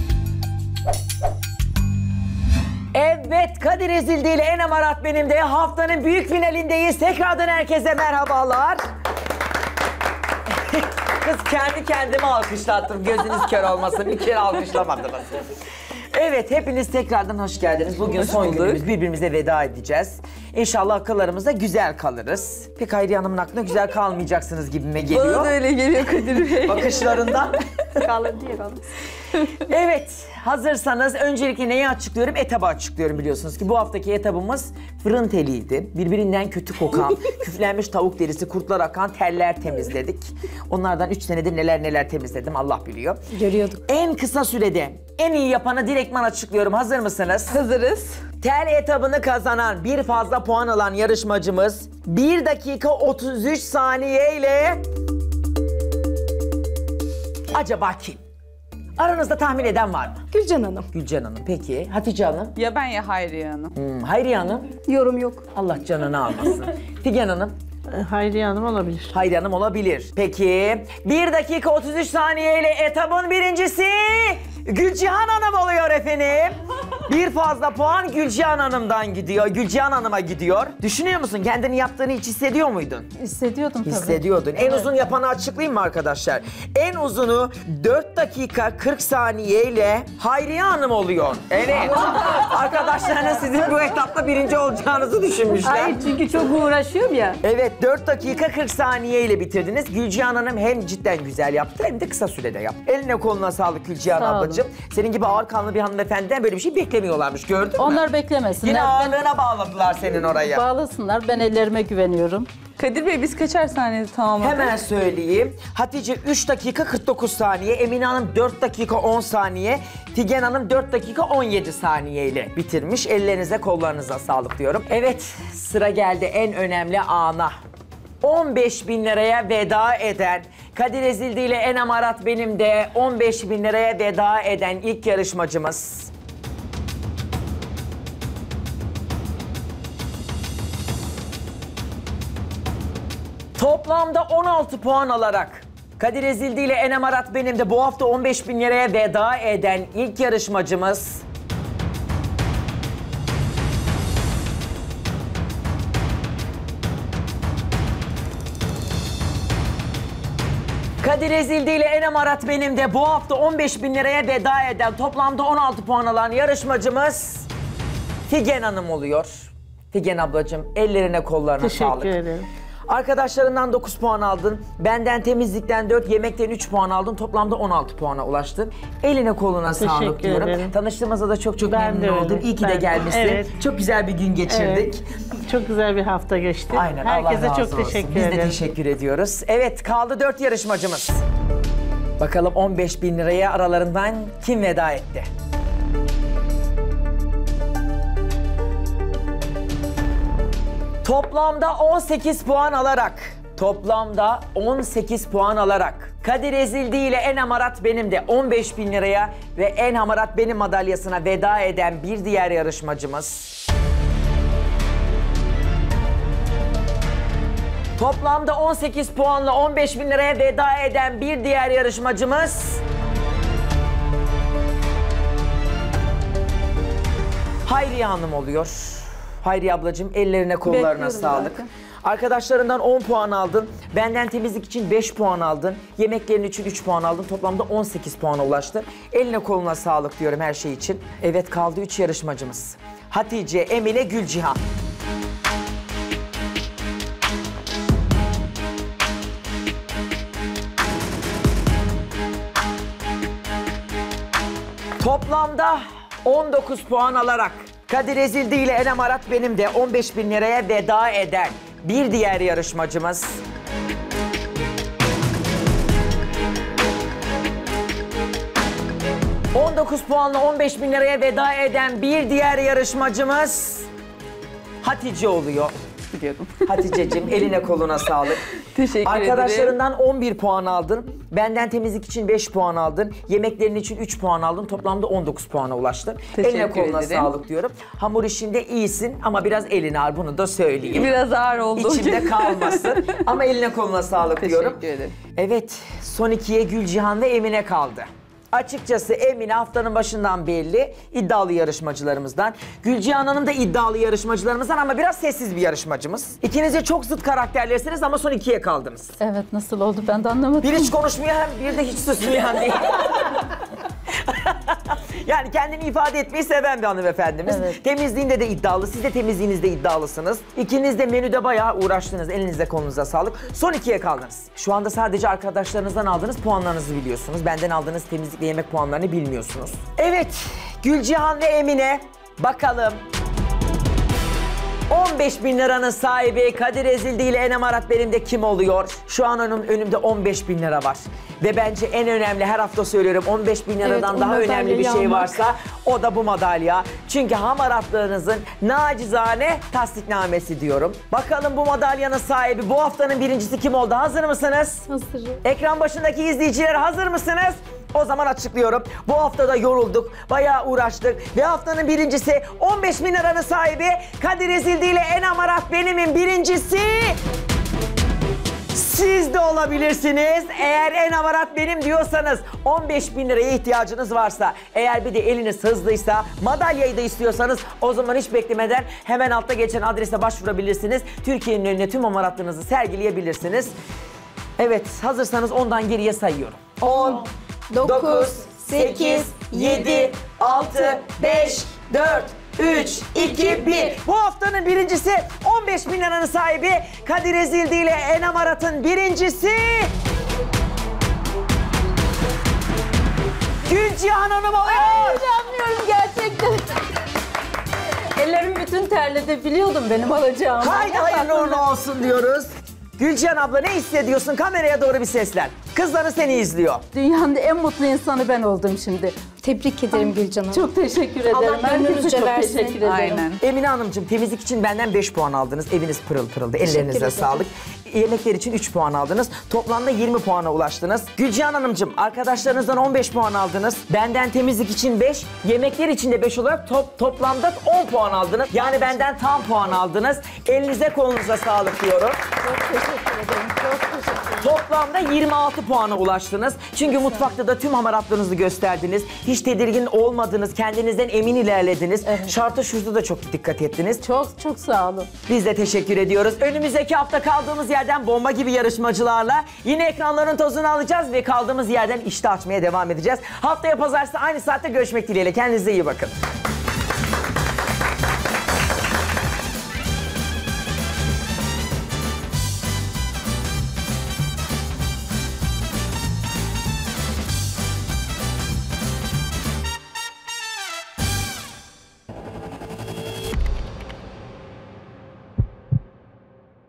Evet, Kadir Ezildi ile Enem Arat benim de haftanın büyük finalindeyiz. Tekrardan herkese merhabalar. Kız kendi kendime alkışlattım. Gözünüz kör olmasın. Bir kere alkışlamadınız. Evet, hepiniz tekrardan hoş geldiniz. Bugün Hoş son bulduk. günümüz. Birbirimize veda edeceğiz. İnşallah akıllarımızda güzel kalırız. Pek Hayriye Hanım'ın aklına güzel kalmayacaksınız gibime geliyor. Bana da öyle geliyor Kadir Bey. Bakışlarından. Kalın diye kalın. Evet, hazırsanız öncelikle neyi açıklıyorum? Etabı açıklıyorum, biliyorsunuz ki bu haftaki etabımız fırın teliydi. Birbirinden kötü kokan, küflenmiş tavuk derisi, kurtlar akan teller temizledik. Onlardan üç senedir neler neler temizledim, Allah biliyor. Görüyorduk. En kısa sürede en iyi yapanı direktman açıklıyorum. Hazır mısınız? Hazırız. Tel etabını kazanan, bir fazla puan alan yarışmacımız bir dakika otuz üç saniye ile... Acaba kim? Aranızda tahmin eden var mı? Gülcan Hanım. Gülcan Hanım, peki. Hatice Hanım? Ya ben ya Hayriye Hanım. Hmm, Hayriye Hanım? Yorum yok. Allah canını almasın. Figen Hanım? Hayriye Hanım olabilir. Hayriye Hanım olabilir. Peki. bir dakika otuz üç saniye ile etabın birincisi Gülcihan Hanım oluyor efendim. Bir fazla puan Gülcihan Hanım'dan gidiyor. Gülcihan Hanım'a gidiyor. Düşünüyor musun? Kendini yaptığını hiç hissediyor muydun? Hissediyordum tabii. Hissediyordun. En uzun yapanı açıklayayım mı arkadaşlar? En uzunu dört dakika kırk saniye ile Hayriye Hanım oluyor. Evet. Arkadaşlarınız sizin bu etapta birinci olacağınızı düşünmüşler. Hayır, çünkü çok uğraşıyorum ya. Evet, dört dakika kırk saniye ile bitirdiniz. Gülcihan Hanım hem cidden güzel yaptı hem de kısa sürede yaptı. Eline koluna sağlık Gülcihan Sağ olun. ablacığım. Senin gibi ağır kanlı bir hanımefendiden böyle bir şey beklemiyorlarmış, gördün mü? Onlar beklemesinler. Yine Ben- ağırlığına bağladılar senin oraya. Bağlasınlar. Ben ellerime güveniyorum. Kadir Bey biz kaçar saniyede tamamladık? Hemen söyleyeyim. Hatice üç dakika kırk dokuz saniye, Emine Hanım dört dakika on saniye, Figen Hanım dört dakika on yedi saniye ile bitirmiş. Ellerinize kollarınıza sağlık diyorum. Evet, sıra geldi en önemli ana. on beş bin liraya veda eden, Kadir Ezildi ile Enem Arat benim de on beş bin liraya veda eden ilk yarışmacımız. Toplamda on altı puan alarak Kadir Ezildi ile Enem Arat benim de bu hafta on beş bin liraya veda eden ilk yarışmacımız... Kadir Ezildi ile Enem Arat benim de bu hafta on beş bin liraya veda eden, toplamda on altı puan alan yarışmacımız Figen Hanım oluyor. Figen ablacığım, ellerine kollarına Teşekkür sağlık. ederim. Arkadaşlarından dokuz puan aldın. Benden temizlikten dört, yemekten üç puan aldın. Toplamda on altı puana ulaştın. Eline koluna sağlık Teşekkür diyorum. ederim. Tanıştığımıza da çok çok Ben de memnun oldum. öyle. İyi ki de Ben- gelmişsin. Evet. Çok güzel bir gün geçirdik. Evet. Çok güzel bir hafta geçti. Aynen, Herkese Allah razı çok olsun. teşekkür Biz ederim. de teşekkür ediyoruz. Evet, kaldı dört yarışmacımız. Bakalım on beş bin liraya aralarından kim veda etti? Toplamda on sekiz puan alarak, toplamda on sekiz puan alarak Kadir Ezildi ile Enem Arat benim de on beş bin liraya ve Enem Arat benim madalyasına veda eden bir diğer yarışmacımız... Toplamda on sekiz puanla on beş bin liraya veda eden bir diğer yarışmacımız... Hayriye Hanım oluyor. Hayriye ablacığım ellerine kollarına Bekliyorum sağlık. zaten. Arkadaşlarından on puan aldın. Benden temizlik için beş puan aldın. Yemeklerin için üç puan aldın. Toplamda on sekiz puana ulaştın. Eline koluna sağlık diyorum her şey için. Evet, kaldı üç yarışmacımız. Hatice, Emine, Gülcihan. Toplamda on dokuz puan alarak Kadir Ezildi ile Enem Arat benim de on beş bin liraya veda eden bir diğer yarışmacımız. on dokuz puanla on beş bin liraya veda eden bir diğer yarışmacımız Hatice oluyor. Biliyordum. Haticeciğim eline koluna sağlık. Teşekkür ederim. Arkadaşlarından on bir puan aldın. Benden temizlik için beş puan aldın. Yemeklerin için üç puan aldın. Toplamda on dokuz puana ulaştın. Teşekkür Eline koluna ederim. sağlık diyorum. Hamur işinde iyisin ama biraz elin ağır, bunu da söyleyeyim. Biraz ağır oldu. İçimde kalmasın ama eline koluna sağlık diyorum. Teşekkür ederim. Evet, son ikiye Gülcihan ve Emine kaldı. Açıkçası Emine haftanın başından belli iddialı yarışmacılarımızdan. Gülcihan Hanım da iddialı yarışmacılarımızdan ama biraz sessiz bir yarışmacımız. İkiniz de çok zıt karakterlersiniz ama son ikiye kaldınız. Evet, nasıl oldu ben de anlamadım. Bir hiç konuşmayan, bir de hiç susmayan değil. Yani kendini ifade etmeyi seven bir hanımefendimiz. Evet. Temizliğinde de iddialı, siz de temizliğinizde iddialısınız. İkiniz de menüde bayağı uğraştınız, elinize kolunuza sağlık. Son ikiye kaldınız. Şu anda sadece arkadaşlarınızdan aldığınız puanlarınızı biliyorsunuz. Benden aldığınız temizlik ve yemek puanlarını bilmiyorsunuz. Evet, Gülcihan ve Emine, bakalım. on beş bin liranın sahibi Kadir Ezildi ile Enem Arat benim de kim oluyor? Şu an önüm, önümde on beş bin lira var. Ve bence en önemli, her hafta söylüyorum, on beş bin liradan Evet, daha o önemli bir şey madalyayı varsa o da bu madalya. Çünkü hamaratlarınızın nacizane tasdiknamesi diyorum. Bakalım bu madalyanın sahibi, bu haftanın birincisi kim oldu? Hazır mısınız? Hazırım. Ekran başındaki izleyiciler hazır mısınız? O zaman açıklıyorum. Bu haftada yorulduk, bayağı uğraştık ve haftanın birincisi on beş bin liranın sahibi Kadir Ezildi ile Enem Arat benim'in birincisi. Siz de olabilirsiniz. Eğer Enem Arat benim diyorsanız, on beş bin liraya ihtiyacınız varsa, eğer bir de eliniz hızlıysa, madalyayı da istiyorsanız o zaman hiç beklemeden hemen altta geçen adrese başvurabilirsiniz. Türkiye'nin önüne tüm hamaratlarınızı sergileyebilirsiniz. Evet, hazırsanız ondan geriye sayıyorum. on, dokuz, sekiz, yedi, altı, beş, dört, üç, iki, bir. Bu haftanın birincisi on beş bin liranın sahibi Kadir Ezildi ile Enem Arat'ın birincisi Gülcihan Hanım oluyor. İnanmıyorum gerçekten. Ellerim bütün terledi, biliyordum benim alacağımı. Haydi hayırlı uğurlu olsun diyoruz. Gülcihan abla ne hissediyorsun? Kameraya doğru bir seslen. Kızları seni izliyor. Dünyanın en mutlu insanı ben oldum şimdi. Tebrik ederim Gülcan Hanım. Çok teşekkür ederim. Allah Ben size gönlünüzce çok versin. teşekkür ederim. Aynen. Emine Hanımcığım, temizlik için benden beş puan aldınız. Eviniz pırıl pırıldı. Ellerinize ederim. sağlık. Yemekler için üç puan aldınız. Toplamda yirmi puana ulaştınız. Gülcihan Hanımcığım, arkadaşlarınızdan on beş puan aldınız. Benden temizlik için beş, yemekler için de beş olarak top, toplamda on puan aldınız. Yani benden tam puan aldınız. Elinize kolunuza sağlık diyorum. Çok teşekkür ederim. Çok teşekkür ederim. Toplamda yirmi altı puana ulaştınız. Çünkü mutfakta da tüm hamaratlarınızı gösterdiniz. Hiç tedirgin olmadınız. Kendinizden emin ilerlediniz. Evet. Şarta şurada da çok dikkat ettiniz. Çok çok sağ olun. Biz de teşekkür ediyoruz. Önümüzdeki hafta kaldığımız yerden bomba gibi yarışmacılarla yine ekranların tozunu alacağız ve kaldığımız yerden işte açmaya devam edeceğiz. Haftaya pazartesi aynı saatte görüşmek dileğiyle. Kendinize iyi bakın.